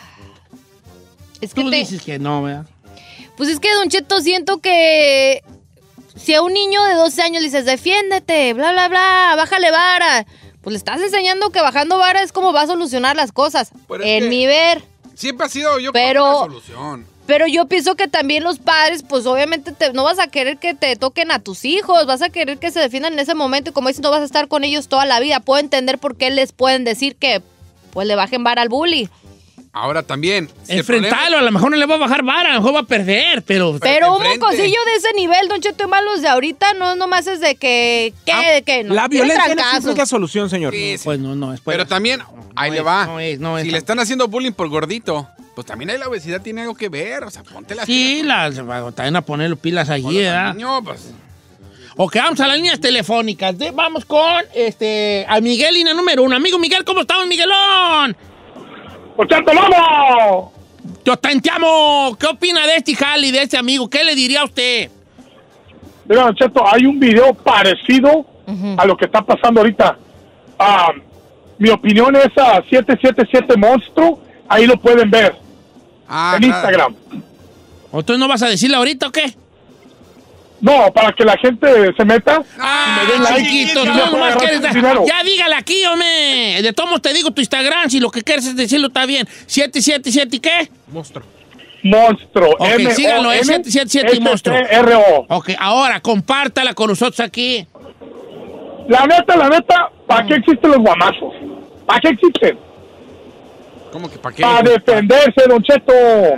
D: Es que
B: tú
D: te-
B: dices que no, ¿verdad?
D: Pues es que, Don Cheto, siento que si a un niño de doce años le dices, defiéndete, bla, bla, bla, bájale vara, pues le estás enseñando que bajando vara es como va a solucionar las cosas.
C: Pero es
D: En
C: que-
D: mi ver.
C: Siempre ha sido yo
D: Pero-
C: creo, una solución.
D: Pero yo pienso que también los padres, pues obviamente te- no vas a querer que te toquen a tus hijos, vas a querer que se defiendan en ese momento y como dices, no vas a estar con ellos toda la vida. Puedo entender por qué les pueden decir que pues le bajen vara al bully.
C: Ahora también. si el
B: Enfrentarlo,
C: problema-
B: a lo mejor no le va a bajar vara, a lo mejor va a perder, pero...
D: Pero un
C: enfrente.
D: mocosillo de ese nivel, Don Cheto, y más los de ahorita, no nomás es de que... ¿Qué?
E: Ah,
D: de que no
E: La
D: tiene
E: violencia no siempre
D: trancazos.
E: es la solución, señor.
C: Sí, sí.
B: Pues no, no, es
C: Pero también, ahí
B: no
C: le
B: es,
C: va.
B: no es, no es
C: si
B: tan-
C: le están haciendo bullying por gordito, pues también ahí la obesidad tiene algo que ver. O sea, ponte las
B: Sí, las, también a ponerle pilas allí, ¿verdad?
C: niño, pues.
B: Ok, vamos a las líneas telefónicas. De- vamos con este a Miguel, línea número uno. Amigo Miguel, ¿cómo estamos, Miguelón?
L: ¡Ochento, vamos!
B: Yo te amo. ¿Qué opina de este jali, de este amigo? ¿Qué le diría a usted?
L: Mira, Don Cheto, hay un video parecido a lo que está pasando ahorita. Ah, mi opinión es a siete siete siete Monstruo. Ahí lo pueden ver.
C: Ah,
L: en
C: claro.
L: Instagram.
B: ¿O tú no vas a decirle ahorita o qué?
L: No, para que la gente se meta
B: Ah,
L: y me den like.
B: chiquito,
L: y
B: tú
L: me pueda
B: nomás
L: agarrar
B: quieres
L: su
B: dar-
L: dinero.
B: Ya dígale aquí, hombre. De todos modos te digo tu Instagram, si lo que quieres es decirlo está bien. siete siete siete ¿y qué?
E: Monstruo.
L: Monstruo.
B: Ok,
L: M O
B: síganlo, es
L: N
B: siete siete siete y Monstruo.
L: S T R O.
B: Ok, ahora compártala con nosotros aquí.
L: La neta, la neta, ¿para qué existen los guamazos? ¿Para qué existen?
C: ¿Cómo que para qué?
L: Para defenderse, Don Cheto.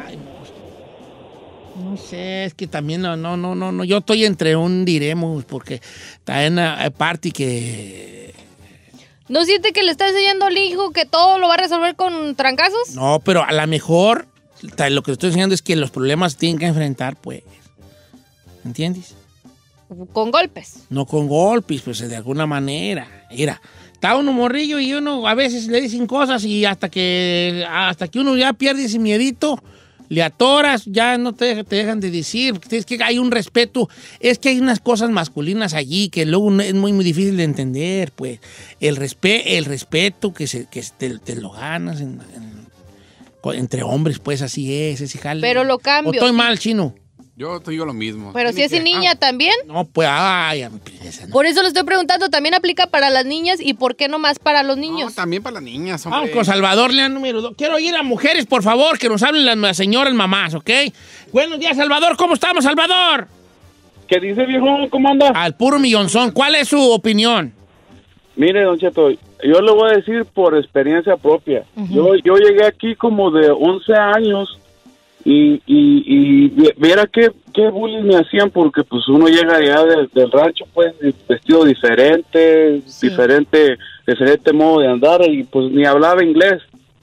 B: No sé, es que también no, no, no, no, no. Yo estoy entre un diremos, porque también hay parte que...
D: ¿No siente que le está enseñando al hijo que todo lo va a resolver con trancazos?
B: No, pero a lo mejor ta- lo que te estoy enseñando es que los problemas se tienen que enfrentar, pues. ¿Entiendes?
D: Con golpes.
B: No con golpes, pues de alguna manera. Mira, está uno morrillo y uno a veces le dicen cosas y hasta que hasta que uno ya pierde ese miedito, le atoras, ya no te, te dejan de decir. Es que hay un respeto, es que hay unas cosas masculinas allí que luego no- es muy, muy difícil de entender, pues. El, respe- el respeto que, se, que te, te lo ganas en- en- co- entre hombres, pues así es, ese jale.
D: Pero lo cambio.
B: ¿O estoy mal, chino?
C: Yo te digo lo mismo.
D: Pero si
C: Tiene
D: es
C: que-
D: niña también.
B: No, pues, ay, a mi princesa, no.
D: Por eso le estoy preguntando, ¿también aplica para las niñas y por qué no más para los niños?
C: No, también para las niñas, hombre.
B: Vamos con Salvador, lea número dos. Quiero ir a mujeres, por favor, que nos hablen las, las señoras mamás, ¿ok? Buenos días, Salvador. ¿Cómo estamos, Salvador?
N: ¿Qué dice, viejo? ¿Cómo anda?
B: Al puro millonzón. ¿Cuál es su opinión?
N: Mire, Don Cheto, yo le voy a decir por experiencia propia. yo, yo llegué aquí como de once años y, y, y vi- viera qué, qué bullying me hacían porque pues uno llega allá del, del rancho pues vestido diferente, diferente, diferente modo de andar y pues ni hablaba inglés.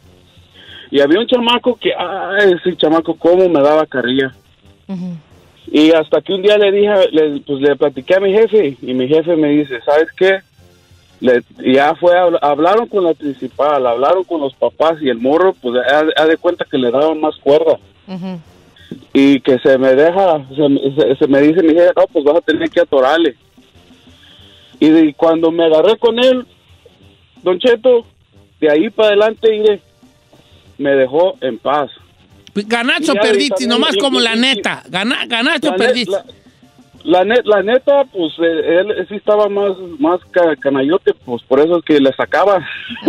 N: Y había un chamaco que, ay, ese chamaco cómo me daba carrilla. Y hasta que un día le dije, le, pues le platiqué a mi jefe y mi jefe me dice, ¿sabes qué? Le, y ya fue, habl- hablaron con la principal, hablaron con los papás y el morro, pues haz haz de cuenta que le daban más cuerda. Y que se me deja, se, me- se- se me dice mi jefe, no, pues vas a tener que atorarle. Y, de- cuando me agarré con él, Don Cheto, de ahí para adelante, iré, me dejó en paz.
B: ¿Ganaste o
N: Y ya,
B: perdiste?
N: también,
B: Nomás
N: y-
B: como
N: y-
B: la
N: y-
B: neta. Gana- ¿Ganaste o
N: La ne-
B: perdiste?
N: La, la, net- la neta, pues eh, él sí estaba más, más ca- canayote, pues por eso es que le sacaba.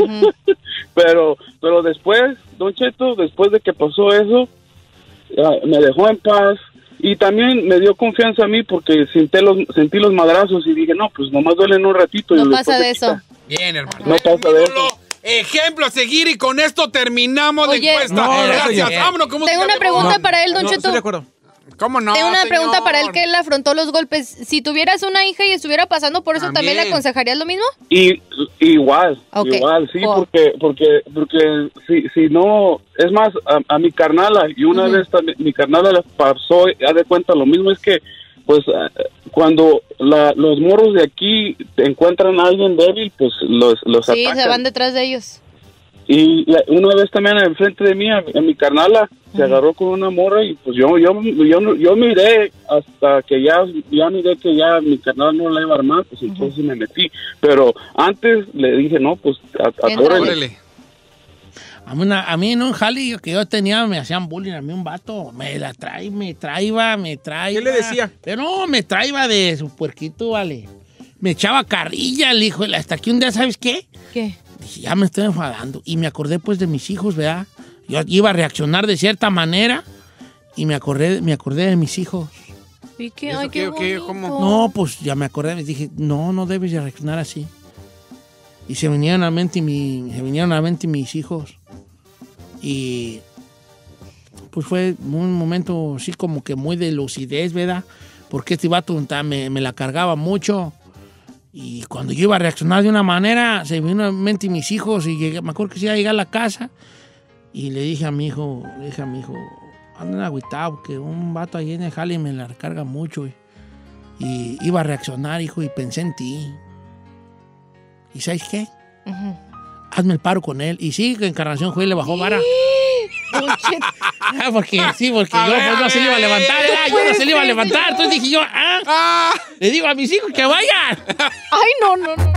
N: pero, pero después, Don Cheto, después de que pasó eso, ya, me dejó en paz y también me dio confianza a mí porque sentí los, sentí los madrazos y dije, no, pues nomás duelen un ratito. y
D: No
N: después
D: pasa
N: se
D: de
N: quita.
D: eso.
C: Bien, hermano.
N: No pasa de eso.
C: Ejemplo a seguir y con esto terminamos la
D: Oye,
C: encuesta.
D: No, no,
C: Gracias.
D: señor.
C: Vámonos con música,
D: Tengo una
C: por
D: pregunta
C: favor.
D: para él, Don Cheto.
C: ¿Cómo no,
D: Tengo una
C: señor?
D: pregunta para él que él afrontó los golpes. Si tuvieras una hija y estuviera pasando por eso, ¿también, le
N: También.
D: aconsejarías lo mismo?
N: Y igual,
D: Ok.
N: igual, sí,
D: Oh.
N: porque porque porque si si no, es más, a, a mi carnala, y una
D: Ujú.
N: vez también, mi carnala le pasó, ya de cuenta lo mismo, es que, pues, eh, cuando la, los morros de aquí encuentran a alguien débil, pues los, los
D: Sí,
N: atacan.
D: se van detrás de ellos.
N: Y la- una vez también enfrente de mí, a, a mi carnala, se agarró con una morra y pues yo yo yo, yo miré hasta que ya ya miré que ya mi carnala no la iba a armar, pues entonces me metí. Pero antes le dije, no, pues a- atórale.
B: A mí, una- a mí en un jali que yo tenía me hacían bullying a mí un vato. Me la trae, me traía, me traía.
E: ¿Qué le decía?
B: Pero no, me traía de su puerquito, vale. Me echaba carrilla el hijo. Hasta que un día, ¿sabes qué?
D: ¿Qué?
B: Dije, ya me estoy enfadando. Y me acordé pues de mis hijos, ¿verdad? Yo iba a reaccionar de cierta manera y me acordé, me acordé de mis hijos.
D: ¿Y qué?
C: ¿Eso
D: Ay,
C: qué,
D: qué
C: o qué?
D: bonito.
C: ¿Cómo?
B: No, pues ya me acordé, me dije, no, no debes de reaccionar así. Y se vinieron a la mente, mi, se vinieron a la mente mis hijos. Y pues fue un momento así como que muy de lucidez, ¿verdad? Porque este vato me, me la cargaba mucho. Y cuando yo iba a reaccionar de una manera, se me vino a mi mente mis hijos y llegué, me acuerdo que sí iba a llegar a la casa y le dije a mi hijo, le dije a mi hijo, andan agüitado, que un vato ahí en el jale me la carga mucho. Y, y iba a reaccionar, hijo, y pensé en ti. ¿Y sabes qué? Uh-huh. Hazme el paro con él. Y sí, que Encarnación Juez le bajó vara. Ah, porque sí, porque a yo ver, pues, no se le iba a levantar, ¿eh? Yo no se le iba a levantar. Entonces dije yo, ah, ah, le digo a mis hijos que vayan.
D: Ay, no, no, no.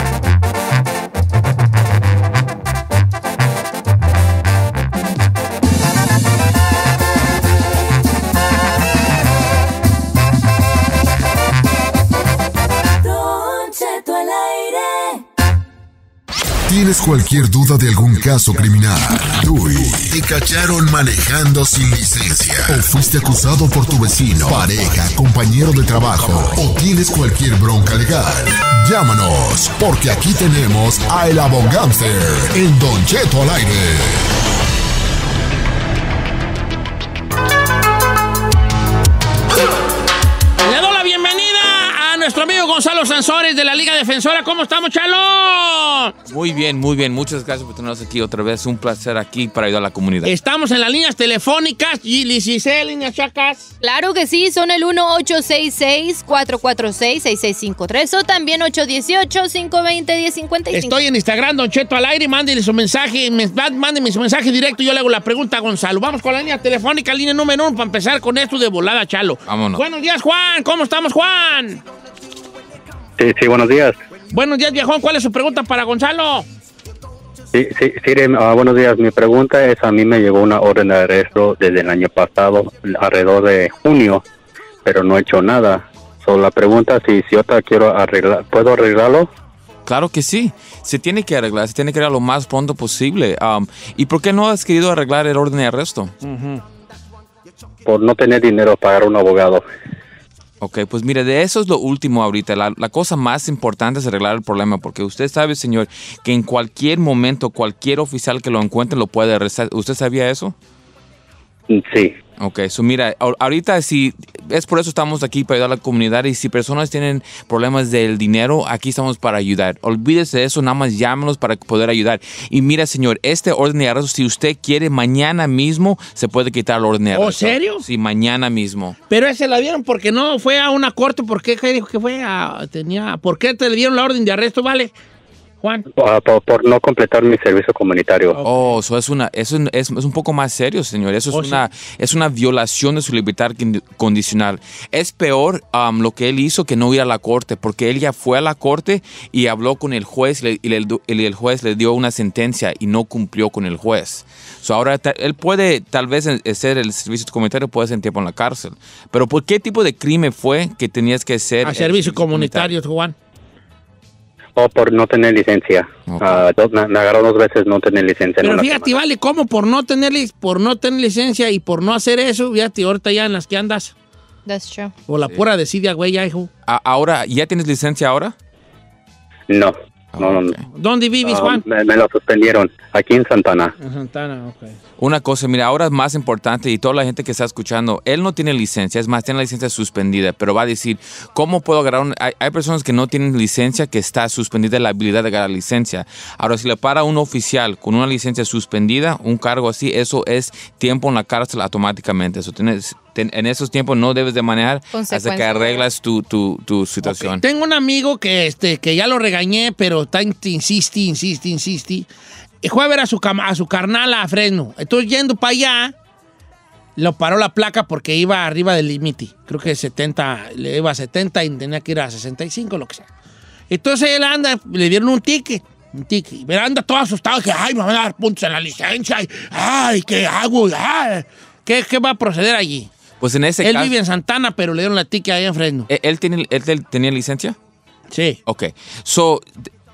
F: Don Cheto al aire.
A: ¿Tienes cualquier duda de algún caso criminal? Uy, te cacharon manejando sin licencia. O fuiste acusado por tu vecino, pareja, compañero de trabajo. O tienes cualquier bronca legal. Llámanos, porque aquí tenemos a El Abogánster en Don Cheto al aire.
B: Le doy la bienvenida a nuestro amigo Gonzalo Sansores de la Liga Defensora. ¿Cómo estamos, Chalo?
O: Muy bien, muy bien. Muchas gracias por tenernos aquí otra vez. Un placer aquí para ayudar a la comunidad.
B: Estamos en las líneas telefónicas. Gili, Giselle, líneas chacas.
D: Claro que sí, son el uno ocho seis seis, cuatro cuatro seis, seis seis cinco tres o también ocho uno ocho, cinco dos cero, uno cero cinco cinco.
B: Estoy en Instagram, Don Cheto al aire. Mándenle su mensaje, mándenme su mensaje directo y yo le hago la pregunta a Gonzalo. Vamos con la línea telefónica, línea número uno, para empezar con esto de volada, Chalo.
O: Vámonos.
B: Buenos días, Juan. ¿Cómo estamos, Juan?
P: Sí, sí, buenos días.
B: Buenos días, viejón. ¿Cuál es su pregunta para Gonzalo?
P: Sí, sí, sí uh, buenos días. Mi pregunta es, a mí me llegó una orden de arresto desde el año pasado, alrededor de junio, pero no he hecho nada. So, la pregunta es si, si yo te quiero arreglar, ¿puedo arreglarlo?
O: Claro que sí. Se tiene que arreglar, se tiene que arreglar lo más pronto posible. Um, ¿Y por qué no has querido arreglar el orden de arresto?
B: Uh-huh.
P: Por no tener dinero para pagar un abogado.
O: Ok, pues mire, de eso es lo último ahorita. La, la cosa más importante es arreglar el problema, porque usted sabe, señor, que en cualquier momento, cualquier oficial que lo encuentre lo puede arrestar. ¿Usted sabía eso?
P: Sí.
O: Ok, so mira, ahorita si es por eso estamos aquí para ayudar a la comunidad, y si personas tienen problemas del dinero, aquí estamos para ayudar. Olvídese de eso, nada más llámenos para poder ayudar. Y mira, señor, este orden de arresto, si usted quiere, mañana mismo se puede quitar el orden de arresto.
B: ¿Oh, serio?
O: Sí, mañana mismo.
B: Pero ese la dieron porque no fue a una corte. ¿Por qué? ¿Qué dijo que fue a, tenía, ¿por qué te le dieron la orden de arresto, vale? Juan.
P: Uh, por, por no completar mi servicio comunitario.
O: Okay. Oh, eso es una, eso es, es un poco más serio, señor. Eso es oh, una, sí. es una violación de su libertad condicional. Es peor um, lo que él hizo que no ir a la corte, porque él ya fue a la corte y habló con el juez y, le, y, le, y el juez le dio una sentencia y no cumplió con el juez. So ahora ta, él puede, tal vez, hacer el servicio comunitario, puede hacer tiempo en la cárcel. Pero ¿por qué tipo de crimen fue que tenías que hacer?
B: A servicio comunitario, Juan.
P: O por no tener licencia. Okay. Uh, dos, me, me agarró dos veces no tener licencia.
B: Pero fíjate, semana. Vale, ¿cómo por no tener por no tener licencia y por no hacer eso? Fíjate, ahorita ya en las que andas.
D: That's true.
B: O la sí. pura decidia, güey, ya, hijo.
O: A, ahora, ¿ya tienes licencia ahora?
P: No. No, no, no.
B: ¿Dónde vives, uh, Juan?
P: Me, me lo suspendieron, aquí en Santana.
B: En Santana, ok.
O: Una cosa, mira, ahora es más importante, y toda la gente que está escuchando, él no tiene licencia, es más, tiene la licencia suspendida, pero va a decir, ¿cómo puedo agarrar un...? Hay, hay personas que no tienen licencia, que está suspendida la habilidad de agarrar licencia. Ahora, si le para un oficial con una licencia suspendida, un cargo así, eso es tiempo en la cárcel automáticamente. Eso tienes... En esos tiempos no debes de manejar hasta que arreglas tu, tu, tu situación.
B: Okay. Tengo un amigo que, este, que ya lo regañé, pero está insiste, insiste, insiste. Y fue a ver a su, a su carnal a Fresno. Entonces, yendo para allá, lo paró la placa porque iba arriba del límite. Creo que setenta, le iba a setenta y tenía que ir a sesenta y cinco, lo que sea. Entonces, él anda, le dieron un ticket. Un ticket. Pero anda todo asustado, que ay, me van a dar puntos en la licencia. Ay, ¿qué hago? Ay. ¿Qué, ¿Qué va a proceder allí?
O: Pues en ese
B: él
O: caso,
B: vive en Santana, pero le dieron la ticket ahí en Fresno.
O: ¿Él, él, tiene, él, él tenía licencia?
B: Sí.
O: Ok. So,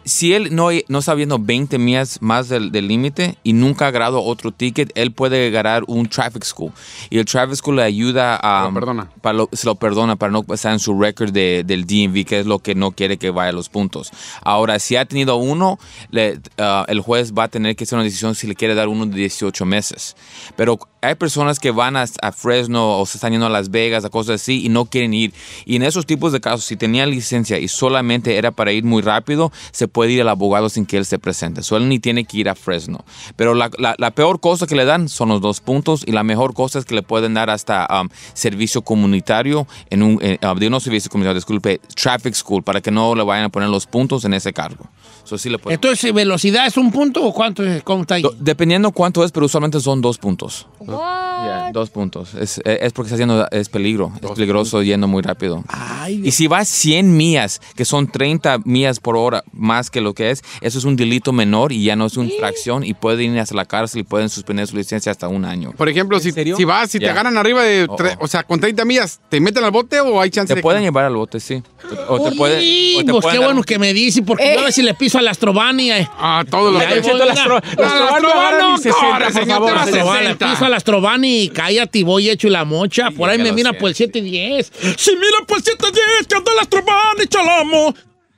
O: si él no, no está viendo veinte millas más del del límite y nunca ha ganado otro ticket, él puede ganar un traffic school. Y el traffic school le ayuda a...
C: Lo perdona.
O: Para lo, se lo perdona para no pasar en su récord de, del D M V, que es lo que no quiere que vaya a los puntos. Ahora, si ha tenido uno, le, uh, el juez va a tener que hacer una decisión si le quiere dar uno de dieciocho meses. Pero hay personas que van a, a Fresno o se están yendo a Las Vegas, a cosas así, y no quieren ir. Y en esos tipos de casos, si tenía licencia y solamente era para ir muy rápido, se puede ir al abogado sin que él se presente. So, él ni tiene que ir a Fresno. Pero la, la, la peor cosa que le dan son los dos puntos, y la mejor cosa es que le pueden dar hasta um, servicio comunitario, en un, en, uh, de unos servicios comunitarios, disculpe, traffic school, para que no le vayan a poner los puntos en ese cargo. So, sí le pueden.
B: Entonces, ¿velocidad es un punto o cuánto es? ¿Cómo está ahí?
O: Do, dependiendo cuánto es, pero usualmente son dos puntos. Yeah, dos puntos. Es, es porque está haciendo, es peligro. Dos es peligroso puntos. Yendo muy rápido. Ay, y si vas cien millas, que son treinta millas por hora más que lo que es, eso es un delito menor y ya no es una infracción, y pueden ir hasta la cárcel y pueden suspender su licencia hasta un año.
C: Por ejemplo, si, si vas, si yeah. te agarran arriba de,
O: Oh,
C: tre-
O: oh.
C: o sea, con treinta millas, ¿te meten al bote o hay chance
O: Te
C: de
O: pueden
C: que...
O: llevar al bote, sí. O te
B: Oye,
O: puede, o te
B: pues
O: pueden
B: qué
O: dar
B: bueno
O: un-
B: que me dice, porque
D: Eh.
B: yo a ver si le piso a la Astrobani. Eh.
C: Ah, todos los...
B: Ay,
C: Don Cheto,
B: voy,
C: las
B: mira.
C: tro- las Astrobani no corre, señor, te vas a
B: Le
C: sesenta.
B: piso a la Astrobani y cállate y voy hecho la mocha. Por ahí
O: ya
B: me
O: lo
B: mira
O: sé,
B: por el siete diez. Si mira por el siete diez, que anda la Astrobani, chalamo.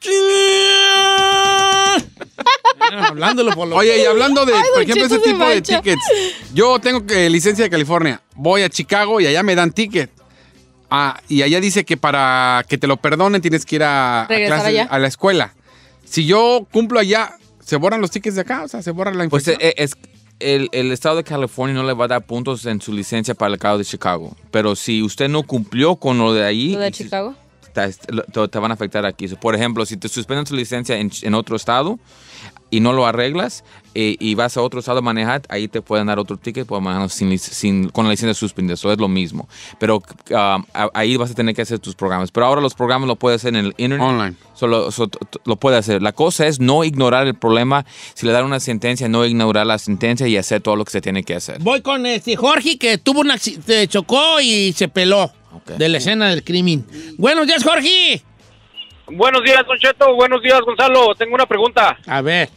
B: Hablándolo por lo...
C: Oye, y hablando de,
D: Ay,
C: por
D: Don
C: ejemplo, ese
D: Cheto se
C: tipo de
D: mancha.
C: tickets, yo tengo que, licencia de California, voy a Chicago y allá me dan ticket. Ah, y allá dice que para que te lo perdonen tienes que ir a, a,
D: Regresar
C: clase-
D: allá.
C: a la escuela. Si yo cumplo allá, ¿se borran los tickets de acá? O sea, ¿se borra la
O: Pues
C: infracción?
O: eh, es, el, el estado de California no le va a dar puntos en su licencia para el caso de Chicago. Pero si usted no cumplió con lo de ahí,
D: ¿Lo de
O: y si-
D: Chicago?
O: te, te- te van a afectar aquí. Por ejemplo, si te suspenden tu licencia en, en otro estado y no lo arreglas, eh, y vas a otro estado a manejar, ahí te pueden dar otro ticket por manejar sin, lic- sin, con la licencia suspendida. Eso es lo mismo. Pero um, a- ahí vas a tener que hacer tus programas. Pero ahora los programas lo puedes hacer en el internet.
C: Online.
O: Solo, so- t- t- lo puede hacer. La cosa es no ignorar el problema. Si le dan una sentencia, no ignorar la sentencia y hacer todo lo que se tiene que hacer.
B: Voy con este Jorge, que tuvo un accidente, chocó y se peló
O: Ok.
B: de la escena del crimen. Buenos días, Jorge.
L: Buenos días, Don Cheto. Buenos días, Gonzalo. Tengo una pregunta.
B: A ver.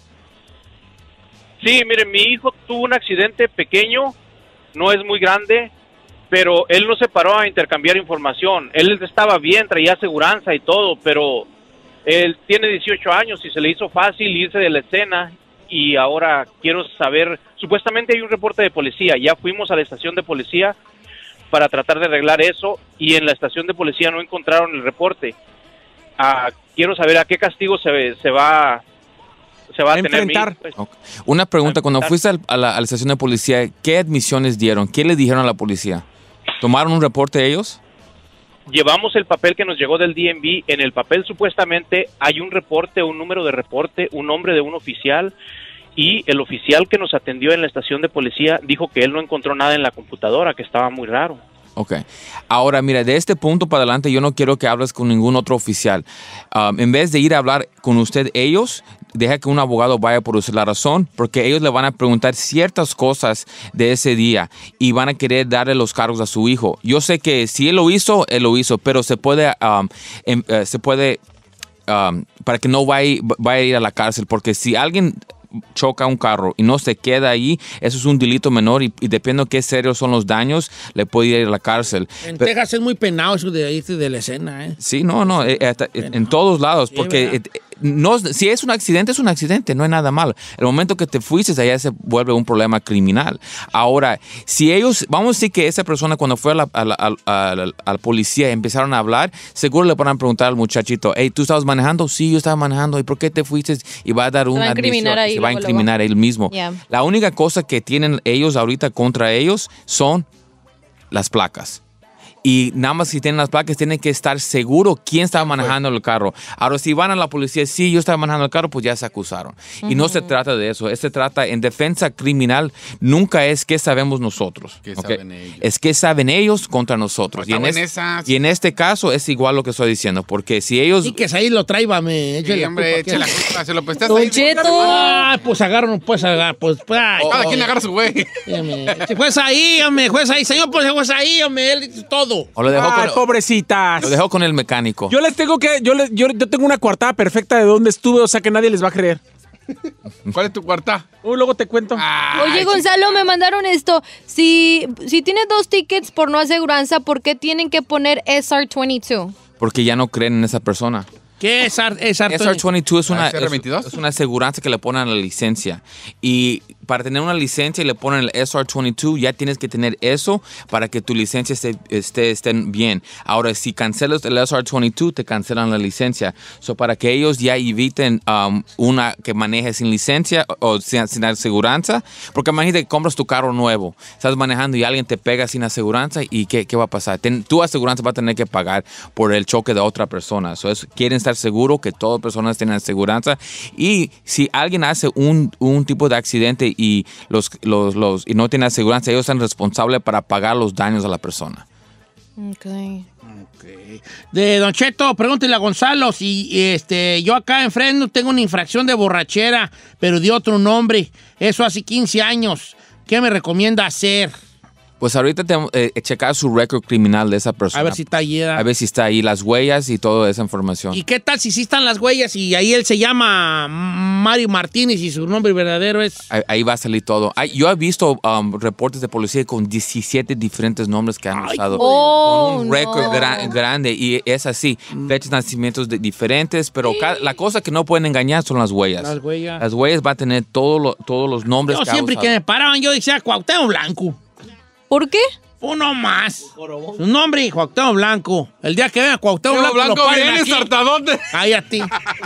L: Sí, miren, mi hijo tuvo un accidente pequeño, no es muy grande, pero él no se paró a intercambiar información. Él estaba bien, traía aseguranza y todo, pero él tiene dieciocho años y se le hizo fácil irse de la escena, y ahora quiero saber, supuestamente hay un reporte de policía, ya fuimos a la estación de policía para tratar de arreglar eso, y en la estación de policía no encontraron el reporte. Ah, quiero saber a qué castigo se, se va se va a tener mi hijo, pues.
O: Ok. Una pregunta, cuando fuiste al- a la, a la estación de policía, ¿qué admisiones dieron? ¿Qué le dijeron a la policía? ¿Tomaron un reporte ellos?
L: Llevamos el papel que nos llegó del D M V. En el papel supuestamente hay un reporte, un número de reporte, un nombre de un oficial, y el oficial que nos atendió en la estación de policía dijo que él no encontró nada en la computadora, que estaba muy raro.
O: Ok. Ahora, mira, de este punto para adelante yo no quiero que hables con ningún otro oficial. Um, en vez de ir a hablar con usted ellos, deja que un abogado vaya por usted la razón, porque ellos le van a preguntar ciertas cosas de ese día y van a querer darle los cargos a su hijo. Yo sé que si él lo hizo, él lo hizo, pero se puede, um, em- eh, se puede, um, para que no vaya, vaya a ir a la cárcel, porque si alguien choca un carro y no se queda ahí, eso es un delito menor, y, y dependiendo de qué serios son los daños, le puede ir a la cárcel.
B: En
O: Pero-
B: Texas es muy penado eso de ahí de la escena, ¿eh?
O: Sí, no, no, eh, hasta- en todos lados, porque
B: ¿verdad?
O: eh, no, si es un accidente, es un accidente, no hay nada malo. El momento que te fuiste, allá se vuelve un problema criminal. Ahora, si ellos, vamos a decir que esa persona cuando fue a la, a la- a- a la- a la policía empezaron a hablar, seguro le van a preguntar al muchachito, hey, ¿tú estabas manejando? Sí, yo estaba manejando. ¿Y por qué te fuiste? Y va a dar
D: va
O: una
D: a incriminar
O: admisión,
D: ahí
O: se va a
D: luego,
O: incriminar él mismo.
D: Yeah.
O: La única cosa que tienen ellos ahorita contra ellos son las placas. Y nada más si tienen las placas, tienen que estar seguro quién estaba manejando el carro. Ahora, si van a la policía, sí, yo estaba manejando el carro, pues ya se acusaron. Y no se trata de eso. Se trata, en defensa criminal, nunca es qué sabemos nosotros.
C: ¿Qué
O: ¿ok?
C: saben ellos?
O: Es qué saben ellos contra nosotros.
C: Está
O: Y en,
C: buena
O: es-
C: esa.
O: y en este caso es igual lo que estoy diciendo, porque si ellos...
B: Sí, que ahí lo tráibame.
C: Sí,
B: échale la
C: hombre,
B: culpa
C: eche la
B: aquí.
C: culpa, se lo prestaste
D: Don
C: ahí.
D: Cheto.
B: Ah, pues agarran, pues agarran, pues, pues ay,
C: Cada quien le agarra su güey.
B: Dígame, si juez ahí, hombre, juez ahí, señor, pues juez ahí, hombre, él dice todo. todo.
O: O lo dejó
E: Ay,
O: con,
E: pobrecitas.
O: Lo dejó con el mecánico.
E: Yo les tengo que, yo, les, yo, yo tengo una coartada perfecta de dónde estuve, o sea que nadie les va a creer.
C: ¿Cuál es tu cuarta?
E: Uh, luego te cuento.
D: Oye, Gonzalo, me mandaron esto. Si, si tienes dos tickets por no aseguranza, ¿por qué tienen que poner S R veintidós?
O: Porque ya no creen en esa persona.
B: ¿Qué es S R veintidós?
O: S R veintidós es una,
C: ¿S R veintidós?
O: es, es una aseguranza que le ponen a la licencia. Y para tener una licencia y le ponen el S R veintidós, ya tienes que tener eso para que tu licencia esté, esté, esté bien. Ahora, si cancelas el S R veintidós, te cancelan la licencia. So, para que ellos ya eviten um, una que maneje sin licencia o, o sin, sin aseguranza, porque imagínate que compras tu carro nuevo, estás manejando y alguien te pega sin aseguranza, ¿y qué, qué va a pasar? Ten, tu aseguranza va a tener que pagar por el choque de otra persona. So, es, quieren estar seguro que todas las personas tienen aseguranza, y si alguien hace un, un tipo de accidente y los, los, los y no tiene aseguranza, ellos son responsables para pagar los daños a la persona.
D: Okay.
B: Okay. De Don Cheto, pregúntele a Gonzalo si este, yo acá enfrente tengo una infracción de borrachera, pero de otro nombre. Eso hace quince años. ¿Qué me recomienda hacer?
O: Pues ahorita tenemos que eh, checar su récord criminal de esa persona.
B: A ver si está ahí.
O: A ver si está ahí, las huellas y toda esa información.
B: ¿Y qué tal si sí están las huellas y ahí él se llama Mario Martínez y su nombre verdadero es...?
O: Ahí, ahí va a salir todo. Ay, yo he visto um, reportes de policía con diecisiete diferentes nombres que han
B: Ay,
O: usado.
D: oh,
O: con un récord
D: no.
O: gra- grande, y es así. Fechas de nacimientos de diferentes, pero ca- la cosa que no pueden engañar son las huellas.
B: Las huellas.
O: Las huellas van a tener todo lo- todos los nombres
B: Yo
O: que ha
B: siempre
O: usado.
B: que me paraban yo decía Cuauhtémoc Blanco.
D: ¿Por qué?
B: Uno más. Su nombre, Cuauhtémoc Blanco. El día que venga Cuauhtémoc Blanco,
C: Blanco
B: lo paren
C: viene
B: aquí.
C: sartadote.
B: Cállate.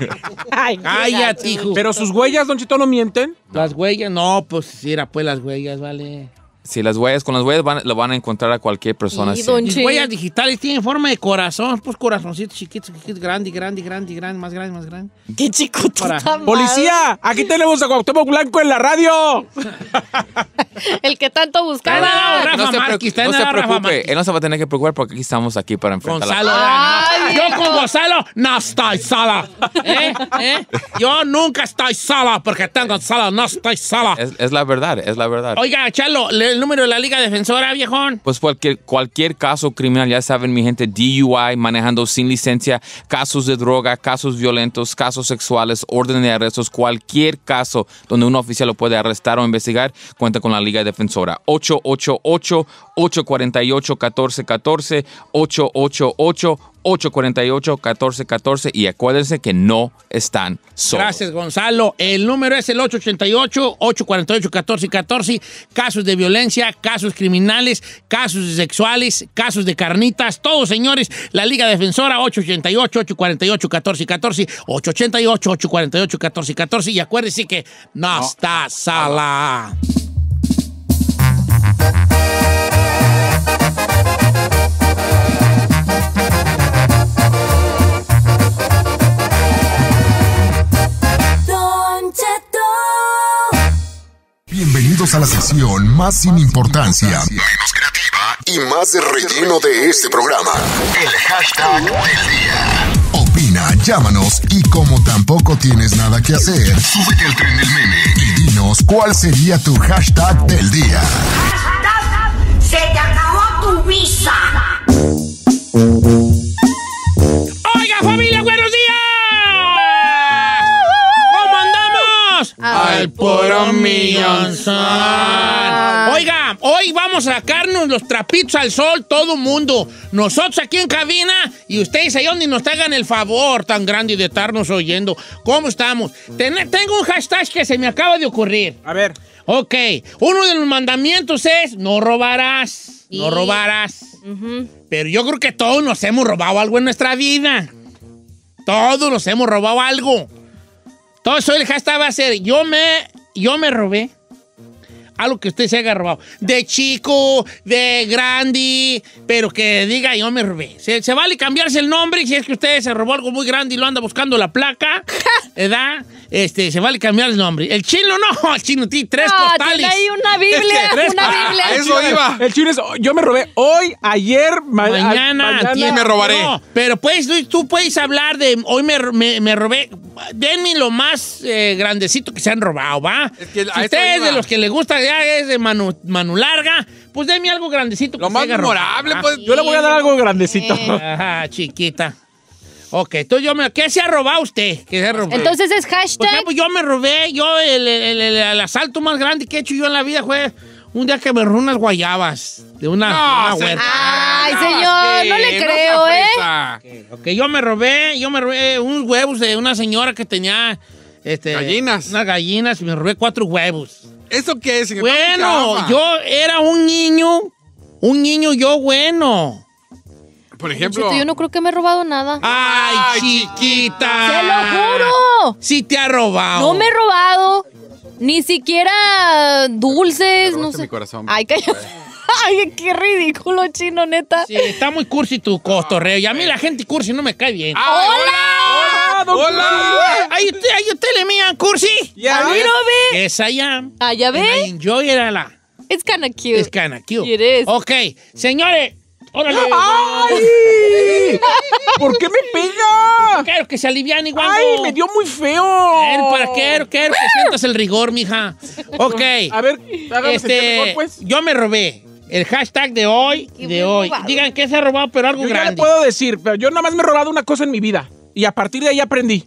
D: Ay,
B: Cállate, hijo.
E: Pero sus huellas, Don Chito, no mienten.
B: Las huellas, no, pues sí, era pues las huellas, vale.
O: Si las huellas, con las huellas van, lo van a encontrar a cualquier persona.
D: Y
O: sí.
D: don
B: Mis
D: Che.
B: huellas digitales tienen forma de corazón, pues corazoncitos chiquitos, chiquitos, grande, grande, grande, grande, más grande, más grande.
D: Qué chico
B: Para-
D: tan mal.
E: ¡Policía! ¡Aquí tenemos a Cuauhtémoc Blanco en la radio!
D: El que tanto buscaba.
B: Nada, Rafa
O: No se,
B: Márquez,
O: preocupe,
B: está
O: no
B: en
O: se
B: la Rafa
O: preocupe,
B: Márquez.
O: él no se va a tener que preocupar porque aquí estamos aquí para enfrentar
B: Gonzalo,
O: la...
D: Ay,
B: yo
D: hijo.
B: con Gonzalo no estoy sola. ¿Eh? ¿Eh? Yo nunca estoy sola porque tengo Gonzalo, no estoy sola.
O: Es, es la verdad, es la verdad.
B: Oiga, Chalo, le- el número de la Liga Defensora, viejón.
O: Pues cualquier, cualquier caso criminal, ya saben, mi gente, D U I, manejando sin licencia, casos de droga, casos violentos, casos sexuales, orden de arrestos, cualquier caso donde un oficial lo puede arrestar o investigar, cuenta con la Liga Defensora. ocho ocho ocho, ocho cuatro ocho, uno cuatro uno cuatro, ocho ocho ocho, ocho cuatro ocho, uno cuatro uno cuatro, y acuérdense que no están solos.
B: Gracias, Gonzalo. El número es el ocho ocho ocho, ocho cuatro ocho, uno cuatro uno cuatro. Casos de violencia, casos criminales, casos sexuales, casos de carnitas, todos, señores. La Liga Defensora, ocho ocho ocho, ocho cuatro ocho, uno cuatro uno cuatro, ocho ocho ocho, ocho cuatro ocho, uno cuatro uno cuatro. Y acuérdense que no, no. está sola.
F: Don Cheto.
A: Bienvenidos a la sección más sin importancia, menos creativa y más de relleno de este programa. El hashtag del día. Opina, llámanos y como tampoco tienes nada que hacer, súbete al tren del meme y dinos cuál sería tu hashtag del día.
F: Hashtag se te acabó tu visa.
B: Oiga, familia, buenos días. ¿Cómo andamos? Al puro millonzón. Oiga, hoy vamos a sacarnos los trapitos al sol, todo mundo. Nosotros aquí en cabina y ustedes ahí donde nos hagan el favor tan grande de estarnos oyendo. ¿Cómo estamos? Ten- tengo un hashtag que se me acaba de ocurrir.
E: A ver.
B: Ok, uno de los mandamientos es no robarás, no robarás.
D: Ujú.
B: Pero yo creo que todos nos hemos robado algo en nuestra vida. Todos nos hemos robado algo. Todo eso el hashtag va a ser yo me, yo me robé algo que usted se haya robado. De chico, de grande, pero que diga yo me robé. Se, se vale cambiarse el nombre si es que usted se robó algo muy grande y lo anda buscando la placa, ¿verdad? este, se vale cambiar el nombre. El chino no, el chino tiene tres
D: No,
B: costales.
D: tiene ahí una Biblia,
B: Es que-
D: una
B: Ah,
D: Biblia.
B: a eso iba.
E: El chino es, yo me robé hoy, ayer, ma-
B: Mañana,
E: a-
B: tiene- No, pero pues tú, tú puedes hablar de hoy me, me, me robé. Denme lo más eh, grandecito que se han robado, ¿va?
C: que a
B: si
C: eso
B: usted es
C: iba.
B: de los que le gusta, ya es de mano, mano larga, pues denme algo grandecito. Lo
C: más memorable, pues.
E: Yo le voy a dar algo grandecito.
B: Ajá, chiquita. Ok, entonces yo me. ¿Qué se ha robado usted? ¿Qué se ha robado?
D: Entonces es
B: Por
D: hashtag.
B: ejemplo, yo me robé, yo el, el- el- el asalto más grande que he hecho yo en la vida fue un día que me robé unas guayabas de una,
C: No,
B: una
C: se-
B: huerta.
D: Ay, señor, no le creo, ¿eh?
B: Ok, yo me robé, yo me robé unos huevos de una señora que tenía este,
C: Gallinas.
B: unas gallinas y me robé cuatro huevos.
C: ¿Eso qué es, señor?
B: Bueno,
C: Chafa.
B: yo era un niño, un niño yo bueno.
C: Por ejemplo.
D: Chito, yo no creo que me he robado nada.
B: Ay, chiquita.
D: ¡Se lo juro!
B: Sí te ha robado.
D: No me he robado. Ni siquiera dulces, no sé.
C: mi corazón.
D: Ay, cállate. Ay, qué ridículo, chino, neta.
B: Sí, está muy cursi tu cotorreo. Y a mí la gente cursi no me cae bien.
C: Ay,
D: ¡Hola!
E: don
B: ¡Hola! ¿Are you, te- are you telling me I'm cursi?
E: Yeah.
D: A mí no ve.
B: Yes, I am.
D: Ah, ¿ya
B: And I
D: ve?
B: enjoy it a lot.
D: It's kinda cute.
B: It's kind of cute.
D: It is.
B: Ok, señores. Órale.
E: ¡Ay! ¿Por qué me pega?
B: Quiero que se alivian igual.
E: ¡Ay, me dio muy feo!
B: Quiero, para quiero, quiero que sientas el rigor, mija. Ok.
E: A ver, hágame sentir
B: Este,
E: mejor, pues.
B: yo me robé el hashtag de hoy,
D: Qué
B: de
D: bien
B: hoy.
D: robado.
B: Digan que se ha robado, pero algo
E: Yo ya le
B: grande.
E: puedo decir, pero yo nada más me he robado una cosa en mi vida. Y a partir de ahí aprendí.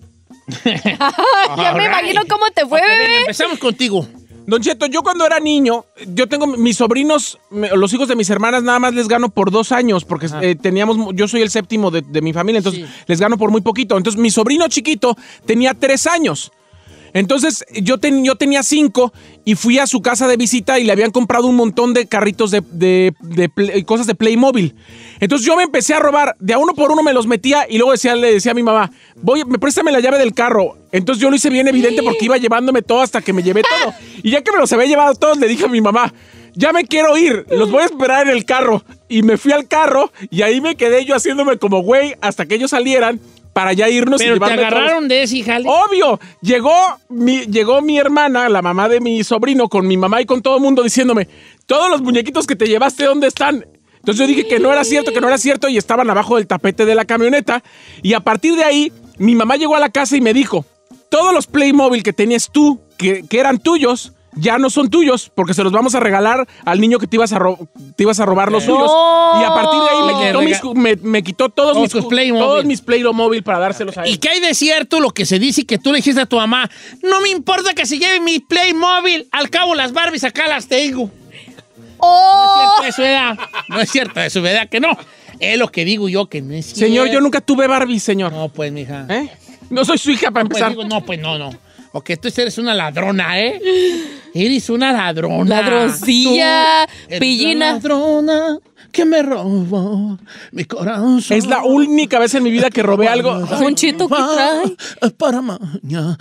D: Ya me imagino cómo te fue,
B: Ok, venga,
D: bebé.
B: empezamos contigo.
E: Don Cheto, yo cuando era niño, yo tengo mis sobrinos, me- los hijos de mis hermanas, nada más les gano por dos años, porque eh, teníamos, yo soy el séptimo de, de mi familia, entonces
B: Sí.
E: les gano por muy poquito. Entonces mi sobrino chiquito tenía tres años. Entonces yo, ten- yo tenía cinco y fui a su casa de visita y le habían comprado un montón de carritos de, de- de play- cosas de Playmobil. Entonces yo me empecé a robar, de a uno por uno me los metía y luego decía, le decía a mi mamá, voy, me préstame la llave del carro. Entonces yo lo hice bien evidente porque iba llevándome todo hasta que me llevé todo. Y ya que me los había llevado todos, le dije a mi mamá, ya me quiero ir, los voy a esperar en el carro. Y me fui al carro y ahí me quedé yo haciéndome como güey hasta que ellos salieran para ya irnos y
B: Pero te
E: llevarme todos.
B: agarraron de ese, jale.
E: Obvio, llegó mi, llegó mi hermana, la mamá de mi sobrino, con mi mamá y con todo el mundo diciéndome, todos los muñequitos que te llevaste, ¿dónde están? Entonces yo dije que no era cierto, que no era cierto y estaban abajo del tapete de la camioneta. Y a partir de ahí, mi mamá llegó a la casa y me dijo, todos los Playmobil que tenías tú, que, que eran tuyos, ya no son tuyos, porque se los vamos a regalar al niño que te ibas a, ro- te ibas a robar los
B: No.
E: suyos. Y a partir de ahí me
B: Le
E: quitó,
B: rega-
E: mis, me, me quitó todos,
B: Todos
E: mis,
B: tus Playmobil.
E: todos mis Playmobil para dárselos a él.
B: ¿Y qué hay de cierto lo que se dice que tú le dijiste a tu mamá? No me importa que se lleve mi Playmobil, al cabo las Barbies acá las tengo.
D: ¡Oh!
B: No es cierto eso, ¿verdad? No es cierto eso, ¿verdad? Que no. Es lo que digo yo, que no es cierto.
E: Señor, yo nunca tuve Barbie, señor.
B: No, pues, mija.
E: ¿Eh? No soy su hija para
B: Pues
E: empezar.
B: digo, no, pues no, no. Ok, tú eres una ladrona, ¿eh? Eres una ladrona.
D: Ladroncilla,
B: Tú eres
D: pillina.
B: la ladrona que me robó mi corazón.
E: Es la única vez en mi vida que robé algo.
D: Un chito que trae.
B: Para mañana.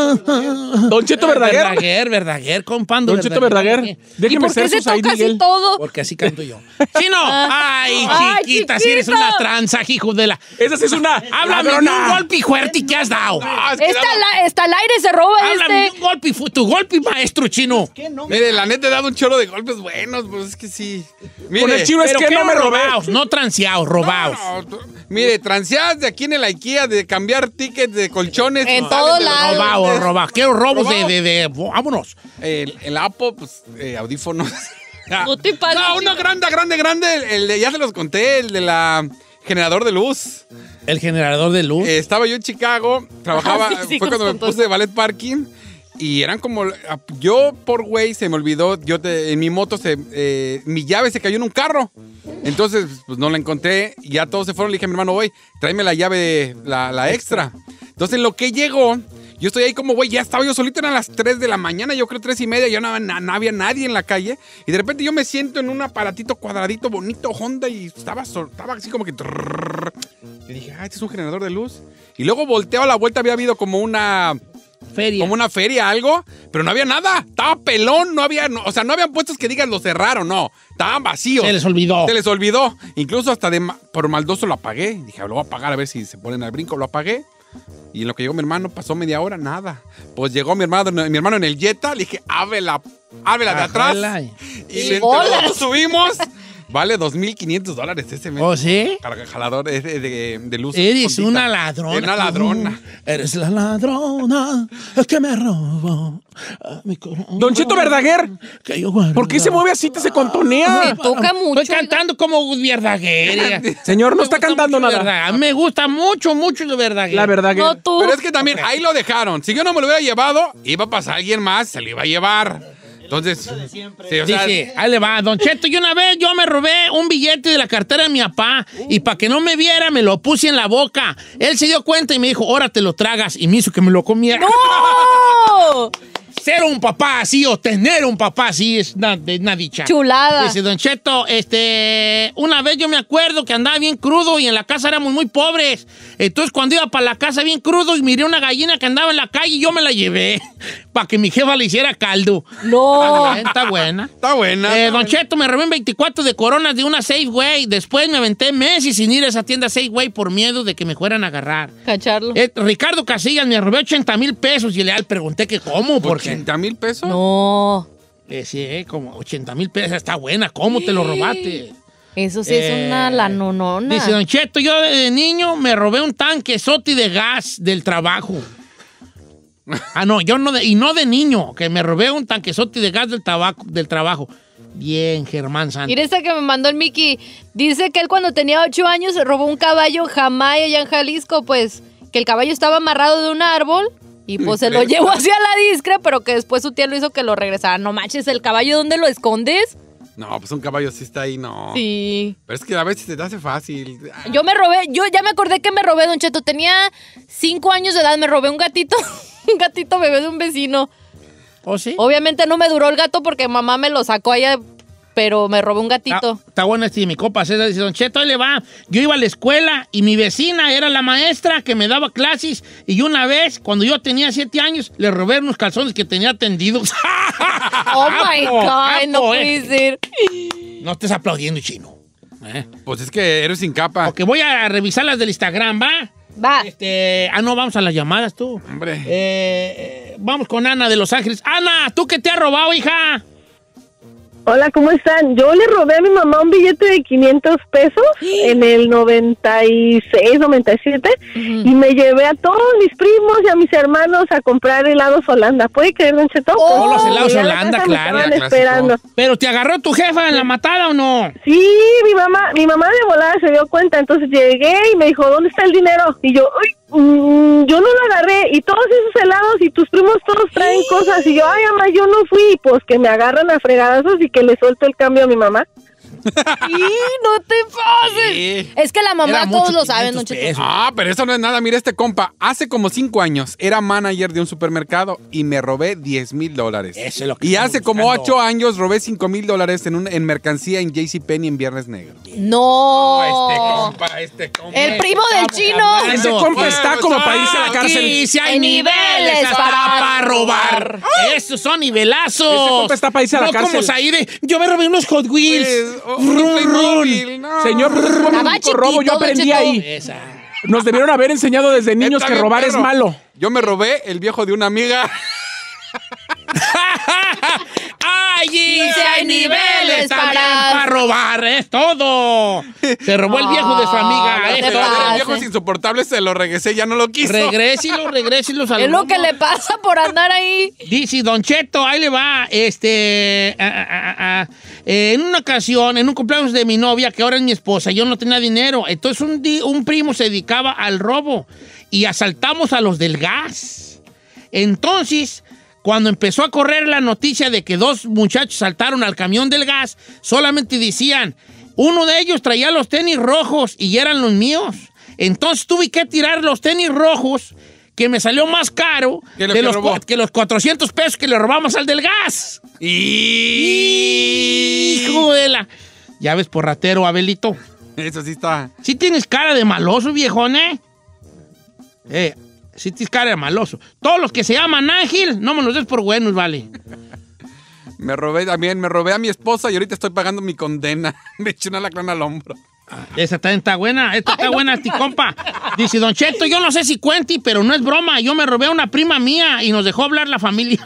E: Don Cheto Verdaguer.
B: Verdaguer, Verdaguer, compando.
E: Don Cheto Verdaguer.
D: ¿Y
E: Déjeme
D: por qué
E: ser
D: se
E: su Said
D: toca así
E: Miguel.
D: todo?
B: Porque así canto yo. ¡Chino! ¡Ay,
D: Ay,
B: chiquita! Si eres
D: chiquita.
B: una tranza, hijo de la...
E: Esa sí es una
B: Háblame de
E: ladrona.
B: un golpe fuerte que has dado.
D: Está, la- está al aire, se roba
B: Háblame de
D: este.
B: un golpe, fu- tu golpe maestro, Chino.
C: Mire, la neta he dado un chorro de golpes buenos, pues es que sí. Mire,
E: Con el chino es
B: Pero
E: que
B: ¿qué
E: no me robé.
B: robados? No transeados, robados.
C: no, tú- mire, transeadas de aquí en el IKEA de cambiar tickets de colchones.
D: En
C: y
D: todo
C: salen de los
D: lado.
B: Robados,
C: golpes.
B: robados. Quiero robos de,
C: Robados.
B: de, de... Vámonos.
C: El, el Apple, pues, eh, audífonos.
D: No te pases,
C: No, uno
D: chico.
C: grande, grande, grande. El, el de, ya se los conté, el de la generador de luz.
B: El generador de luz.
C: Eh, estaba yo en Chicago, trabajaba,
D: Ah, sí, sí,
C: fue cuando me
D: contó.
C: puse de ballet parking y eran como, yo por güey se me olvidó, yo te- en mi moto, se, eh, mi llave se cayó en un carro, entonces pues no la encontré y ya todos se fueron, le dije a mi hermano, güey, tráeme la llave, la, la extra. Entonces en lo que llegó, yo estoy ahí como, güey, ya estaba yo solito, eran las tres de la mañana, yo creo tres y media, ya no, no, no había nadie en la calle y de repente yo me siento en un aparatito cuadradito bonito Honda y estaba, sol- estaba así como que... trrr. Y dije, ah, este es un generador de luz. Y luego volteo a la vuelta, había habido como una...
B: Feria.
C: Como una feria, algo, pero no había nada. Estaba pelón, no había... no- o sea, no habían puestos que digan lo cerraron, no. Estaban vacíos.
B: Se les olvidó.
C: Se les olvidó. Incluso hasta de ma- por maldoso lo apagué. Dije, lo voy a apagar a ver si se ponen al brinco. Lo apagué. Y en lo que llegó mi hermano, pasó media hora, nada. Pues llegó mi hermano, mi hermano en el Jetta, le dije, abre la, abre la de atrás.
B: Ajala.
C: Y le entró, subimos. Vale dos mil quinientos dólares ese mes.
B: ¿Oh, sí?
C: Jalador de, de, de luz.
B: Eres
C: Condita.
B: una ladrona.
C: Una ladrona.
B: Uh, eres la ladrona que me robó a mi corazón.
E: Don Cheto Verdaguer,
B: que yo guardo.
E: ¿Por qué se mueve así? Se contonea.
D: Me toca mucho.
B: Estoy cantando como Verdaguer.
E: Señor, no está cantando nada.
B: Verdad. Me gusta mucho, mucho lo Verdaguer.
E: La Verdaguer.
D: No tú.
C: Pero es que también ahí lo dejaron. Si yo no me lo hubiera llevado, iba a pasar alguien más, se lo iba a llevar. Entonces, sí, o sea,
B: dice, ahí le va, Don Cheto, y una vez yo me robé un billete de la cartera de mi papá y para que no me viera me lo puse en la boca. Él se dio cuenta y me dijo, ahora te lo tragas, y me hizo que me lo comiera.
D: ¡No!
B: Ser un papá así o tener un papá así es una, una dicha.
D: Chulada.
B: Dice, Don Cheto, este, una vez yo me acuerdo que andaba bien crudo y en la casa éramos muy pobres. Entonces, cuando iba para la casa bien crudo y miré una gallina que andaba en la calle y yo me la llevé para que mi jefa le hiciera caldo.
D: No.
B: Ah, está buena.
C: Está buena.
B: Eh, Don Cheto, me robé en veinticuatro de coronas de una Safeway. Después me aventé meses sin ir a esa tienda Safeway por miedo de que me fueran a agarrar.
D: Cacharlo.
B: Eh, Ricardo Casillas, me robé ochenta mil pesos y le pregunté que cómo, porque
C: ¿ochenta mil pesos?
D: No.
B: Eh, sí, eh, como ochenta mil pesos. Está buena. ¿Cómo te lo robaste?
D: Eso sí
B: Eh,
D: es una lanonona.
B: Dice Don Cheto, yo de niño me robé un tanque soti de gas del trabajo. Ah, no, yo no, de, y no de niño, que me robé un tanquesote de gas del, tabaco, del trabajo. Bien, Germán Santos.
D: Mira esta que me mandó el Mickey. Dice que él cuando tenía ocho años se robó un caballo Jamay allá en Jalisco, pues, que el caballo estaba amarrado de un árbol y pues se lo llevó hacia la discre, pero que después su tía lo hizo que lo regresara. No manches, ¿el caballo dónde lo escondes?
C: No, pues un caballo sí está ahí, no.
D: Sí.
C: Pero es que a veces se te hace fácil.
D: Yo me robé, yo ya me acordé que me robé, Don Cheto. Tenía cinco años de edad, me robé un gatito, un gatito bebé de un vecino.
B: ¿Oh, sí?
D: Obviamente no me duró el gato porque mamá me lo sacó allá, pero me robé un gatito.
B: Está, está bueno este mi copa César. Dice, Don Cheto, ahí le va. Yo iba a la escuela y mi vecina era la maestra que me daba clases y una vez, cuando yo tenía siete años, le robé unos calzones que tenía tendidos.
D: Oh, my
B: Apo,
D: God,
B: apo,
D: no
B: eh.
D: puede ser.
B: No estés aplaudiendo, chino. Eh.
C: Pues es que eres sin capa.
B: Porque voy a revisar las del Instagram, ¿va?
D: Va.
B: Este, ah, no, vamos a las llamadas, tú.
C: Hombre.
B: Eh, eh, vamos con Ana de Los Ángeles. Ana, ¿tú qué te has robado, hija?
H: Hola, ¿cómo están? Yo le robé a mi mamá un billete de quinientos pesos en el noventa y seis, noventa y siete
D: Ujú.
H: y me llevé a todos mis primos y a mis hermanos a comprar helados Holanda. ¿Puede creer, Don Cheto?
B: Oh, los helados
H: Llegué a la
B: Holanda,
H: casa, me
B: claro.
H: estaban
C: Clásico.
H: esperando.
B: ¿Pero te agarró tu jefa en la matada o no?
H: Sí, mi mamá, mi mamá de volada se dio cuenta, entonces llegué y me dijo, ¿dónde está el dinero? Y yo, uy, mm, yo no lo agarré, y todos esos helados y tus primos todos traen cosas, y yo, ay, mamá, yo no fui, pues que me agarran a fregadazos y que le suelto el cambio a mi mamá.
D: Sí, no te pases.
C: Sí.
D: Es que la mamá
B: Era
D: todos
B: mucho,
D: lo saben, Don
B: quinientos
D: Cheto.
B: pesos.
C: Ah, pero eso no es nada. Mira este compa. Hace como cinco años era manager de un supermercado y me robé diez mil dólares.
B: Eso es lo que
C: Y
B: estamos
C: hace como
B: buscando.
C: ocho años robé cinco mil dólares en, un, en mercancía en JCPenney en Viernes Negro.
D: No.
C: Este compa, este compa.
D: El primo del chino.
E: Ese compa está como para irse a la cárcel.
B: Aquí sí hay
D: Hay
B: niveles
D: niveles
B: hasta
D: para
B: para robar. Esos son nivelazos.
E: Ese compa está para irse a la
B: no
E: cárcel.
B: como Zaire. Yo me robé unos Hot Wheels.
C: Pues, o-
B: Run,
C: un Playmobil,
B: run.
C: no.
E: Señor,
D: Estaba
E: único robo, yo
D: chiquito,
E: aprendí
D: Don Cheto.
E: ahí.
B: Esa.
E: Nos debieron haber enseñado desde niños
C: Está
E: que
C: bien,
E: robar es
C: perro.
E: malo.
C: Yo me robé el viejo de una amiga.
B: Allí
D: Dice,
B: hay
D: hay
B: niveles
D: niveles
B: también
D: para-
B: para robar, es todo. Se robó el viejo de su amiga,
D: No,
B: es
D: no te
B: todo.
D: pases.
C: El viejo es insoportable, se lo regresé, ya no lo quiso.
B: Regrésilo, regrésilo.
D: Es lo que le pasa por andar ahí.
B: Dice, Don Cheto, ahí le va, este, ah, ah, ah, ah, eh, en una ocasión, en un cumpleaños de mi novia, que ahora es mi esposa, yo no tenía dinero, entonces un, di- un primo se dedicaba al robo y asaltamos a los del gas. Entonces, cuando empezó a correr la noticia de que dos muchachos saltaron al camión del gas, solamente decían, uno de ellos traía los tenis rojos y eran los míos. Entonces tuve que tirar los tenis rojos, que me salió más caro
C: ¿Qué lo
B: que
C: que
B: los,
C: robó?
B: cua- que los cuatrocientos pesos que le robamos al del gas.
C: Y...
B: Hijo de la... Ya ves, por ratero, Abelito.
C: Eso sí está.
B: Sí tienes cara de maloso, viejón, ¿eh? Eh, sí tienes cara de maloso. Todos los que se llaman Ángel, no me los des por buenos, vale.
C: Me robé también, me robé a mi esposa y ahorita estoy pagando mi condena. Me eché una lacrana al hombro.
B: Esa también está buena, esta está buena, ti compa. Dice, Don Cheto, yo no sé si cuente, pero no es broma. Yo me robé a una prima mía y nos dejó hablar la familia.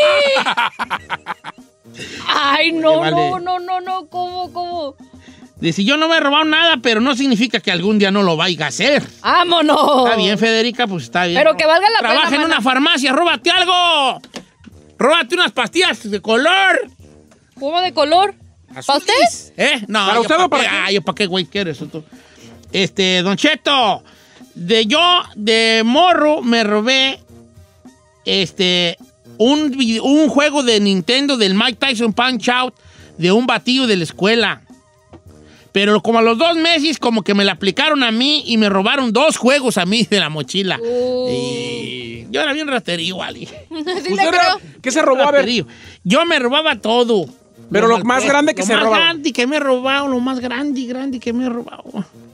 D: Ay, no,
B: Vale.
D: no, no, no, no, ¿cómo, cómo?
B: Dice, yo no me he robado nada, pero no significa que algún día no lo vaya a hacer.
D: ¡Vámonos!
B: Está bien, Federica, pues está bien.
D: Pero que valga la
B: Trabaja
D: pena,
B: en
D: mana.
B: una farmacia, róbate algo. Róbate unas pastillas de color.
D: ¿Cómo de color? ¿Para usted?
B: ¿Eh? No,
E: ¿Para
B: yo
E: usted o
B: pa'
E: para
B: qué,
E: qué?
B: ah, yo para qué, güey, quieres tú. Este, Don Cheto, de yo, de morro, me robé, este, un, vide- un juego de Nintendo del Mike Tyson Punch Out de un batillo de la escuela. Pero como a los dos meses, como que me la aplicaron a mí y me robaron dos juegos a mí de la mochila. Y yo era bien raterío, Ali.
D: Sí le
E: ¿Usted era-
D: creo.
E: ¿Qué se robó? A ver.
B: Raterío. Yo me robaba todo.
E: Pero lo
B: mal-
E: más grande que
B: lo
E: se
B: más
E: robaba.
B: grande que me he robado, lo más grande, grande que me he robado.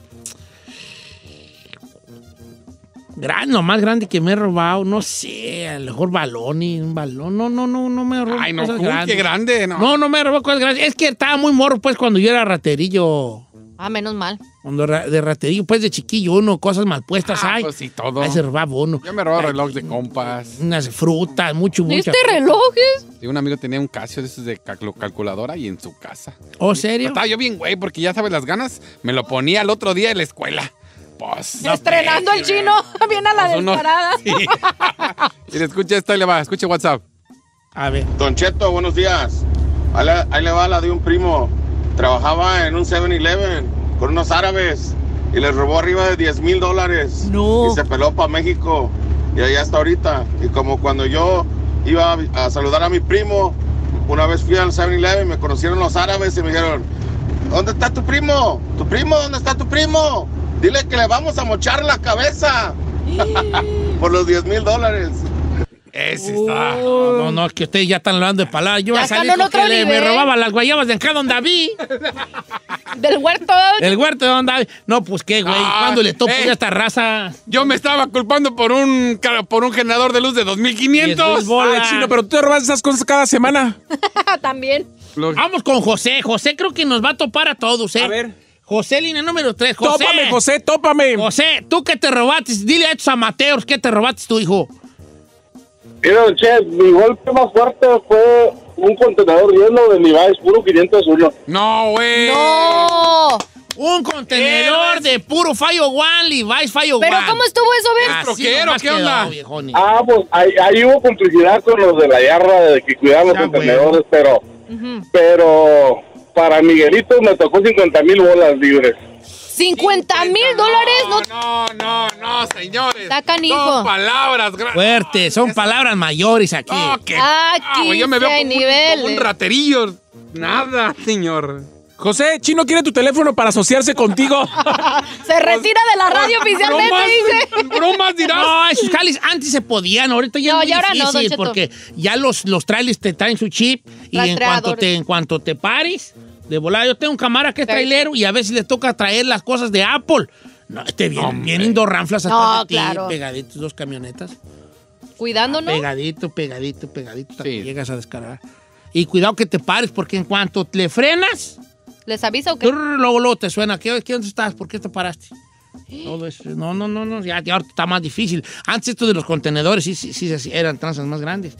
B: Gran, lo más grande que me he robado, no sé, a lo mejor balones, un balón. No, no, no, no me he robado
C: Ay, no,
B: cosas
C: ¿cómo
B: grandes.
C: que grande? No.
B: No, no me he robado cosas grandes. Es que estaba muy morro, pues, cuando yo era raterillo.
D: Ah, menos mal.
B: Cuando ra- de raterillo, pues, de chiquillo, uno, cosas mal puestas
C: Ah,
B: hay.
C: pues sí, todo.
B: Ahí se robaba uno.
C: Yo me robaba relojes de compas.
B: Unas frutas, mucho, mucho.
D: ¿Este relojes?
C: Y un amigo tenía un Casio de esos de calcu- calculadora y en su casa.
B: ¿Oh, serio?
C: Estaba yo bien, güey, porque ya sabes las ganas. Me lo ponía el otro día en la escuela. Pues.
D: Estrenando el chino. Viene a la
C: Pues uno-
D: disparada.
C: Sí. Y le escucha esto, ahí le va. Escuche WhatsApp.
B: A ver.
Q: Don Cheto, buenos días. Ahí le, ahí le va la de un primo. Trabajaba en un seven eleven con unos árabes y les robó arriba de diez mil dólares.
D: No.
Q: Y se peló para México. Y allá está ahorita. Y como cuando yo iba a, a saludar a mi primo, una vez fui al seven eleven, me conocieron los árabes y me dijeron, ¿dónde está tu primo? ¿Tu primo? ¿Dónde está tu primo? Dile que le vamos a mochar la cabeza por los diez mil dólares.
C: Ese está.
B: No, no, no, es que ustedes ya están hablando de palabras. Yo
D: Ya
B: iba a
D: están
B: salir
D: en
B: con
D: otro
B: que le- me
D: nivel.
B: robaba las guayabas de acá donde David.
D: Del huerto.
B: El huerto de donde David. No, pues qué, güey.
C: Ah,
B: ¿Cuándo le topo
C: eh.
B: ya esta raza?
C: Yo me estaba culpando por un, ca- por un generador de luz de dos mil quinientos.
B: diez mil bolas.
E: Ay, chino, pero tú te robas esas cosas cada semana.
D: También.
B: Vamos con José. José creo que nos va a topar a todos, ¿eh?
E: A ver.
B: José, línea número tres. José.
E: Tópame, José, tópame.
B: José, ¿tú qué te robaste? Dile a estos amateurs, ¿qué te robaste tu hijo?
N: Mira, don Che, mi golpe más fuerte fue un contenedor lleno de Levi's, puro quinientos uno.
C: No, güey.
D: ¡No!
B: Un contenedor de puro Fallo One, Levi's Fallo One.
D: ¿Pero cómo estuvo eso, Ben?
B: Así
C: troquero,
B: nomás
C: ¿qué
B: quedó,
C: onda?
B: viejoni.
N: Ah, pues ahí, ahí hubo complicidad con los de la yarra de que cuidaban los
B: Ya,
N: contenedores, pero, pero para Miguelito me tocó cincuenta mil bolas libres.
D: ¿cincuenta mil dólares? No.
C: No, no, no, señores.
D: Está canijo.
C: Son palabras grandes.
B: Fuerte, son palabras mayores aquí.
C: No, que.
D: Aquí
C: Ah, güey, yo me
D: sí
C: veo
D: hay
C: como un,
D: niveles.
C: como un raterillo. Nada, señor.
E: José, Chino quiere tu teléfono para asociarse contigo.
D: Se retira de la radio oficialmente,
C: Bromas,
D: dice.
C: bromas dirás.
B: No, esos jales antes se podían, ahorita ya
D: No,
B: es muy
D: ya ahora no,
B: difícil
D: Don Cheto.
B: porque ya los, los trailers te traen su chip y en cuanto
D: Rastreadores.
B: te, en cuanto te pares, de volada, yo tengo un camarada que es
D: Sí.
B: trailero y a veces le toca traer las cosas de Apple. No, este bien, bien dos ranflas
D: No,
B: atrás de ti,
D: claro.
B: pegaditos, dos camionetas.
D: Cuidándonos.
B: Pegadito, pegadito, pegadito, hasta
C: Sí.
B: que llegas a descargar. Y cuidado que te pares porque en cuanto le frenas,
D: ¿Les avisa o qué?
B: Turr, luego, luego te suena. ¿Qué, qué, ¿Dónde estás? ¿Por qué te paraste? Todo eso. No, no, no, no. Ya, ya ahorita está más difícil. Antes esto de los contenedores sí, sí, sí, sí, eran tranzas más grandes.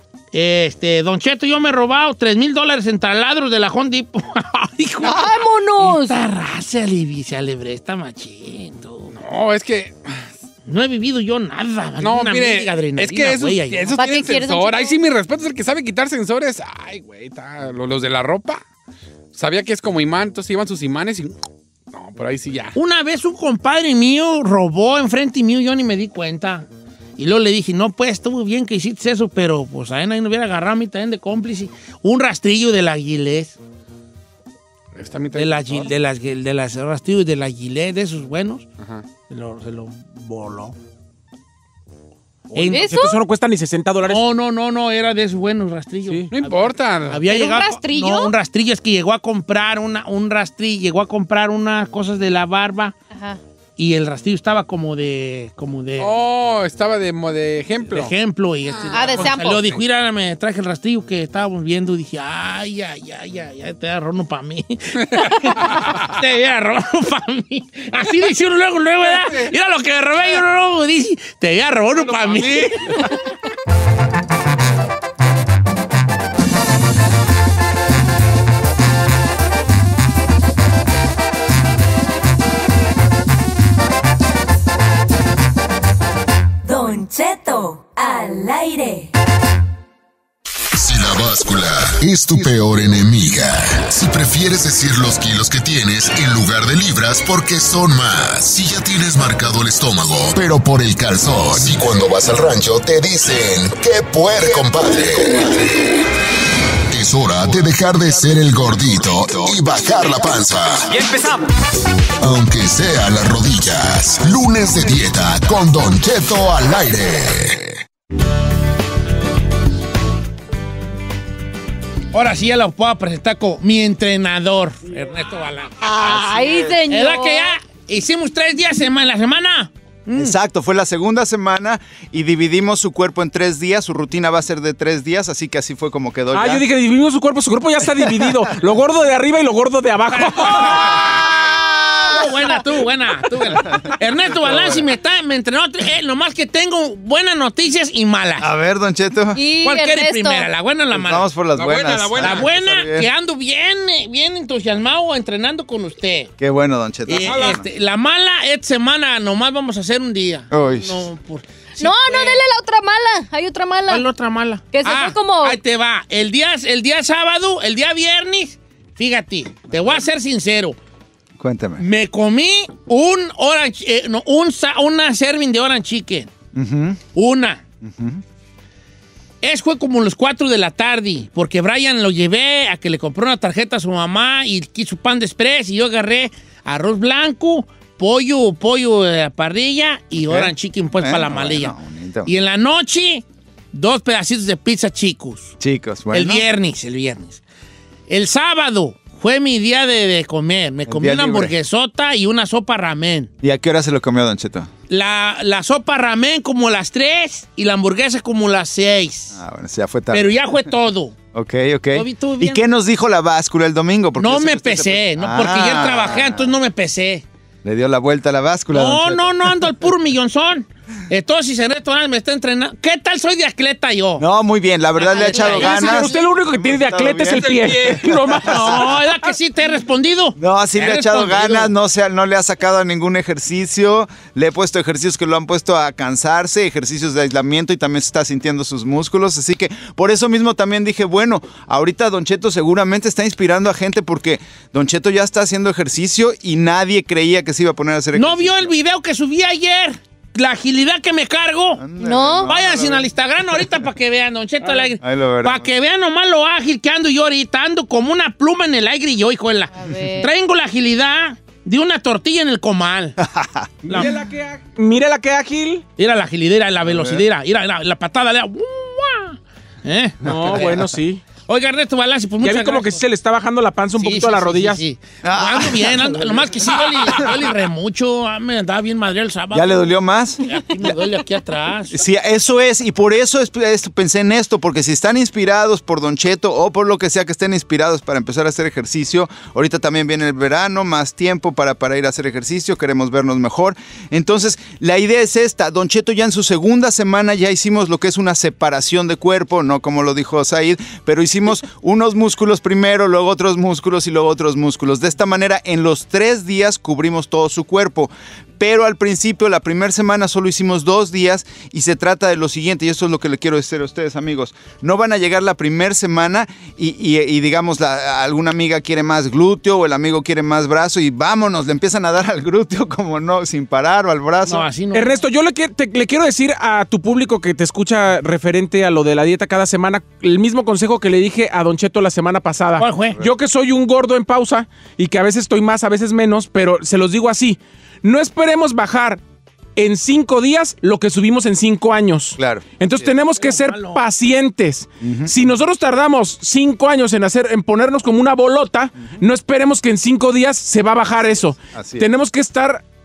B: Este, Don Cheto, yo me he robado tres mil dólares en taladros de la Home Depot. Hijo,
D: ¡Vámonos!
B: esta raza alivi- se alebresta machito.
C: No, es que.
B: No he vivido yo nada.
C: No,
B: Una
C: mire,
B: mendiga adrenalina,
C: es que esos,
B: güey, ahí.
C: esos
D: ¿Para qué
C: tienen
D: quieres, don
C: sensor.
D: Cheto?
C: Ahí sí, mi respeto es el que sabe quitar sensores. Ay, güey, está- lo- los de la ropa. Sabía que es como imán, entonces llevan sus imanes y. No, pero ahí sí ya.
B: Una vez un compadre mío robó enfrente mío, yo ni me di cuenta. Y luego le dije, no, pues, estuvo bien que hiciste eso, pero pues ahí nadie me hubiera agarrado a mí también de cómplice. Un rastrillo de la Gillette.
C: Esta mitad
B: De las Gil- de las de las rastrillos de la Gillette, de esos buenos.
C: Ajá.
B: Se lo, se lo voló.
E: En-
D: ¿Eso?
E: Eso no cuesta ni sesenta dólares.
B: No, no, no, no, era de esos buenos rastrillos.
E: Sí.
C: No importa.
B: Había
D: ¿Era un
B: llegado.
D: rastrillo?
B: No, un rastrillo es que llegó a comprar una, un rastrillo, llegó a comprar unas cosas de la barba.
D: Ajá.
B: y el rastrillo estaba como de... Como de
C: Oh, estaba de, mo- de ejemplo.
B: de ejemplo. Y este,
D: Ah, de
B: cuando
D: sample.
B: salió, dijo, mira, me traje el rastrillo que estábamos viendo. Y dije, ay, ay, ay, ay, ay, te agarró uno para mí. Te agarró uno para mí. Así dice uno luego, luego, ¿verdad? Mira lo que me robé, yo luego dice, te agarró uno para mí.
R: Don Cheto al aire.
A: Si la báscula es tu peor enemiga, si prefieres decir los kilos que tienes en lugar de libras porque son más, si ya tienes marcado el estómago, pero por el calzón, si cuando vas al rancho te dicen, ¡qué puer, compadre! Es hora de dejar de ser el gordito y bajar la panza.
S: Y empezamos.
A: Aunque sea las rodillas, lunes de dieta con Don Cheto al aire.
B: Ahora sí ya lo puedo presentar como mi entrenador, Ernesto Balán.
D: Ay, señor.
B: ¿Verdad que ya hicimos tres días en la semana?
S: Exacto, fue la segunda semana y dividimos su cuerpo en tres días. Su rutina va a ser de tres días, así que así fue como quedó
E: Ah,
S: ya.
E: yo dije, dividimos su cuerpo. Su cuerpo ya está dividido. Lo gordo de arriba y lo gordo de abajo.
B: Tú, buena, tú, buena, tú, buena. Ernesto Balán, si me, está, me entrenó, eh, nomás que tengo buenas noticias y malas.
S: A ver, Don Cheto.
D: Y
B: ¿Cuál quiere
D: Ernesto.
B: primera, la buena o la
S: Pues
B: mala?
S: vamos por las
C: La
S: buenas.
C: buena, la buena.
B: La buena,
S: Está bien.
B: que ando bien, eh, bien entusiasmado entrenando con usted.
S: Qué bueno, Don Cheto.
B: Eh, este, la mala, esta semana nomás vamos a hacer un día.
S: Uy.
B: No, por, sí,
D: No,
B: pues.
D: no, dele la otra mala. Hay otra mala.
B: ¿Cuál otra mala?
D: Que se
B: Ah,
D: fue como...
B: ahí te va. El día, el día sábado, el día viernes, fíjate, te voy a ser sincero.
S: Cuéntame.
B: Me comí un orange, eh, no, un, sa- una serving de orange chicken.
S: Ujú,
B: Una.
S: ujú.
B: Es fue como los cuatro de la tarde, porque Brian lo llevé a que le compró una tarjeta a su mamá y quiso pan de express y yo agarré arroz blanco, pollo, pollo de la parrilla y orange chicken pues
S: Bueno,
B: para la malilla.
S: bueno, bonito.
B: Y en la noche, dos pedacitos de pizza chicos.
S: Chicos, bueno.
B: El viernes, el viernes. El sábado fue mi día de, de comer. Me comí
S: día
B: una
S: libre.
B: hamburguesota y una sopa ramen.
S: ¿Y a qué hora se lo comió, Don Cheto?
B: La, la sopa ramen como las tres y la hamburguesa como las seis.
S: Ah, bueno, ya fue tarde.
B: Pero ya fue todo.
S: Ok, ok.
B: Todo bien, todo
S: ¿Y
B: bien.
S: qué nos dijo la báscula el domingo? Porque
B: No
S: yo sé
B: me
S: que usted se-
B: pesé, no, porque
S: Ah,
B: ya trabajé, entonces no me pesé.
S: Le dio la vuelta a la báscula, Don
B: No,
S: Cheto.
B: no, no ando al puro millonzón. Entonces, si Ernesto Balán me está entrenando. ¿Qué tal soy de atleta yo?
S: No, muy bien. La verdad le ha echado
B: Sí,
E: Sí, pero
S: ganas.
E: usted lo único que tiene de
S: Hemos estado
E: atleta es el
S: bien.
E: pie. No más.
B: No, ¿verdad que sí te he respondido?
S: No, sí
B: Te
S: le
B: he
S: ha echado
B: respondido.
S: ganas, no, se, no le ha sacado a ningún ejercicio, le he puesto ejercicios que lo han puesto a cansarse, ejercicios de aislamiento y también se está sintiendo sus músculos, así que por eso mismo también dije, bueno, ahorita Don Cheto seguramente está inspirando a gente porque Don Cheto ya está haciendo ejercicio y nadie creía que se iba a poner a hacer ejercicio.
B: ¿No vio el video que subí ayer? La agilidad que me cargo.
D: No.
B: Vayan sin al Instagram ahorita para que vean, Don Cheto al aire.
S: Ahí lo veremos.
B: Para que vean nomás lo ágil que ando yo ahorita. Ando como una pluma en el aire y yo, hijuela.
D: ver.
B: Traigo la agilidad de una tortilla en el comal. La-
E: Mire la que, á- mire la que ágil.
B: Mira la agilidad, mira la velocidad, mira, mira la, la patada. La, ¿Eh?
E: No, bueno, sí.
B: Oiga, Ernesto Balán, pues
E: Ya
B: muchas
E: vi como que
B: gracias.
E: sí se le está bajando la panza un
B: Sí,
E: poquito
B: sí,
E: a las
B: sí,
E: rodillas.
B: sí, sí. Ando bien, ando, nomás que sí duele, duele re mucho. Ah, me andaba bien madre el sábado.
S: ¿Ya le dolió más?
B: Aquí me duele aquí atrás.
S: Sí, eso es, y por eso es- es- pensé en esto, porque si están inspirados por Don Cheto o por lo que sea que estén inspirados para empezar a hacer ejercicio, ahorita también viene el verano, más tiempo para, para ir a hacer ejercicio, queremos vernos mejor. Entonces, la idea es esta, Don Cheto ya en su segunda semana ya hicimos lo que es una separación de cuerpo, no como lo dijo Said, pero hicimos unos músculos primero, luego otros músculos y luego otros músculos. De esta manera, en los tres días cubrimos todo su cuerpo. Pero al principio, la primera semana, solo hicimos dos días y se trata de lo siguiente, y esto es lo que le quiero decir a ustedes, amigos. No van a llegar la primera semana y, y- y, digamos, la, alguna amiga quiere más glúteo o el amigo quiere más brazo y vámonos, le empiezan a dar al glúteo como no, sin parar o al brazo.
B: No, así no.
E: Ernesto, yo le, que- te- le quiero decir a tu público que te escucha referente a lo de la dieta cada semana, el mismo consejo que le dije a Don Cheto la semana pasada.
B: ¿Cuál fue?
E: Yo que soy un gordo en pausa y que a veces estoy más, a veces menos, pero se los digo así, no esperemos bajar en cinco días lo que subimos en cinco años.
S: Claro.
E: Entonces tenemos que ser pacientes. Si nosotros tardamos cinco años en hacer, en ponernos como una bolota, no esperemos que en cinco días se va a bajar eso.
S: Así es.
E: Tenemos que estar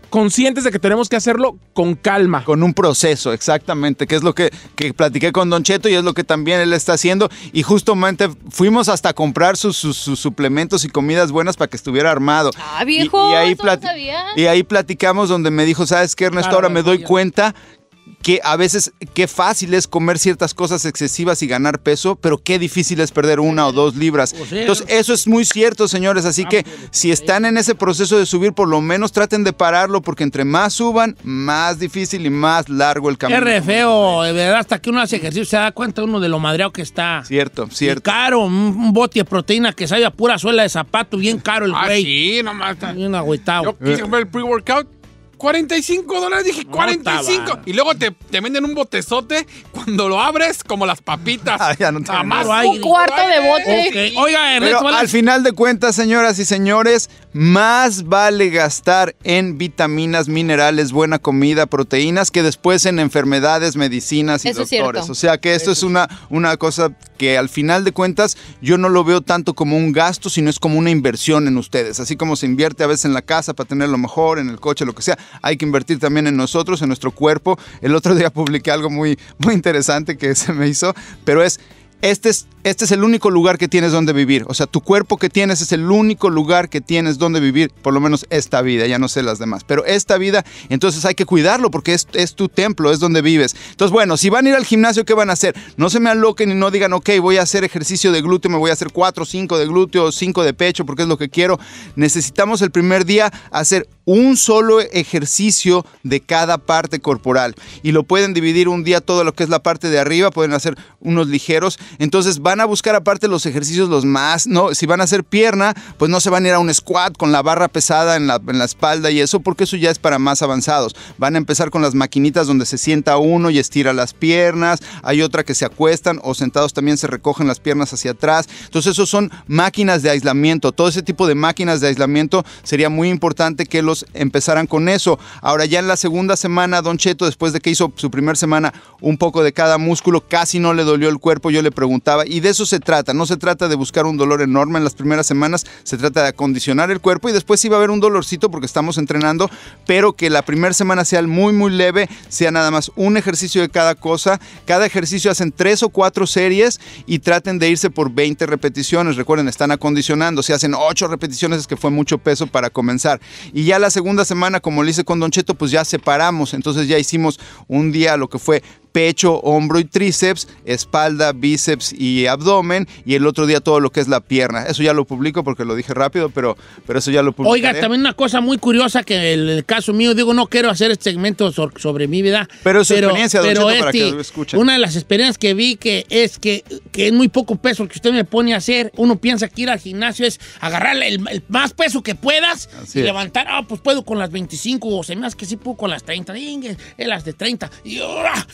E: conscientes de que tenemos que hacerlo con calma.
S: Con un proceso, exactamente, que es lo que, que platiqué con Don Cheto y es lo que también él está haciendo. Y justamente fuimos hasta a comprar sus, sus, sus suplementos y comidas buenas para que estuviera armado.
D: Ah, viejo,
S: y, y, ahí
D: eso no sabía.
S: y ahí platicamos donde me dijo, ¿sabes qué, Ernesto?
B: Claro,
S: Ahora me doy
B: ya.
S: cuenta que a veces qué fácil es comer ciertas cosas excesivas y ganar peso, pero qué difícil es perder una o dos libras.
B: O sea,
S: Entonces, eso es muy cierto, señores. Así que si están en ese proceso de subir, por lo menos traten de pararlo, porque entre más suban, más difícil y más largo el camino.
B: Qué re feo, de verdad, hasta que uno hace ejercicio se da cuenta uno de lo madreado que está.
S: Cierto, cierto.
B: Y caro, un, un bote de proteína que sabe a pura suela de zapato, bien caro el
C: Ah,
B: güey.
C: sí, nomás.
B: Bien agüitado.
C: Yo quise comprar el pre-workout. cuarenta y cinco dólares, dije cuarenta y cinco.
B: estaba.
C: Y luego te, te venden un botezote cuando lo abres, como las papitas.
S: Ah, ya no te
C: Nada más
B: Ay,
D: Un cuarto de bote.
B: Ok. Oiga, Ernesto,
S: Pero
B: ¿vale?
S: al final de cuentas, señoras y señores, más vale gastar en vitaminas, minerales, buena comida, proteínas, que después en enfermedades, medicinas y
D: Eso es
S: doctores.
D: cierto.
S: O sea que esto es una, una cosa que al final de cuentas yo no lo veo tanto como un gasto, sino es como una inversión en ustedes. Así como se invierte a veces en la casa para tener lo mejor, en el coche, lo que sea, hay que invertir también en nosotros, en nuestro cuerpo. El otro día publiqué algo muy, muy interesante que se me hizo, pero es... Este es, este es el único lugar que tienes donde vivir. O sea, tu cuerpo que tienes es el único lugar que tienes donde vivir, por lo menos esta vida, ya no sé las demás. Pero esta vida, entonces hay que cuidarlo porque es, es tu templo, es donde vives. Entonces, bueno, si van a ir al gimnasio, ¿qué van a hacer? No se me aloquen y no digan, ok, voy a hacer ejercicio de glúteo, me voy a hacer cuatro, cinco de glúteo, cinco de pecho, porque es lo que quiero. Necesitamos el primer día hacer un solo ejercicio de cada parte corporal. Y lo pueden dividir un día todo lo que es la parte de arriba, pueden hacer unos ligeros. Entonces van a buscar aparte los ejercicios los más, no, si van a hacer pierna, pues no se van a ir a un squat con la barra pesada en la, en la espalda y eso, porque eso ya es para más avanzados. Van a empezar con las maquinitas donde se sienta uno y estira las piernas, hay otra que se acuestan o sentados también se recogen las piernas hacia atrás. Entonces esos son máquinas de aislamiento, todo ese tipo de máquinas de aislamiento sería muy importante que los empezaran con eso. Ahora ya en la segunda semana, Don Cheto, después de que hizo su primer semana un poco de cada músculo, casi no le dolió el cuerpo, yo le preguntaba, y de eso se trata, no se trata de buscar un dolor enorme en las primeras semanas, se trata de acondicionar el cuerpo y después sí va a haber un dolorcito porque estamos entrenando, pero que la primera semana sea muy muy leve, sea nada más un ejercicio de cada cosa, cada ejercicio hacen tres o cuatro series y traten de irse por veinte repeticiones, recuerden, están acondicionando, si hacen ocho repeticiones es que fue mucho peso para comenzar, y ya la segunda semana, como le hice con Don Cheto, pues ya separamos, entonces ya hicimos un día lo que fue pecho, hombro y tríceps, espalda, bíceps y abdomen, y el otro día todo lo que es la pierna. Eso ya lo publico porque lo dije rápido, pero, pero eso ya lo publicaré.
B: Oiga, también una cosa muy curiosa que en el caso mío, digo, no quiero hacer este segmento so- sobre mi vida.
S: Pero es su experiencia, Don Cheto, para
B: este,
S: que lo escuchen.
B: una de las experiencias que vi que es que, que es muy poco peso el que usted me pone a hacer. Uno piensa que ir al gimnasio es agarrar el, el más peso que puedas
S: Así
B: y
S: es.
B: levantar. Ah, pues puedo con las veinticinco, o se me hace que sí puedo con las treinta. Inge, es las de treinta. Y, ¡ah!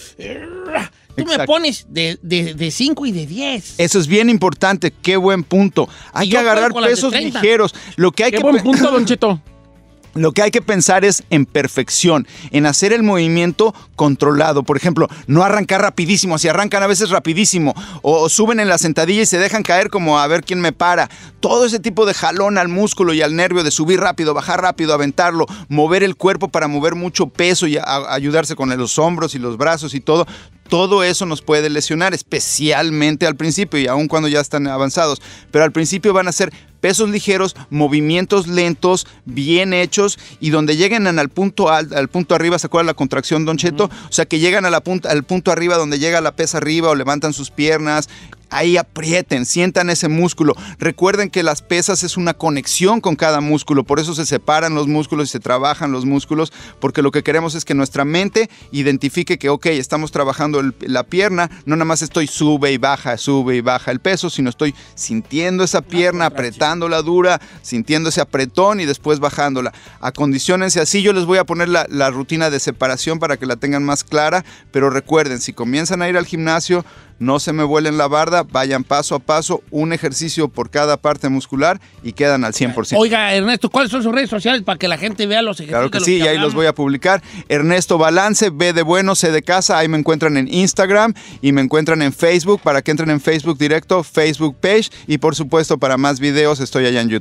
B: Tú me
S: Exacto.
B: pones de, de, de cinco y de diez.
S: Eso es bien importante, qué buen punto. Hay
B: Y
S: que
B: yo puedo
S: agarrar
B: con las de
S: pesos
B: treinta.
S: ligeros. Lo que hay
E: Qué
S: que
E: buen
S: pe-
E: punto, Don Cheto.
S: Lo que hay que pensar es en perfección, en hacer el movimiento controlado. Por ejemplo, no arrancar rapidísimo, si arrancan a veces rapidísimo, o, o suben en la sentadilla y se dejan caer como a ver quién me para. Todo ese tipo de jalón al músculo y al nervio de subir rápido, bajar rápido, aventarlo, mover el cuerpo para mover mucho peso y a- a- ayudarse con los hombros y los brazos y todo. Todo eso nos puede lesionar, especialmente al principio y aun cuando ya están avanzados. Pero al principio van a ser pesos ligeros, movimientos lentos, bien hechos y donde lleguen al punto al, al punto arriba, ¿se acuerdan la contracción, Don Cheto? Uh-huh. O sea, que llegan a la punta, al punto arriba donde llega la pesa arriba o levantan sus piernas. Ahí aprieten, sientan ese músculo. Recuerden que las pesas es una conexión con cada músculo, por eso se separan los músculos y se trabajan los músculos, porque lo que queremos es que nuestra mente identifique que, ok, estamos trabajando el, la pierna, no nada más estoy sube y baja, sube y baja el peso, sino estoy sintiendo esa pierna, apretándola dura, sintiendo ese apretón y después bajándola. Acondiciónense así, yo les voy a poner la, la rutina de separación para que la tengan más clara, pero recuerden, si comienzan a ir al gimnasio, no se me vuelen la barda, vayan paso a paso, un ejercicio por cada parte muscular y quedan al cien por ciento.
B: Oiga, Ernesto, ¿cuáles son sus redes sociales para que la gente vea los ejercicios?
S: Claro que
B: de los
S: sí, y ahí
B: hablamos?
S: los voy a publicar. Ernesto Balance, B de bueno, C de casa, ahí me encuentran en Instagram y me encuentran en Facebook, para que entren en Facebook directo, Facebook page, y por supuesto para más videos estoy allá en YouTube.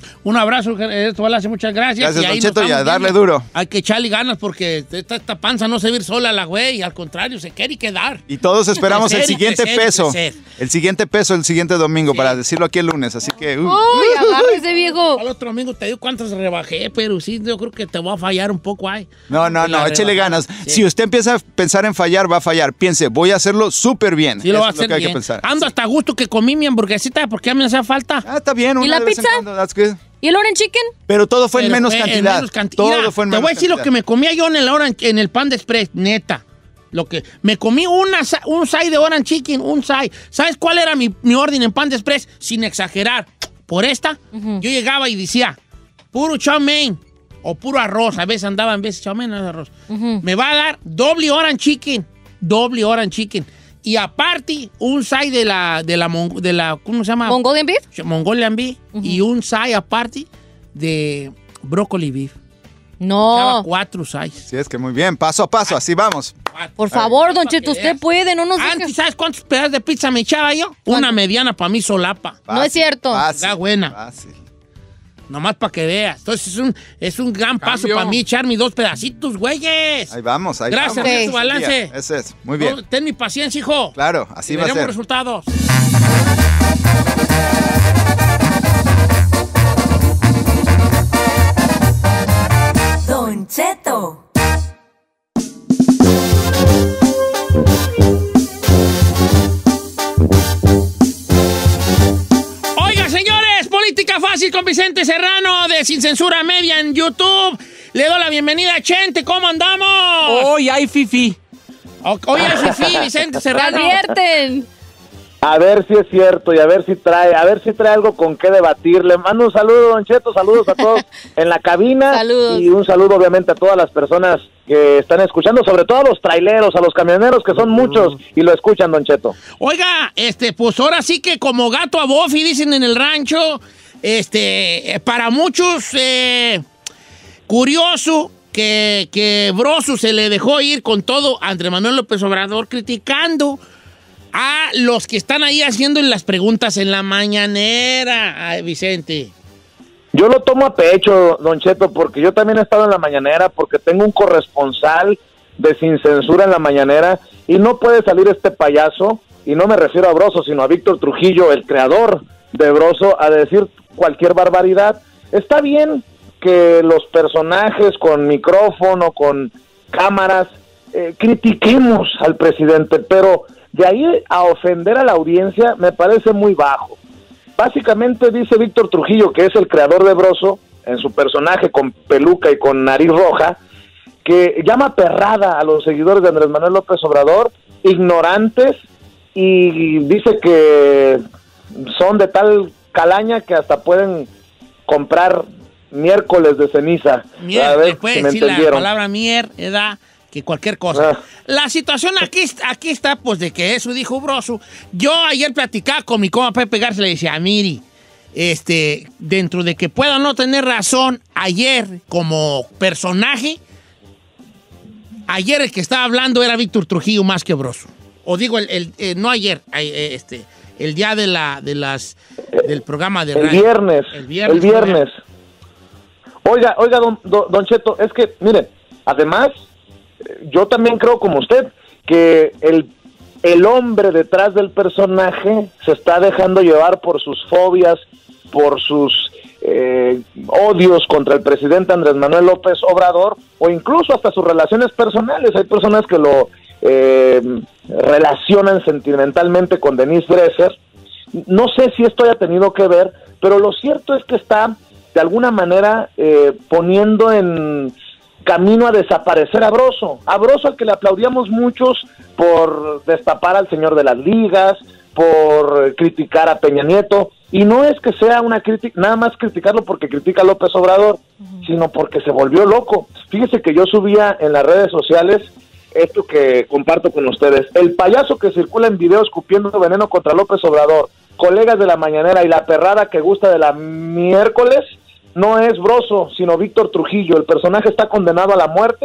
B: Un abrazo, esto vale, muchas gracias.
S: Gracias,
B: y ahí
S: Don Cheto,
B: nos
S: y a
B: estamos
S: darle
B: viendo.
S: duro.
B: Hay que echarle ganas porque esta, esta panza no se va a ir sola la güey, al contrario, se quiere quedar.
S: Y todos esperamos el
B: Crecer y
S: siguiente
B: crecer y
S: peso.
B: crecer.
S: El siguiente peso el siguiente domingo, para decirlo aquí el lunes. Así que. Uh.
D: Uy, agárrese, viejo.
B: Al otro amigo te digo cuántas rebajé, pero sí, yo creo que te voy a fallar un poco ahí.
S: No, no,
B: Te la
S: no, échele
B: rebajé.
S: ganas.
B: Sí.
S: Si usted empieza a pensar en fallar, va a fallar. Piense, voy a hacerlo súper bien.
B: Sí, lo va a
S: Eso es
B: hacer
S: que hay
B: bien.
S: que pensar.
B: Ando hasta a gusto que comí mi hamburguesita porque ya me hacía falta.
S: Ah, está bien.
D: ¿Y la pizza?
S: That's good.
D: ¿Y el orange chicken?
S: Pero todo fue en
B: Pero
S: menos
B: fue
S: cantidad.
B: menos canti-
S: Todo
B: Mira,
S: fue en
B: te
S: menos
B: voy a decir lo
S: cantidad.
B: que me comía yo en el, orange, en el pan de express, neta. Lo que me comí una, sa- un side de orange chicken, un side. ¿Sabes cuál era mi, mi orden en pan de express? Sin exagerar. Por esta, yo llegaba y decía, puro chow mein o puro arroz. A veces andaba en vez de chow mein, no arroz. Me va a dar doble orange chicken, doble orange chicken. Y aparte, un side de la, de la, mon- de la ¿cómo se llama?
D: ¿Mongolian beef?
B: Mongolian beef. Y un side aparte de brócoli beef.
D: No.
B: Echaba cuatro sides.
S: Sí, es que muy bien. Paso a paso, así vamos.
D: Por favor, Don Cheto, usted puede, no nos deje.
B: Antes, ¿sabes cuántos pedazos de pizza me echaba yo? Una mediana para mí solapa.
D: No es cierto.
B: Está buena. Nomás para que veas. Entonces es un, es un gran paso
S: Cambio.
B: para mí echarme mis dos pedacitos, güeyes.
S: Ahí vamos, ahí
B: Gracias,
S: vamos.
B: Ernesto Balance.
S: Ese es, muy bien.
B: No, ten mi paciencia, hijo.
S: Claro, así
B: Y
S: va a
B: veremos
S: ser.
B: resultados.
R: Don Cheto.
B: Oiga, señores, Política Fácil con Vicente Serrano de Sin Censura Media en YouTube. Le doy la bienvenida a Chente, ¿cómo andamos?
E: Hoy hay fifi.
B: Hoy hay fifi, Vicente Serrano.
D: Advierten.
L: A ver si es cierto y a ver si trae, a ver si trae algo con qué debatir. Le mando un saludo, Don Cheto, saludos a todos en la cabina.
D: Saludos.
L: Y un saludo obviamente a todas las personas que están escuchando, sobre todo a los traileros, a los camioneros, que son muchos y lo escuchan, Don Cheto.
B: Oiga, este, pues ahora sí que como gato a bofi, dicen en el rancho, este, para muchos, eh, curioso que, que Broso se le dejó ir con todo a Andrés Manuel López Obrador criticando a los que están ahí haciendo las preguntas en la mañanera, ay, Vicente.
L: Yo lo tomo a pecho, Don Cheto, porque yo también he estado en la mañanera, porque tengo un corresponsal de Sin Censura en la mañanera, y no puede salir este payaso, y no me refiero a Broso, sino a Víctor Trujillo, el creador de Broso, a decir cualquier barbaridad. Está bien que los personajes con micrófono, con cámaras, eh, critiquemos al presidente, pero de ahí a ofender a la audiencia me parece muy bajo. Básicamente dice Víctor Trujillo, que es el creador de Broso, en su personaje con peluca y con nariz roja, que llama perrada a los seguidores de Andrés Manuel López Obrador, ignorantes, y dice que son de tal calaña que hasta pueden comprar miércoles de ceniza.
B: Mier,
L: A ver
B: después
L: si me
B: decir la
L: entendieron.
B: palabra mierda, que cualquier cosa.
L: Ah.
B: La situación aquí, aquí está, pues, de que eso dijo Broso. Yo ayer platicaba con mi compa Pepe Garza, le decía, miri, este, dentro de que pueda no tener razón, ayer, como personaje, ayer el que estaba hablando era Víctor Trujillo más que Broso. O digo, el, el, eh, no ayer, eh, este, el día de la, de las, del programa de
L: El
B: radio.
L: viernes,
B: El viernes.
L: el viernes. Oiga, oiga, don, don, don Cheto, es que, mire, además, eh, yo también creo como usted que el, el hombre detrás del personaje se está dejando llevar por sus fobias, por sus eh, odios contra el presidente Andrés Manuel López Obrador, o incluso hasta sus relaciones personales. Hay personas que lo eh, relacionan sentimentalmente con Denise Dresser. No sé si esto haya tenido que ver, pero lo cierto es que está de alguna manera eh, poniendo en camino a desaparecer a Broso. A Broso, al que le aplaudíamos muchos por destapar al señor de las ligas, por criticar a Peña Nieto, y no es que sea una crítica, nada más criticarlo porque critica a López Obrador, uh-huh. sino porque se volvió loco. Fíjese que yo subía en las redes sociales esto que comparto con ustedes. El payaso que circula en video escupiendo veneno contra López Obrador, colegas de la mañanera y la perrada que gusta de la miércoles, no es Broso, sino Víctor Trujillo. El personaje está condenado a la muerte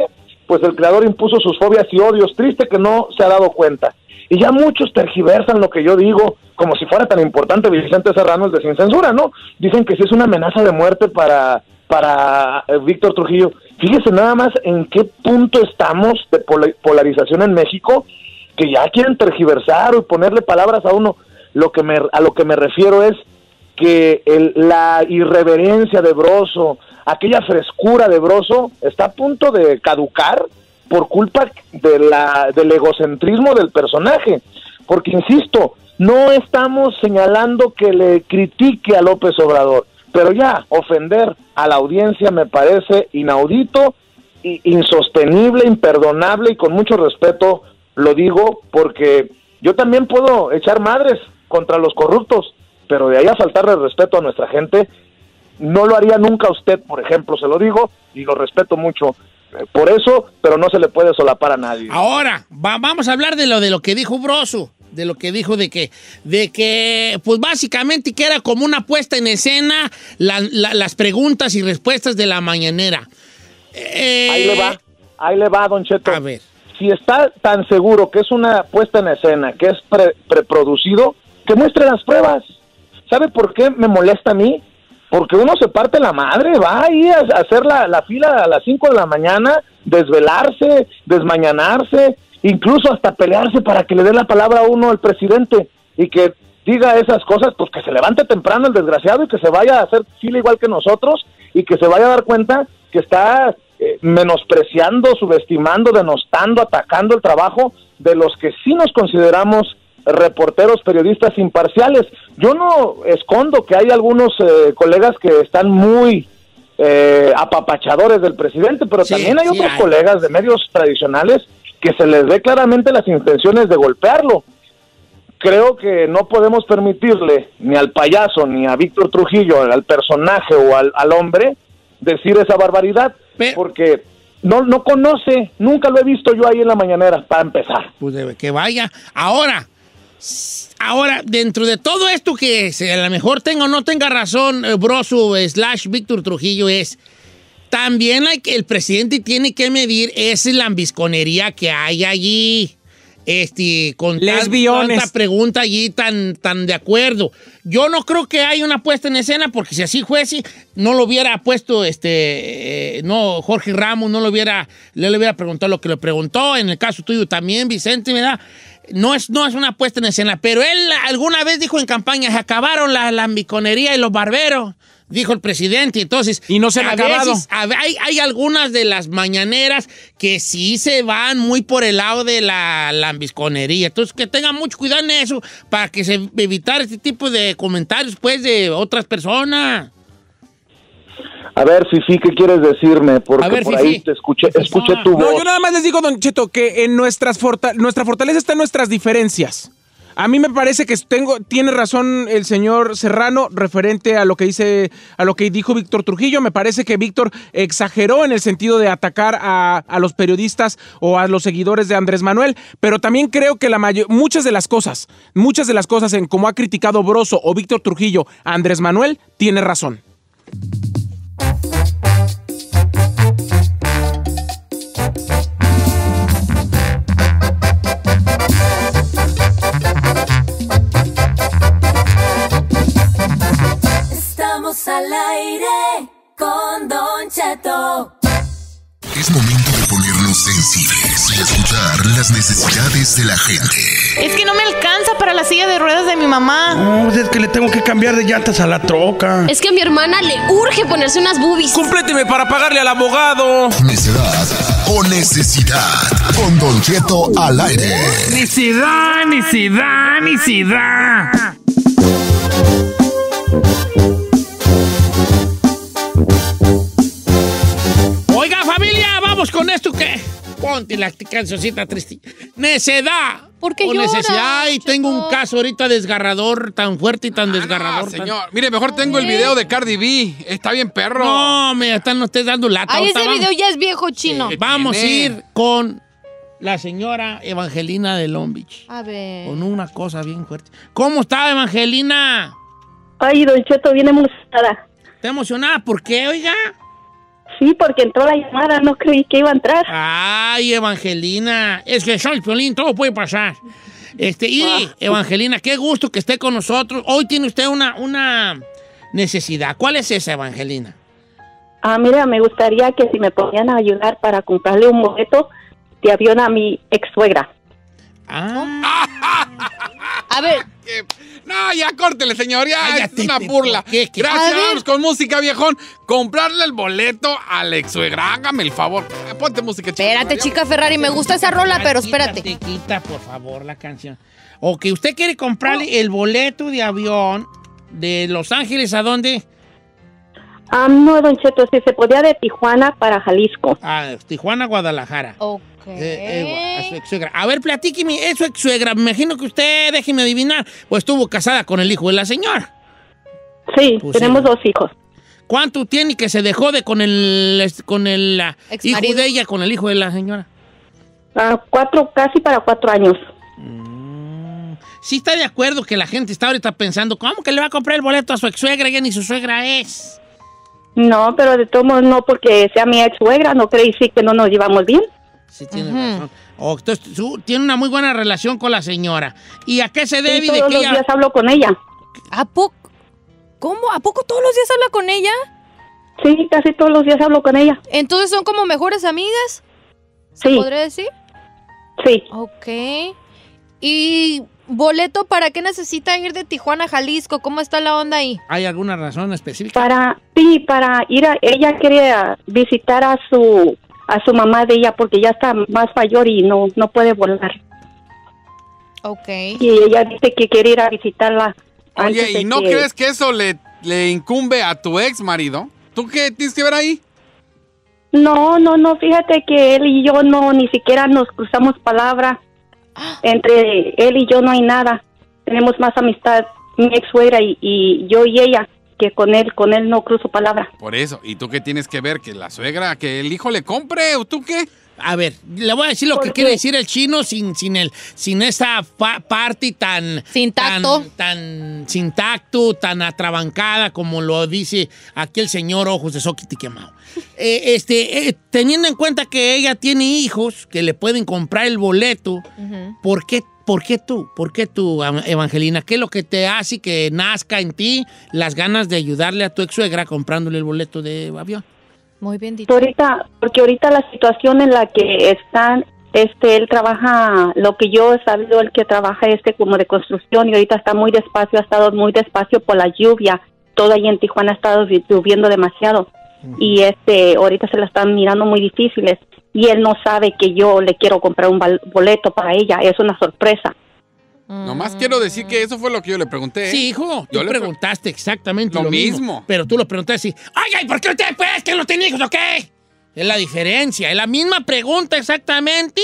T: pues el creador impuso sus fobias y odios. Triste que no se ha dado cuenta. Y ya muchos tergiversan lo que yo digo, como si fuera tan importante Vicente Serrano, el de Sin Censura, ¿no? Dicen que sí es una amenaza de muerte para, para eh, Víctor Trujillo. Fíjese nada más en qué punto estamos de pol- polarización en México, que ya quieren tergiversar y ponerle palabras a uno. Lo que me, a lo que me refiero es que el, la irreverencia de Broso, aquella frescura de Broso, está a punto de caducar por culpa de la, del egocentrismo del personaje. Porque, insisto, no estamos señalando que le critique a López Obrador, pero ya ofender a la audiencia me parece inaudito, insostenible, imperdonable, y con mucho respeto lo digo, porque yo también puedo echar madres contra los corruptos, pero de ahí a faltarle respeto a nuestra gente, no lo haría nunca usted, por ejemplo, se lo digo, y lo respeto mucho eh, por eso, pero no se le puede solapar a nadie.
B: Ahora, va, vamos a hablar de lo de lo que dijo Broso, de lo que dijo de que, de que, pues básicamente que era como una puesta en escena la, la, las preguntas y respuestas de la mañanera. Eh,
T: ahí le va, ahí le va, Don Cheto.
B: A ver.
T: Si está tan seguro que es una puesta en escena, que es pre, preproducido, que muestre las pruebas. ¿Sabe por qué me molesta a mí? Porque uno se parte la madre, va ahí a hacer la, la fila a las cinco de la mañana, desvelarse, desmañanarse, incluso hasta pelearse para que le dé la palabra a uno al presidente y que diga esas cosas, pues que se levante temprano el desgraciado y que se vaya a hacer fila igual que nosotros y que se vaya a dar cuenta que está eh, menospreciando, subestimando, denostando, atacando el trabajo de los que sí nos consideramos reporteros, periodistas imparciales. Yo no escondo que hay algunos eh, colegas que están muy eh, apapachadores del presidente, pero sí, también hay sí otros hay. colegas de medios tradicionales que se les ve claramente las intenciones de golpearlo. Creo que no podemos permitirle ni al payaso, ni a Víctor Trujillo, al personaje o al, al hombre, decir esa barbaridad, pero, porque no, no conoce, nunca lo he visto yo ahí en la mañanera, para empezar.
B: Pues debe que vaya. Ahora, ahora, dentro de todo esto que a lo mejor tenga o no tenga razón eh, Broso slash Víctor Trujillo, es también hay que, el presidente tiene que medir esa lambisconería que hay allí. Este, con
E: lesbiones.
B: Tanta pregunta allí tan, tan de acuerdo. Yo no creo que haya una puesta en escena, porque si así fuese, no lo hubiera puesto, este, eh, no, Jorge Ramos, no lo hubiera, le, le hubiera preguntado lo que le preguntó. En el caso tuyo también, Vicente, ¿verdad? No es, no es una puesta en escena, pero él alguna vez dijo en campaña, se acabaron la lambiconería y los barberos. Dijo el presidente, entonces...
E: Y no se han acabado.
B: Veces, a, hay, hay algunas de las mañaneras que sí se van muy por el lado de la lambisconería. Entonces, que tengan mucho cuidado en eso para que se evitar este tipo de comentarios, pues, de otras personas.
T: A ver, Fifi, ¿qué quieres decirme? Porque
B: a ver,
T: por
B: Fifi.
T: ahí te escuché, escuché tu voz.
E: No, yo nada más les digo, Don Cheto, que en nuestras forta- nuestra fortaleza está en nuestras diferencias. A mí me parece que tengo, tiene razón el señor Serrano referente a lo que dice, a lo que dijo Víctor Trujillo. Me parece que Víctor exageró en el sentido de atacar a, a los periodistas o a los seguidores de Andrés Manuel, pero también creo que la mayor, muchas de las cosas, muchas de las cosas en cómo ha criticado Broso o Víctor Trujillo a Andrés Manuel, tiene razón.
R: Al aire con Don Cheto.
A: Es momento de ponernos sensibles y escuchar las necesidades de la gente.
U: Es que no me alcanza para la silla de ruedas de mi mamá.
V: No, es que le tengo que cambiar de llantas a la troca.
W: Es que a mi hermana le urge ponerse unas boobies.
E: ¡Compléteme para pagarle al abogado!
A: Necedad o necesidad. Con Don Cheto al aire.
V: Necesidad, necesidad, necesidad.
B: Oiga, familia, vamos con esto que... Ponte la cancioncita triste. Necedad.
D: ¿Por qué
B: o
D: lloras,
B: necesidad. Ay, tengo un caso ahorita desgarrador, tan fuerte y tan desgarrador.
C: Ah, señor.
B: Tan...
C: Mire, mejor tengo el video de Cardi B. Está bien perro.
B: No, me están ustedes dando lata.
D: Ay,
B: ahorita
D: ese
B: vamos.
D: video ya es viejo chino.
B: Sí, vamos a
C: tiene?
B: ir con la señora Evangelina de Long Beach.
D: A ver.
B: Con una cosa bien fuerte. ¿Cómo está, Evangelina?
H: Ay, Don Cheto, bien emocionada.
B: ¿Está emocionada? ¿Por qué, oiga?
G: Sí, porque entró la llamada, no creí que iba a entrar.
B: Ay, Evangelina, es que soy Piolín, todo puede pasar. Este, y
G: Ah.
B: Evangelina, qué gusto que esté con nosotros. Hoy tiene usted una, una necesidad. ¿Cuál es esa, Evangelina?
G: Ah, mira, me gustaría que si me podían ayudar para comprarle un boleto de avión a mi ex suegra.
B: Ah.
D: A ver.
C: No, ya córtele, señor, ya
B: Cállate,
C: es una
B: te-
C: burla.
B: ¿qué, qué?
C: Gracias,
B: A ver.
C: vamos con música, viejón. Comprarle el boleto al ex suegra, hágame el favor. Ponte música, chica.
D: Espérate, chica Ferrari, me gusta esa rola, pero espérate.
B: Quita, quita, por favor, la canción. O que usted quiere comprarle el boleto de avión de Los Ángeles, ¿a dónde?
G: Ah, no, Don Cheto, si se podía de Tijuana para Jalisco.
B: A Tijuana, Guadalajara.
D: Ok.
B: Eh, eh, a su ex suegra. A ver, platíqueme, es su ex suegra. Me imagino que usted, déjeme adivinar, pues estuvo casada con el hijo de la señora.
G: Sí,
B: Pues
G: tenemos
B: sí.
G: dos hijos.
B: ¿Cuánto tiene que se dejó de con el con el ah, hijo
G: Exmarido.
B: de ella, con el hijo de la señora?
G: Ah, cuatro, casi para cuatro años.
B: Sí está de acuerdo que la gente está ahorita pensando, ¿cómo que le va a comprar el boleto a su ex suegra? Ya ni su suegra es.
G: No, pero de todos modos no porque sea mi ex suegra, no creí sí que no nos llevamos bien.
B: Sí, tiene razón. O, entonces, su- tiene una muy buena relación con la señora. ¿Y a qué se debe
G: Sí,
B: de
G: todos
B: que
G: los
B: ella...
G: días hablo con ella.
D: ¿A poco? ¿Cómo? ¿A poco todos los días habla con ella?
G: Sí, casi todos los días hablo con ella.
D: Entonces son como mejores amigas.
G: Sí.
D: ¿Podría decir?
G: Sí.
D: Ok. ¿Y boleto para qué necesita ir de Tijuana a Jalisco? ¿Cómo está la onda ahí?
B: ¿Hay alguna razón específica?
G: Para, sí, para ir a, ella quería visitar a su, a su mamá de ella porque ya está más mayor y no, no puede volar.
D: Ok.
G: Y ella dice que quiere ir a visitarla. antes
C: Oye,
G: de
C: ¿y no
G: que-
C: crees que eso le, le incumbe a tu ex marido? ¿Tú qué tienes que ver ahí?
G: No, no, no, fíjate que él y yo no, ni siquiera nos cruzamos palabra. Entre él y yo no hay nada. Tenemos más amistad, mi ex suegra y, y yo y ella, que con él, con él no cruzo palabra.
C: Por eso. ¿Y tú qué tienes que ver? ¿Que la suegra, que el hijo le compre? ¿O tú qué?
B: A ver, le voy a decir lo que
G: ¿Por
B: quiere
G: qué?
B: decir el chino sin, sin, el, sin esa pa- parte tan...
D: Sin tacto.
B: Tan, tan sin tacto, tan atrabancada como lo dice aquí el señor Ojos de Soquiti Quemado. Eh, este, eh, teniendo en cuenta que ella tiene hijos que le pueden comprar el boleto, ¿por qué, por qué tú? ¿Por qué tú, Am- Evangelina? ¿Qué es lo que te hace que nazca en ti las ganas de ayudarle a tu ex suegra comprándole el boleto de avión?
D: Muy bien dicho.
G: Ahorita, porque ahorita la situación en la que están, este, él trabaja, lo que yo he sabido, el que trabaja este como de construcción y ahorita está muy despacio, ha estado muy despacio por la lluvia. Todo ahí en Tijuana ha estado lloviendo demasiado y este, ahorita se la están mirando muy difíciles y él no sabe que yo le quiero comprar un bal- boleto para ella, es una sorpresa.
C: Nomás quiero decir que eso fue lo que yo le pregunté. ¿eh?
B: Sí, hijo,
C: Yo
B: tú
C: le pre-
B: preguntaste exactamente
C: Lo
B: lo,
C: mismo.
B: Pero tú lo preguntaste así, oiga, ¿y por qué usted pues que no tiene hijos o qué? Es la diferencia, es la misma pregunta exactamente,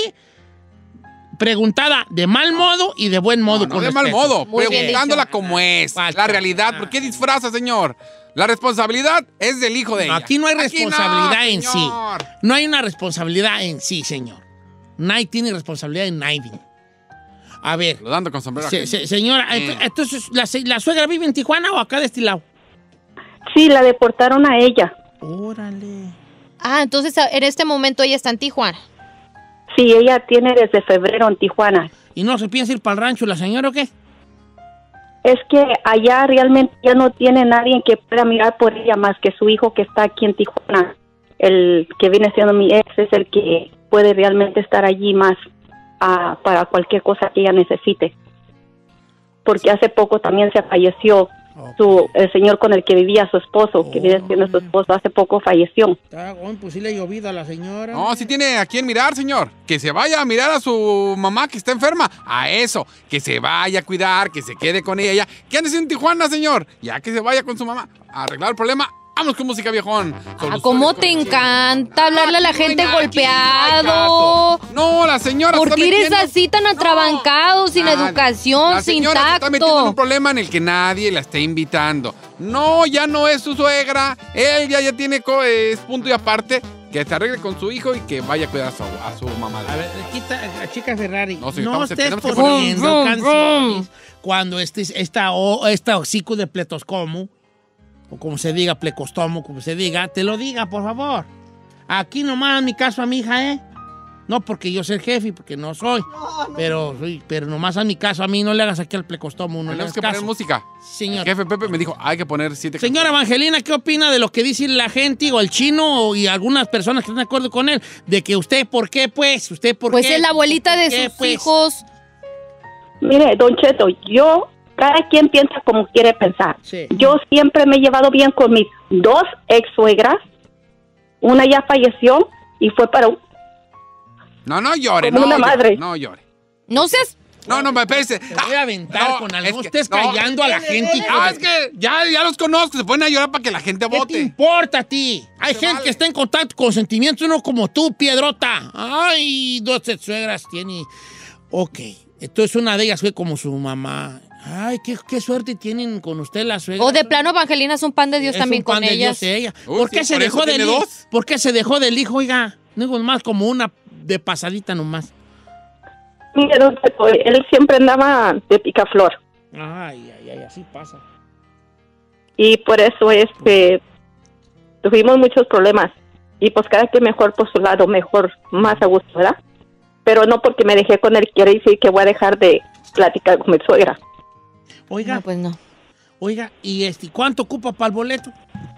B: preguntada de mal modo y de buen modo.
C: No, no
B: con
C: de mal
B: respeto.
C: modo,
D: Muy bien
C: preguntándola como es. La realidad, ¿por qué disfraza, señor? La responsabilidad es del hijo de ella.
B: Aquí no hay
C: Aquí no,
B: responsabilidad en sí.
C: señor.
B: No hay una responsabilidad en sí, señor. Nadie tiene responsabilidad en nadie. A ver,
C: Saludando con sombrero.
B: se- se- señora, ent- entonces, ¿la, ¿la suegra vive en Tijuana o acá de este lado?
G: Sí, la deportaron a ella.
B: Órale.
D: Ah, entonces a- en este momento ella está en Tijuana.
G: Sí, ella tiene desde febrero en Tijuana.
B: ¿Y no se piensa ir para el rancho la señora o qué?
G: Es que allá realmente ya no tiene nadie que pueda mirar por ella más que su hijo que está aquí en Tijuana. El que viene siendo mi ex es el que puede realmente estar allí más ah, para cualquier cosa que ella necesite. Porque hace poco también se falleció su el señor con el que vivía su esposo, que viene siendo su esposo, hace poco falleció.
B: Está bueno, pues sí le ha llovido a la señora.
C: No, sí tiene a quién mirar, señor. Que se vaya a mirar a su mamá que está enferma. A eso. Que se vaya a cuidar, que se quede con ella. ¿Qué anda haciendo en Tijuana, señor? Ya que se vaya con su mamá a arreglar el problema. Vamos con música, viejón.
D: Ah, ¿cómo te encanta hablarle a la gente golpeado?
C: No, la señora
D: ¿Por
C: está
D: qué eres
C: metiendo-
D: así tan atrabancado, sin
C: Nadie.
D: educación,
C: La
D: sin
C: señora se está metiendo en un
D: tacto?
C: problema en el que nadie la está invitando. No, ya no es su suegra. Él ya, ya tiene co- es punto y aparte. Que se arregle con su hijo y que vaya a cuidar a su, a su mamá.
B: A ver, quita a chica Ferrari.
C: No,
B: No,
C: sí, estamos-
B: estés
C: tenemos que
B: poniendo
C: poner-
B: canciones cuando estés esta, o, esta hocico de pletoscomo, o como se diga, plecostomo, como se diga, te lo diga, por favor. aquí nomás mi caso a mi hija, ¿eh? No porque yo sea el jefe, porque no soy. No, no. Pero, pero nomás a mi caso, a mí no le hagas aquí al plecostomo. No
C: Tenemos
B: le
C: que
B: hagas
C: poner
B: caso.
C: música.
B: Señor.
C: El jefe Pepe me dijo, hay que poner siete.
B: Señora Evangelina, ¿qué opina de lo que dice la gente o el chino y algunas personas que están de acuerdo con él? De que usted, ¿por qué, pues? ¿Usted por
D: pues
B: qué?
D: Pues es la abuelita de
B: qué,
D: sus
B: pues?
D: hijos.
G: Mire, Don Cheto, yo, cada quien piensa como quiere pensar.
B: Sí.
G: Yo siempre me he llevado bien con mis dos ex suegras. Una ya falleció y fue para un...
C: No, no llore,
G: Como
C: no
G: una
C: llore,
G: madre.
C: no llore.
D: No seas...
C: No, no, me parece.
B: Te voy a aventar
C: no,
B: con algo. No
C: es que-
B: estés
C: no,
B: callando a la gente. hijo
C: Ah,
B: de-
C: es que ya, ya los conozco, se ponen a llorar para que la gente
B: ¿Qué te
C: vote.
B: importa a ti? Hay
C: Se
B: gente
C: vale.
B: que está en contacto con sentimientos, uno como tú, Piedrota. Ay, dos suegras tiene. Ok, entonces una de ellas fue como su mamá. Ay, qué, qué suerte tienen con usted las suegras.
D: O de plano, Evangelina es un pan de Dios
B: Es
D: también
B: un pan
D: con
B: de
D: ellas.
B: Dios ella.
C: Uy,
B: ¿Por qué
C: sí,
B: se
C: por eso
B: dejó del
C: tiene
B: hijo?
C: dos.
B: ¿Por qué se dejó del hijo, oiga? Digo, más como una de pasadita nomás.
G: Mire, Don Cheto, él siempre andaba de picaflor.
B: Ay, ay, ay, así pasa.
G: Y por eso este tuvimos muchos problemas. Y pues cada quien mejor por su lado, mejor, más a gusto, ¿verdad? Pero no porque me dejé con él quiere decir que voy a dejar de platicar con mi suegra.
B: Oiga,
D: No, pues no.
B: oiga, ¿y este cuánto ocupa para el boleto?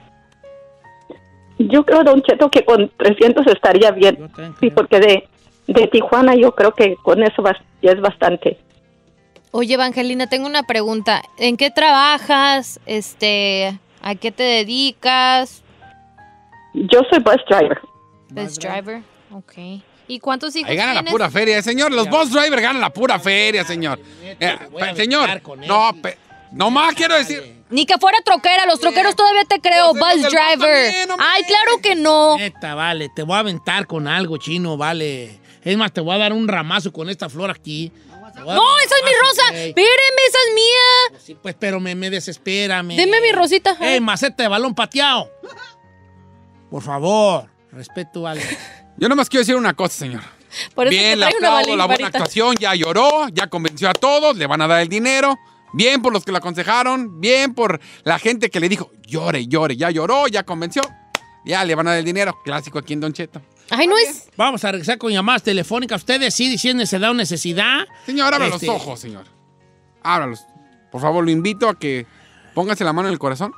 G: Yo creo, Don Cheto, que con trescientos estaría bien.
B: Yo también
G: Sí,
B: creo.
G: porque de, de Tijuana yo creo que con eso va- ya es bastante.
D: Oye, Evangelina, tengo una pregunta. ¿En qué trabajas? Este, ¿a qué te dedicas?
G: Yo soy bus driver.
D: Bus driver. Ok. ¿Y cuántos hijos
C: Ahí gana la
D: tienes?
C: pura feria, señor. Los bus drivers ganan la pura feria, señor. Eh,
B: voy a
C: pe- señor,
B: aventar con
C: no,
B: él.
C: pe- nomás quiero decir.
D: Ni que fuera troquera, los troqueros todavía te creo,
C: Pues,
D: bus
C: los del bus
D: driver.
C: también, hombre.
D: Ay, claro que no.
B: Neta, vale, te voy a aventar con algo, chino, vale. Es más, te voy a dar un ramazo con esta flor aquí. Te voy a dar
D: No,
B: un
D: esa es mi
B: ramazo,
D: rosa.
B: güey.
D: Espéreme, esa es mía.
B: Sí, pues, pero me, me desespera. Me...
D: Deme mi rosita.
B: ¡Ey, maceta de balón pateado! Por favor, respeto algo.
C: Yo nomás quiero decir una cosa, señor.
D: Por eso
C: Bien,
D: te
C: le
D: traigo una
C: aplaudo la buena
D: varita.
C: actuación, ya lloró, ya convenció a todos, le van a dar el dinero. Bien por los que lo aconsejaron, bien por la gente que le dijo, llore, llore, ya lloró, ya convenció. Ya le van a dar el dinero, clásico aquí en Don Cheto.
D: Ay, no es.
B: Vamos a regresar con llamadas telefónicas. Usted decide si es necesidad o necesidad.
C: Señor, abra
B: Este-
C: los ojos, señor. Ábralos. Por favor, lo invito a que póngase la mano en el corazón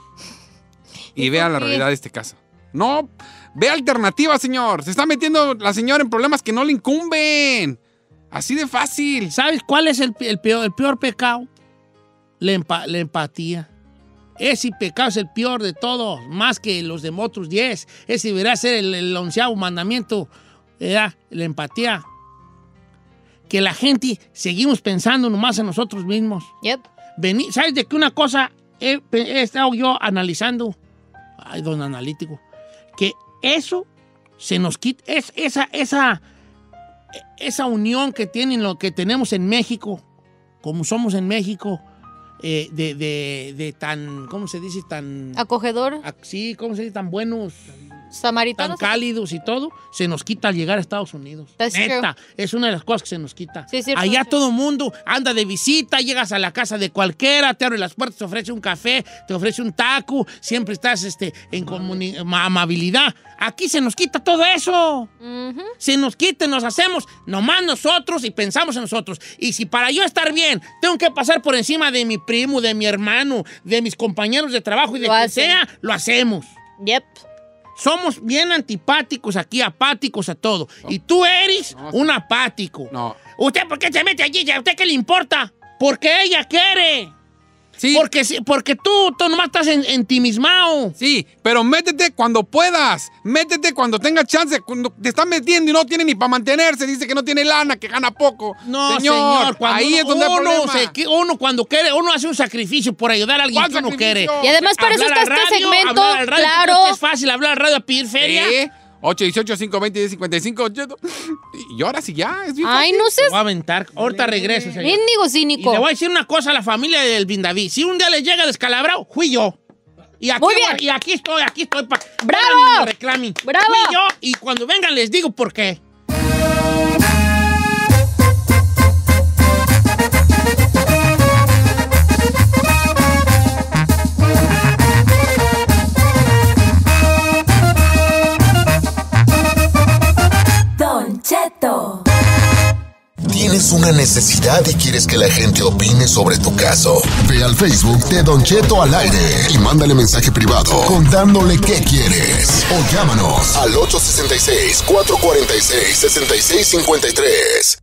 C: y
D: ¿Y
C: vea
D: por
C: la
D: qué?
C: realidad de este caso. No, ve alternativas, señor. Se está metiendo la señora en problemas que no le incumben. Así de fácil.
B: ¿Sabes cuál es el, el peor, el peor pecado? La, empa- la empatía. Ese pecado es el peor de todos, más que los de otros diez. Ese debería ser el, el onceavo mandamiento, ¿verdad? La empatía. Que la gente seguimos pensando nomás en nosotros mismos.
D: Yep.
B: Vení, ¿sabes de qué una cosa he, he estado yo analizando? Ay, don analítico. Que eso se nos quita, es, esa, esa, esa unión que tienen lo que tenemos en México, como somos en México, eh, de, de, de tan, ¿cómo se dice? Tan,
D: Acogedor,
B: ah, sí, ¿cómo se dice? Tan buenos, tan
D: samaritano.
B: cálidos y todo, se nos quita al llegar a Estados Unidos.
D: That's
B: Neta, es una de las cosas que se nos quita.
D: Sí, es cierto,
B: Allá
D: sí.
B: todo mundo anda de visita, llegas a la casa de cualquiera, te abre las puertas, te ofrece un café, te ofrece un taco, siempre estás este, en comuni- ma- amabilidad. Aquí se nos quita todo eso.
D: Ujú.
B: Se nos quita, y nos hacemos nomás nosotros y pensamos en nosotros. Y si para yo estar bien tengo que pasar por encima de mi primo, de mi hermano, de mis compañeros de trabajo y de
D: Lo
B: quien
D: hacen.
B: sea, lo hacemos.
D: Yep.
B: Somos bien antipáticos aquí, apáticos a todo. Y tú eres
C: No,
B: un apático.
C: No.
B: ¿Usted por qué se mete allí? ¿A usted qué le importa? Porque ella quiere.
C: Sí.
B: Porque, si- porque tú, tú nomás estás en, entimismado.
C: Sí, pero métete cuando puedas. Métete cuando tengas chance. Cuando te están metiendo y no tiene ni para mantenerse. Dice que no tiene lana, que gana poco.
B: No, señor. cuando
C: ahí
B: uno,
C: es donde hay
B: uno,
C: problema.
B: se qui- uno cuando quiere, uno hace un sacrificio por ayudar a alguien
C: ¿Cuál
B: que uno quiere.
C: sacrificio?
D: Y además para eso
B: Hablar
D: está
B: al
D: este
B: radio,
D: segmento,
B: hablar al radio, ¿tú
D: claro.
B: crees que es fácil hablar al radio a pedir feria.
C: ¿Eh? ocho dieciocho, cinco veinte, diez cincuenta y cinco. Y ahora sí ya, es bien
D: Ay,
C: fácil.
D: no
B: Te
D: seas
B: voy a aventar. Ahorita regreso, señor.
D: mendigo
B: Y
D: cínico.
B: le voy a decir una cosa a la familia del Vindaví. Si un día les llega descalabrado, fui yo. Y aquí,
D: Muy bien.
B: y aquí estoy, aquí estoy. Pa,
D: ¡Bravo!
B: vengan y me reclamen.
D: ¡Bravo!
B: Fui yo y cuando vengan les digo por qué.
A: Tienes una necesidad y quieres que la gente opine sobre tu caso. Ve al Facebook de Don Cheto al aire y mándale mensaje privado contándole qué quieres. O llámanos al ocho seis seis, cuatro cuatro seis, seis seis cinco tres.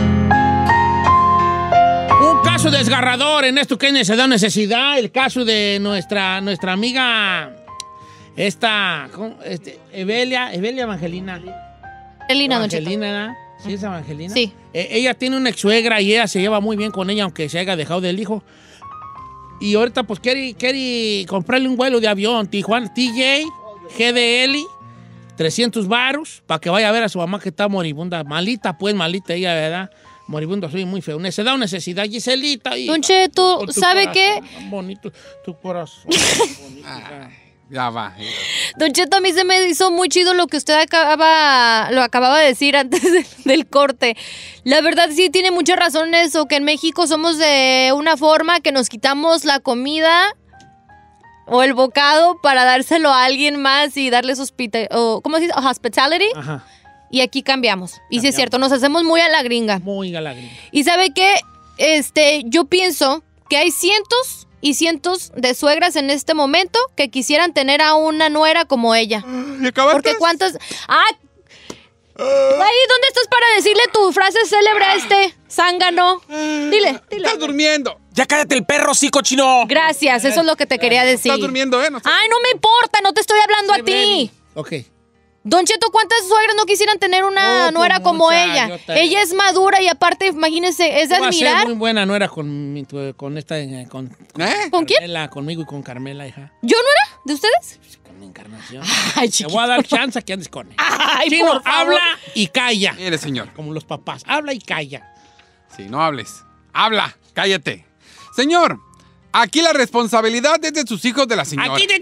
B: Un caso desgarrador en esto que se da necesidad. El caso de nuestra, nuestra amiga, esta, ¿cómo? Este, Evelia, Evelia Evangelina.
D: Evangelina, Don Cheto.
B: Evangelina, ¿no? ¿Sí es Evangelina?
D: Sí.
B: Eh, ella tiene una ex suegra y ella se lleva muy bien con ella, aunque se haya dejado del hijo. Y ahorita, pues, quiere, quiere comprarle un vuelo de avión. Tijuana, T J, G D L, trescientos varos, para que vaya a ver a su mamá que está moribunda. Malita, pues, malita ella, ¿verdad? Moribunda, soy muy feo. Se da una necesidad, Giselita. Y,
D: Don Cheto, ¿sabe qué?
B: Bonito, tu corazón. bonito,
C: ah, ya va.
D: Don Cheto, a mí se me hizo muy chido lo que usted acaba, lo acababa de decir antes de, del corte. La verdad sí tiene mucha razón en eso, que en México somos de una forma que nos quitamos la comida o el bocado para dárselo a alguien más y darles hospita- o ¿cómo se dice? Hospitality.
B: Ajá.
D: Y aquí cambiamos. Y sí es cierto, nos hacemos muy a la gringa.
B: Muy a la gringa.
D: Y ¿sabe qué? Este, yo pienso que hay cientos y cientos de suegras en este momento que quisieran tener a una nuera como ella.
C: ¿Y acabaste?
D: Porque cuántas... ¡Ah! Ahí, ¿dónde estás para decirle tu frase célebre a este zángano? Dile, dile.
C: Estás durmiendo.
E: Ya cállate el perro, sí, cochino.
D: Gracias, eso es lo que te quería decir.
C: Estás durmiendo, ¿eh? No estás...
D: Ay, no me importa, no te estoy hablando a ti.
B: Ok.
D: Don Cheto, ¿cuántas suegras no quisieran tener una
B: Oh,
D: nuera
B: pues
D: como
B: muchas,
D: ella?
B: yo te-
D: Ella es madura y aparte, imagínense, es de
B: Va a ser
D: admirar.
B: muy buena nuera con, mi- tu- con esta... eh, Con,
C: ¿Eh?
D: ¿Con quién?
B: Carmela, conmigo y con Carmela, hija.
D: ¿Yo no era? ¿De ustedes?
B: Con encarnación.
D: Ay,
B: Te
D: chiquito.
B: voy a dar chance a que andes con él.
D: Ay,
B: Chino,
D: por favor.
B: habla y calla.
C: Mire, señor.
B: Como los papás. Habla y calla.
C: Sí, no hables. Habla, cállate. Señor, aquí la responsabilidad es de sus hijos de la señora.
B: Aquí te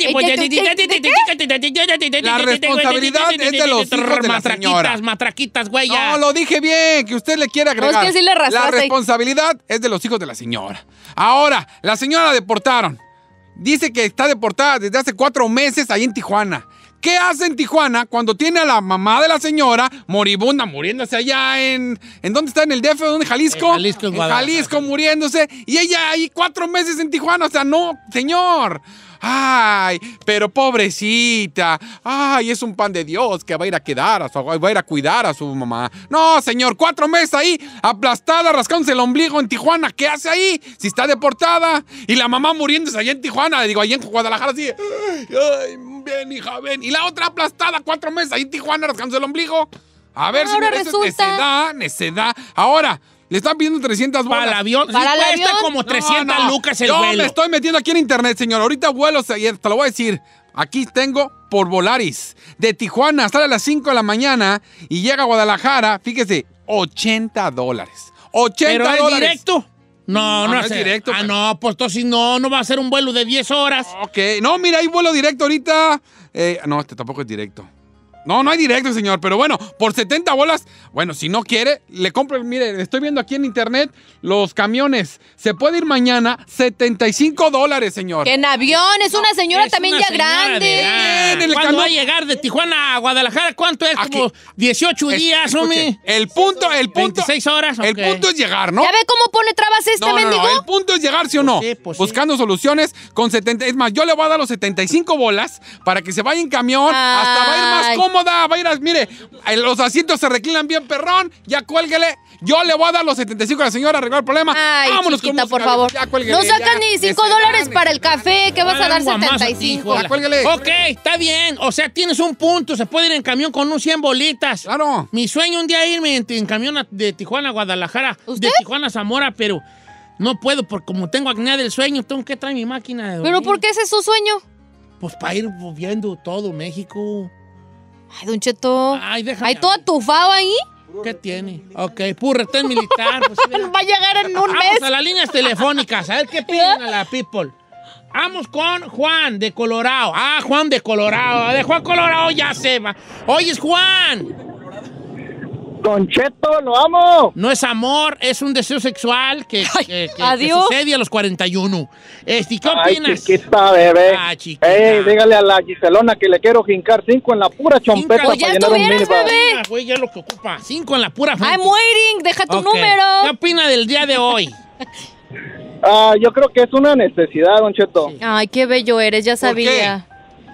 C: La responsabilidad es de los hijos de la
B: Matraquitas,
C: señora.
B: matraquitas, güey. ya.
C: No, lo dije bien, que usted le quiere agregar.
D: No, es que sí le
C: la
D: raspaste.
C: responsabilidad es de los hijos de la señora. Ahora, la señora la deportaron. Dice que está deportada desde hace cuatro meses ahí en Tijuana. ¿Qué hace en Tijuana cuando tiene a la mamá de la señora moribunda, muriéndose allá en... ¿En dónde está? ¿En el D F? ¿Dónde? ¿Jalisco?
B: En Jalisco, en
C: en
B: Guadalajara.
C: Jalisco, muriéndose. Y ella ahí cuatro meses en Tijuana. O sea, no, señor. Ay, pero pobrecita. Ay, es un pan de Dios que va a ir a quedar, a su, va a ir a cuidar a su mamá. No, señor, cuatro meses ahí, aplastada, rascándose el ombligo en Tijuana. ¿Qué hace ahí? Si está deportada. Y la mamá muriéndose allá en Tijuana, digo, allá en Guadalajara, así. Ay, ay, ven, hija, ven. Y la otra aplastada, cuatro meses ahí en Tijuana, rascándose el ombligo. A ver,
D: Ahora
C: señor, eso es
D: resulta-
C: necedad, necedad. Ahora, le están pidiendo trescientas bolas.
B: Para el avión. Sí,
D: ¿Para el
B: cuesta
D: avión?
B: como trescientas
C: No, no.
B: lucas el
C: Yo
B: vuelo.
C: me estoy metiendo aquí en internet, señor. Ahorita vuelos, ayer te lo voy a decir. Aquí tengo por Volaris. De Tijuana, sale a las cinco de la mañana y llega a Guadalajara, fíjese, ochenta dólares. ochenta
B: ¿Pero es
C: dólares.
B: directo? No,
C: No,
B: no,
C: no es
B: sé.
C: directo,
B: Ah,
C: pero-
B: no, pues entonces no, no va a ser un vuelo de diez horas.
C: Ok, no, mira, hay vuelo directo ahorita. Eh, no, este tampoco es directo. No, no hay directo, señor, pero bueno, por setenta bolas, bueno, si no quiere, le compro, mire, estoy viendo aquí en internet los camiones. Se puede ir mañana, setenta y cinco dólares, señor.
D: Que en avión, es una señora
B: Es
D: también
B: una
D: ya
B: señora
D: grande.
B: de edad.
C: En el
B: ¿Cuándo
C: cano-
B: va a llegar de Tijuana a Guadalajara? ¿Cuánto es?
C: Aquí.
B: Como dieciocho
C: Es-
B: días,
C: escuche,
B: hombre.
C: El punto, el punto.
B: veintiséis horas,
C: El
B: ok.
C: punto es llegar, ¿no?
D: ¿Ya ve cómo pone trabas este
C: No, no,
D: mendigo?
C: no, el punto es llegar, ¿sí o no?
B: Pues sí, pues sí.
C: Buscando soluciones con setenta. Es más, yo le voy a dar los setenta y cinco bolas para que se vaya en camión. Hasta va a ir más
D: Ay.
C: cómoda. Va a ir, a- mire, eh, los asientos se reclinan bien, perrón. Ya cuélguele. Yo le voy a dar los setenta y cinco a la señora, arreglar el problema.
D: Ay,
C: Vámonos
D: chiquita,
C: con
D: por
C: música.
D: favor.
C: Ya, cuélguele,
D: No sacas
C: ya.
D: ni cinco
C: Necedad,
D: dólares para el
C: necedad.
D: café. ¿Qué vas a dar
B: Un guamazo
D: setenta y
B: a ti,
D: cinco?
B: hijo.
C: Ya, cuélguele.
B: Ok, está bien. O sea, tienes un punto. Se puede ir en camión con unos cien bolitas.
C: Claro.
B: Mi sueño un día irme en, en camión a- de Tijuana a Guadalajara.
D: ¿Usted?
B: De Tijuana a Zamora, pero no puedo porque como tengo acné del sueño, tengo que traer mi máquina de dormir.
D: ¿Pero por qué ese es su sueño?
B: Pues para ir viendo todo México.
D: Ay, Don Cheto.
B: Ay, déjame.
D: ¿Hay todo atufado ahí?
B: ¿Qué tiene? Ok, purra, está en militar. Pues, sí,
D: Va a llegar en un
B: Vamos
D: mes.
B: a las líneas telefónicas, a ver qué piden a la people. Vamos con Juan de Colorado. Ah, Juan de Colorado. De Juan Colorado ya se va. Oye, Juan.
T: Don Cheto, lo amo.
B: No es amor, es un deseo sexual que, que, que- que
D: adiós.
B: sucede a los cuarenta y uno. Este, ¿qué
T: Ay,
B: opinas?
T: chiquita, bebé.
B: Ah, chiquita.
T: Ey, dígale a la Giselona que le quiero jincar cinco en la pura chompeta
B: Pues
T: para
B: ya
T: llenar un
B: estuvieras,
T: minibar.
B: bebé. Ah, güey, ya lo que ocupa. Cinco en la pura frente.
D: I'm waiting, deja tu
B: Ok.
D: número.
B: ¿Qué opina del día de hoy?
T: Ah, yo creo que es una necesidad, Don Cheto.
D: Ay, qué bello eres, ya sabía.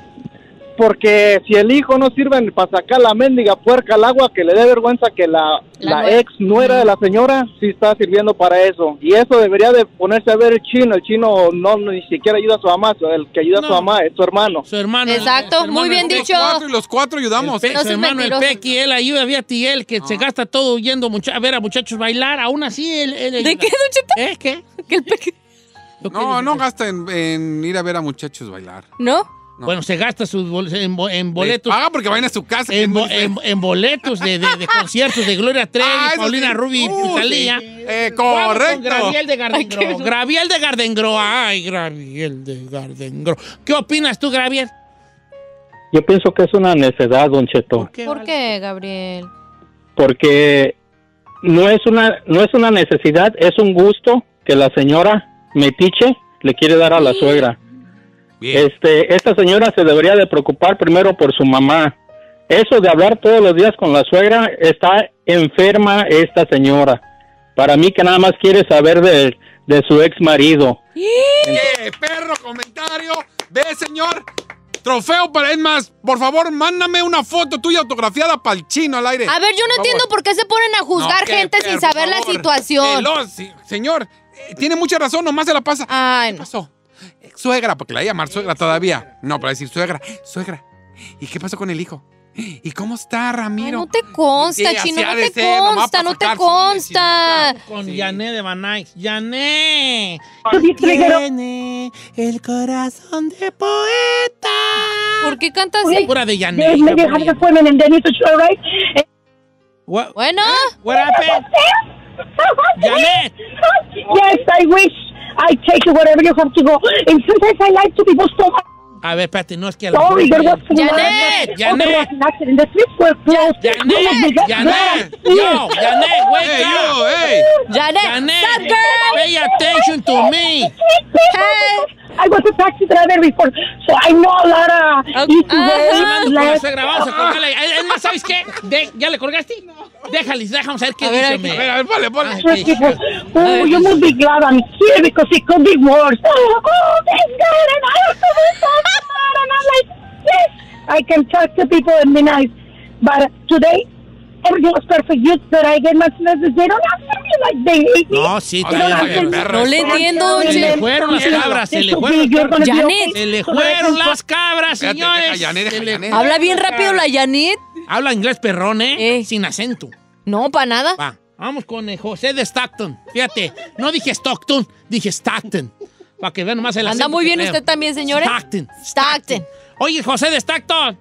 T: Porque si el hijo no sirve para sacar la mendiga puerca al agua, que le dé vergüenza que la,
D: La
T: la
D: nue-
T: ex nuera de la señora sí está sirviendo para eso. Y eso debería de ponerse a ver el chino. El chino no ni siquiera ayuda a su mamá. El que ayuda a su mamá es su hermano.
B: Su hermano.
D: Exacto,
B: su hermano,
D: muy bien
B: el
D: dicho.
B: Pequi.
C: Cuatro y los cuatro ayudamos.
B: El Pe-
D: No
B: su
D: seas
B: hermano, el
D: mentiroso.
B: Pequi, él ayuda, fíjate, y él que se
C: Ah.
B: gasta todo yendo mucha- a ver a muchachos bailar. Aún así, él, él
D: ¿De
B: ayuda.
D: qué, Don Cheto?
B: ¿Eh? ¿Qué?
D: Que el peque-
B: ¿Yo qué
C: No,
B: dije?
C: no gasta en, en ir a ver a muchachos bailar.
D: ¿No?
C: No.
B: Bueno, se gasta sus bol- en, bo- en
C: Les
B: boletos.
C: paga porque vayan a su casa. que es
B: En,
C: muy
B: bo-
C: diferente.
B: en- en boletos de, de- de conciertos de Gloria Trevi,
C: Ah, eso
B: Paulina
C: sí.
B: Rubio y
C: Uh,
B: Talía.
C: sí. Eh,
B: Vamos con
C: correcto.
B: Graviel de
D: Ay,
B: Gardengro.
D: qué-
B: Graviel de Gardengro. Ay, Graviel de Gardengro. ¿Qué opinas tú, Graviel?
I: Yo pienso que es una necedad, Don Cheto,
B: qué,
D: ¿Por
B: vale?
D: qué, Gabriel?
I: porque no es una no es una necesidad, es un gusto que la señora metiche le quiere dar a la suegra.
C: Bien.
I: Este, esta señora se debería de preocupar primero por su mamá. Eso de hablar todos los días con la suegra, está enferma esta señora. Para mí que nada más quiere saber de, de su ex marido.
C: ¡Qué perro comentario! Ve, señor. Trofeo para... Es más, por favor, mándame una foto tuya autografiada para el chino al aire.
D: A ver, yo no
C: Por
D: entiendo
C: favor.
D: por qué se ponen a juzgar
C: No, qué
D: gente
C: perro,
D: sin
C: por
D: saber la
C: favor.
D: situación.
C: Hello, sí, señor, eh, tiene mucha razón, nomás se la pasa.
D: Ay,
C: ¿Qué
D: no.
C: pasó? Eh, Suegra, porque la voy a llamar suegra todavía. No, para decir suegra, suegra. ¿Y qué pasó con el hijo? ¿Y cómo está,
D: Ay,
C: Ramiro?
D: no te consta,
C: Sí,
D: chino,
C: así ha
D: no
C: de
D: te
C: ser, nomás
D: consta,
C: para
D: no te
C: sacar
D: consta.
B: Con Yané de Banay. Yané.
H: Sí, triguero.
B: Tiene el corazón de poeta.
D: ¿Por qué cantas así?
B: Pura de Yané.
H: Yes, maybe I have an appointment and then it's all right.
B: What,
D: Bueno,
B: what happened? Janet.
H: Yes, I wish I take you wherever you have to go. And sometimes I like to be so
B: A ver, espérate, no es que... a lo
H: sorry. There was
B: mejor-
D: Janet,
H: Oh, there was
B: Janet.
H: an accident. The streets were closed.
B: Janet, Janet, yo, Janet, wake
C: ¡Ey,
B: up.
C: yo, ey!
D: Janet,
B: Janet,
D: stop, girl.
B: pay attention to me.
D: Hey.
H: I was a taxi driver before, so I know a lot of easy
D: Ajá.
B: Hablando con la
H: ways.
B: suegra, vamos a colgarle. Es más, ¿sabes qué? De- ¿Ya le colgaste? Déjale, déjame saber qué
D: A ver,
B: dice.
D: aquí.
C: A ver, a ver, vale, vale.
B: Ay,
H: Yes,
B: qué-
H: people. Oh, you must be glad I'm here because it could be worse. Oh, oh, thank God, and I have to be so glad, and I'm like, yes, I can talk to people and be nice. But today, everything was perfect. You that I get my messages, they don't answer me like they hate me.
B: No, sí,
C: No,
B: está
C: no,
B: bien.
C: no, perro.
D: No le entiendo, don
B: Se le
D: Cheto.
B: fueron las cabras, se le
H: This
B: fueron
H: will be- you're
B: las
H: gonna be
B: cabras.
D: Janet.
H: okay.
B: Se le
H: So that I
B: fueron
H: can-
B: las cabras,
C: Espérate,
B: señores.
C: deja, Janet, deja,
B: Se le-
C: Janet.
D: Habla bien rápido la Janet.
B: Habla inglés perrón, ¿eh?
D: Eh.
B: Sin acento.
D: No, para nada.
B: Va, vamos con eh, José de Stockton. Fíjate, no dije Stockton, dije Stockton. Para que vean nomás el acento.
D: Anda muy
B: que
D: bien
B: traigo.
D: usted también, señores.
B: Stockton.
D: Stockton.
B: Oye, José de Stockton.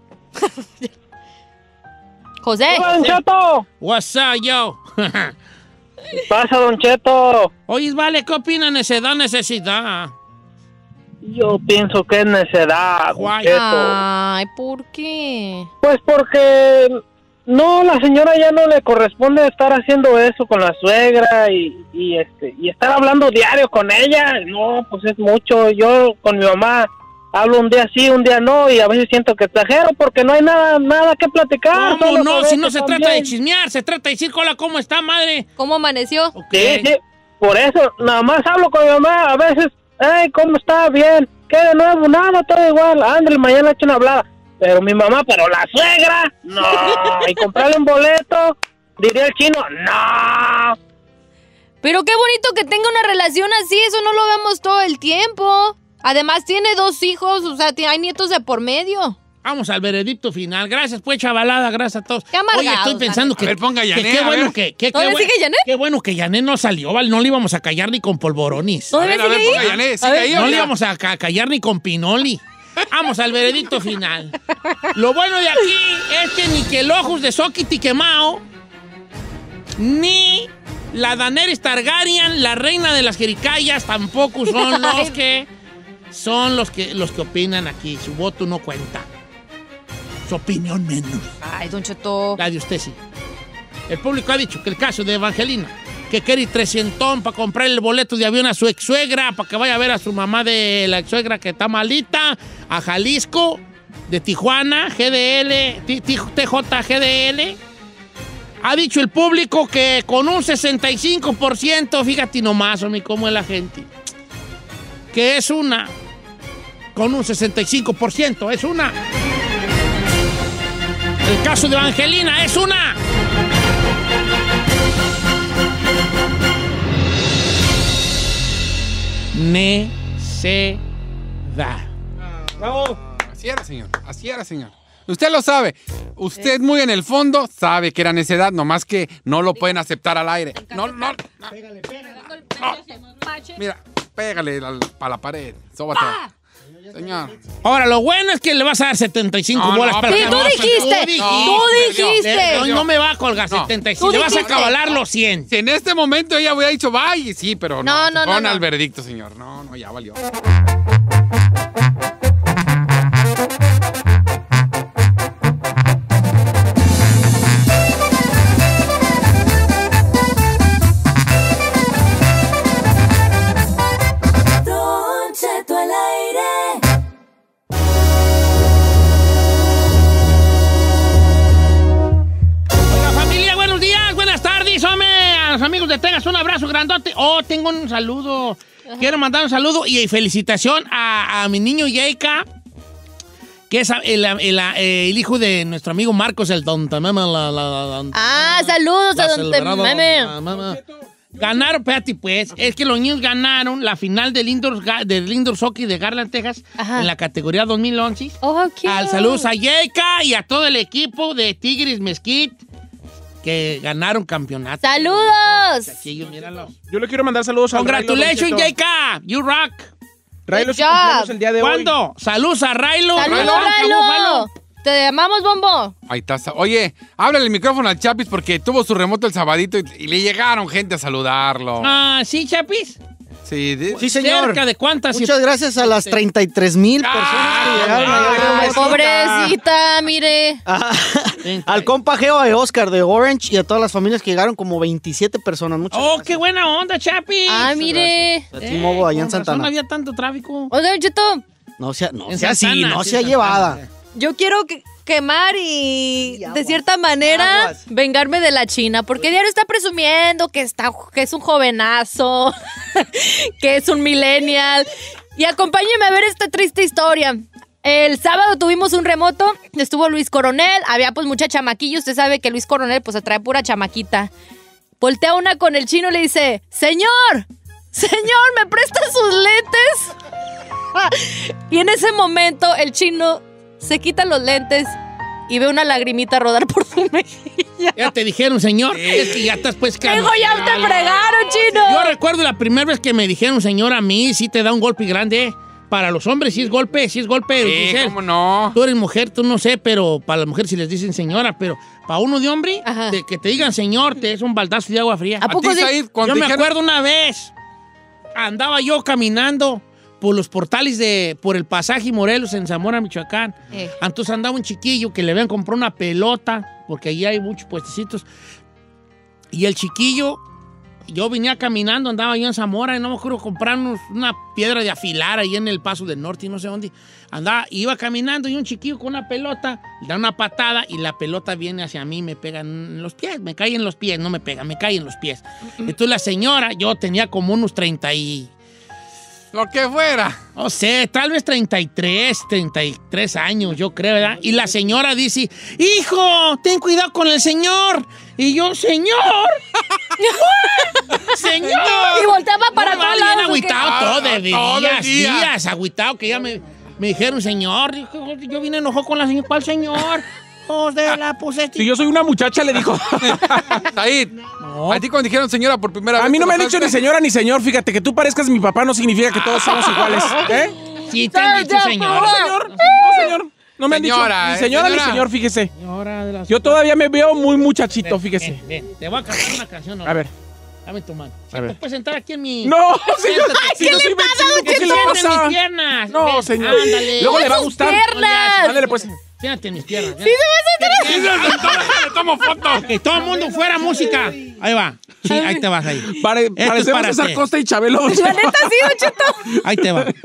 D: José.
T: Don Cheto,
B: What's up, yo?
T: pasa, Don Cheto.
B: Oye, vale, ¿qué opina necesidad, necesidad?
T: Yo pienso que es necedad, Don
B: Guay.
T: Cheto.
D: Ay, ¿por qué?
T: Pues porque no, la señora ya no le corresponde estar haciendo eso con la suegra y, y este y estar hablando diario con ella. No, pues es mucho. Yo con mi mamá hablo un día sí, un día no, y a veces siento que exagero porque no hay nada nada que platicar.
B: ¿Cómo
T: solo
B: no?
T: con
B: Si
T: eso
B: no se
T: también.
B: trata de chismear, se trata de decir, hola, ¿cómo está, madre?
D: ¿Cómo amaneció?
B: Ok.
T: Sí, sí, por eso nada más hablo con mi mamá a veces. Ay, ¿cómo está? Bien. ¿Qué de nuevo? Nada, todo igual. Ándale, mañana echo una hablada. Pero mi mamá, pero la suegra, no. Y comprarle un boleto, diría el chino, no.
D: Pero qué bonito que tenga una relación así, eso no lo vemos todo el tiempo. Además tiene dos hijos, o sea, tiene- hay nietos de por medio.
B: Vamos al veredicto final. Gracias, pues, chavalada. Gracias a todos.
D: Qué amargados,
B: Oye, estoy pensando
C: A
B: que...
C: ver, ponga
B: que
C: Yané,
B: qué
C: a
B: bueno
C: ver.
B: que... que
D: ¿Todavía
B: qué, buen-
D: sigue Yané?
B: qué bueno que Yané no salió, ¿vale? No le íbamos a callar ni con polvoronis.
C: A ver, a ver, ponga Yané,
D: A
C: sigue
D: ver.
C: ahí.
B: No le
C: oiga.
B: íbamos a ca- callar ni con pinoli. Vamos al veredicto final. Lo bueno de aquí es que ni que el ojos de Sokiti quemao, ni la Daenerys Targaryen, la reina de las jericayas, tampoco son los que son los que los que opinan aquí. Su voto no cuenta. Su opinión menos.
D: Ay, Don Cheto.
B: La de usted sí. El público ha dicho que el caso de Evangelina, que quiere trescientón para comprar el boleto de avión a su ex suegra, para que vaya a ver a su mamá de la ex suegra que está malita, a Jalisco, de Tijuana, G D L, T J G D L. Ha dicho el público que con un sesenta y cinco por ciento, fíjate nomás, homie, cómo es la gente, que es una, con un sesenta y cinco por ciento, es una. El caso de Evangelina es una. Necedad.
C: Bravo. Así era, señor. Así era, señor. Usted lo sabe. Usted muy en el fondo sabe que era necedad, nomás que no lo pueden aceptar al aire. No, no. no. Pégale, pégale. No. Mira, pégale para la pared. Sóbate. Señor.
B: Ahora, lo bueno es que le vas a dar setenta y cinco
D: no,
B: bolas
D: no,
B: para
D: sí,
B: que
D: tú dijiste, tú dijiste. Tú dijiste.
B: No, no me va a colgar
C: no.
B: setenta y cinco. Le vas a cabalar los cien.
C: Si en este momento ella hubiera dicho, vaya, sí, pero no.
D: No, no,
C: Pon
D: no,
C: al
D: no.
C: veredicto, señor. No, no, ya valió.
R: Don Cheto al aire.
B: Oiga, familia, buenos días, buenas tardes, hombre. A los amigos de Texas, un abrazo grandote. Oh, tengo un saludo. Quiero mandar un saludo y felicitación a, a mi niño Yeika, que es el, el, el, el hijo de nuestro amigo Marcos, el Don Tameme. La, la, la,
D: ah, saludos a Don Tameme.
B: Ganaron, espérate, pues, es que los niños ganaron la final del Indoor, del Indoor Soccer de Garland, Texas, Ajá. en la categoría dos mil once.
D: Oh, cute.
B: Al saludos a Yeika y a todo el equipo de Tigres Mesquite que ganaron campeonato.
D: ¡Saludos!
B: Chiquillo, míralo.
E: Yo le quiero mandar saludos a
B: Congratulations, Yeika. You rock.
E: Raylo, su cumpleaños el día de
B: ¿Cuándo?
E: hoy.
B: ¿Cuándo? Saludos a Raylo.
D: ¡Saludos,
B: Raylo!
D: Raylo! Te llamamos, Bombo.
C: Ahí está. Oye, háblale el micrófono al Chapis porque tuvo su remoto el sabadito y, y le llegaron gente a saludarlo.
B: Ah, ¿sí, Chapis?
C: Sí, de,
J: sí, señor.
B: ¿Cerca de cuántas?
J: Muchas gracias a las treinta y tres mil personas que llegaron.
D: Ay, ay, pobrecita, mire.
J: Ah, al compa Geo de Oscar de Orange y a todas las familias que llegaron, como veintisiete personas. Muchas
B: oh,
J: gracias.
B: qué buena onda, Chapis.
D: Ah, mire.
J: A T-Mobile allá en Santana.
B: No había tanto tráfico.
D: Oigan, Cheto.
J: No sea, no
B: en
J: sea así,
B: Santana,
J: no
B: sí,
J: sea
B: Santana.
J: llevada.
D: Yo quiero que quemar y, de cierta manera, Aguas. vengarme de la China. Porque diario está presumiendo que, está, que es un jovenazo, que es un millennial. Y acompáñenme a ver esta triste historia. El sábado tuvimos un remoto, estuvo Luis Coronel, había pues mucha chamaquilla. Usted sabe que Luis Coronel pues atrae pura chamaquita. Voltea una con el chino y le dice, señor, señor, ¿me presta sus lentes? Y en ese momento el chino se quita los lentes y ve una lagrimita rodar por su mejilla.
B: Ya te dijeron, señor. Es que ya estás pues
D: Tengo ya te fregaron, chino.
B: Yo recuerdo la primera vez que me dijeron, señor, a mí sí te da un golpe grande. Para los hombres sí es golpe, sí es golpe.
C: Sí,
B: Giselle.
C: ¿cómo no?
B: Tú eres mujer, tú no sé, pero para las mujeres sí les dicen señora, pero para uno de hombre, de que te digan señor, te es un baldazo de agua fría.
D: ¿A poco
C: ti, Said,
B: Yo me
C: dijeron...
B: acuerdo una vez, andaba yo caminando por los portales de, por el pasaje Morelos en Zamora, Michoacán. Eh. Entonces andaba un chiquillo que le habían comprado una pelota, porque allí hay muchos puestecitos. Y el chiquillo, yo venía caminando, andaba yo en Zamora y no me acuerdo comprar unos, una piedra de afilar ahí en el Paso del Norte y no sé dónde. Andaba, iba caminando y un chiquillo con una pelota, le da una patada y la pelota viene hacia mí, me pega en los pies, me cae en los pies, no me pega, me cae en los pies. Entonces la señora, yo tenía como unos treinta y...
C: Lo que fuera.
B: No sé, tal vez treinta y tres, treinta y tres años, yo creo, ¿verdad? Y la señora dice, hijo, ten cuidado con el señor. Y yo, señor. Señor.
D: Y volteaba para
B: no,
D: todos
B: bien
D: lados.
B: agüitado
C: Ah,
B: todo, de
C: todo
B: días,
C: el día.
B: días, agüitado, que ya me, me dijeron, señor. Yo vine enojado con la señora. ¿Cuál señor? Oh, de la puse.
E: Si yo soy una muchacha, le dijo.
C: Said, no. ¿A ti cuando dijeron señora por primera
E: a
C: vez?
E: A mí no me han dicho ni señora ni señor. Fíjate, que tú parezcas mi papá no significa que todos somos iguales. ¿Eh?
B: Sí, te han dicho señor.
E: No, señor. No, señor. No me
C: señora,
E: han dicho ni señora,
C: señora.
E: ni señor, fíjese.
B: Señora de las...
E: Yo todavía me veo muy muchachito, fíjese.
B: Ven, ven, te voy a cantar una canción. ¿no?
E: A ver.
B: Dame tu mano.
E: A ver.
B: ¿Te puedes sentar aquí en mi...?
E: No, señor.
B: Siéntate.
E: Si yo soy vecino, ¿qué le
B: Siéntate
E: pasa?
B: en mis piernas.
E: No,
B: Ven,
E: señor.
B: Ándale.
E: Luego le va a gustar.
B: piernas.
E: Ándale, pues.
B: Siéntate en mis piernas.
U: ¡Sí se va a sentar!
C: ¡Le tomo foto!
B: Ok, todo el mundo fuera música. Ahí va. Sí, ahí te vas ahí.
E: Pare,
B: Esto es
E: parecemos
B: para
E: César
B: ti.
E: Costa y Chabelo.
U: La neta sí, Don Cheto.
B: Ahí te va.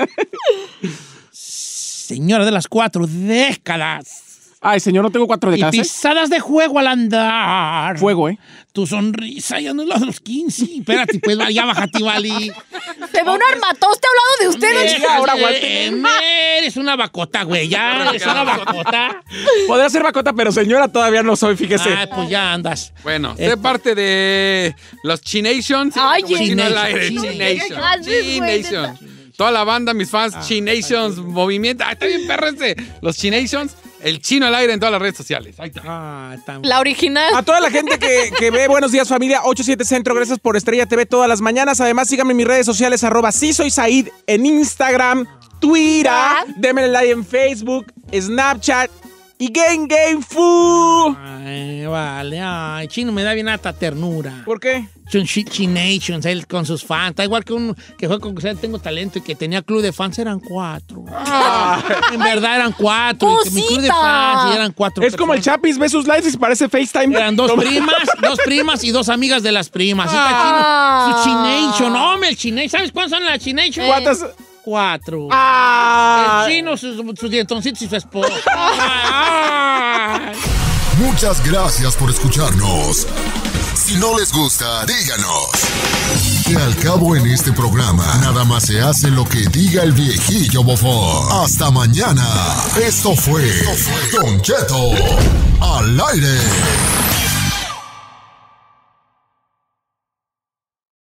B: Señora de las cuatro décadas.
E: Ay, señor, no tengo cuatro
B: Y
E: décadas. ¿eh?
B: pisadas de juego al andar.
E: Fuego, ¿eh?
B: Tu sonrisa ya no es la de los quince. Espérate, pues, ya bájate, Vali.
U: Se ve un armatoste a un lado de usted, Don Cheto.
E: ahora
B: Eh, Eres una bacota, güey. Ya eres una bacota.
E: Podría ser bacota, pero señora todavía no soy, fíjese.
B: Ah, pues ya andas.
C: Bueno,
B: Eh,
C: sé parte de los Chinations.
U: Ay,
C: como chino al aire.
B: Chination.
C: Chination.
U: Haces, güey,
C: Chination. Toda la banda, mis fans, Chinations, movimiento. Ah, está bien, perro ese. Los Chinations, el chino al aire en todas las redes sociales. Ahí está.
B: Ah, está.
U: La original.
E: A toda la gente que, que ve Buenos Días Familia ochenta y siete Centro, gracias por Estrella T V todas las mañanas. Además, síganme en mis redes sociales, arroba sí soy Said en Instagram, Twitter, denme like en Facebook, Snapchat y Game Game Fu.
B: Ay, vale. Ay, Chino me da bien hasta ternura.
E: ¿Por qué?
B: Son chi- Chinations, él con sus fans. Está igual que un que fue con que tengo talento y que tenía club de fans, eran cuatro. En verdad eran cuatro. Y que mi club de fans y eran cuatro.
E: Es como el Chapis ve sus lives y parece FaceTime.
B: Eran dos primas, dos primas y dos amigas de las primas. Está chino. Su Chination, hombre, el Chination. ¿Sabes cuántos son las Chination?
E: ¿Cuántas?
B: Cuatro.
E: Ah.
B: El chino, sus, sus dientoncitos y su esposa. Ay.
A: Muchas gracias por escucharnos. Si no les gusta, díganos. Que al cabo en este programa, nada más se hace lo que diga el viejillo bofón. Hasta mañana. Esto fue Don Cheto al aire.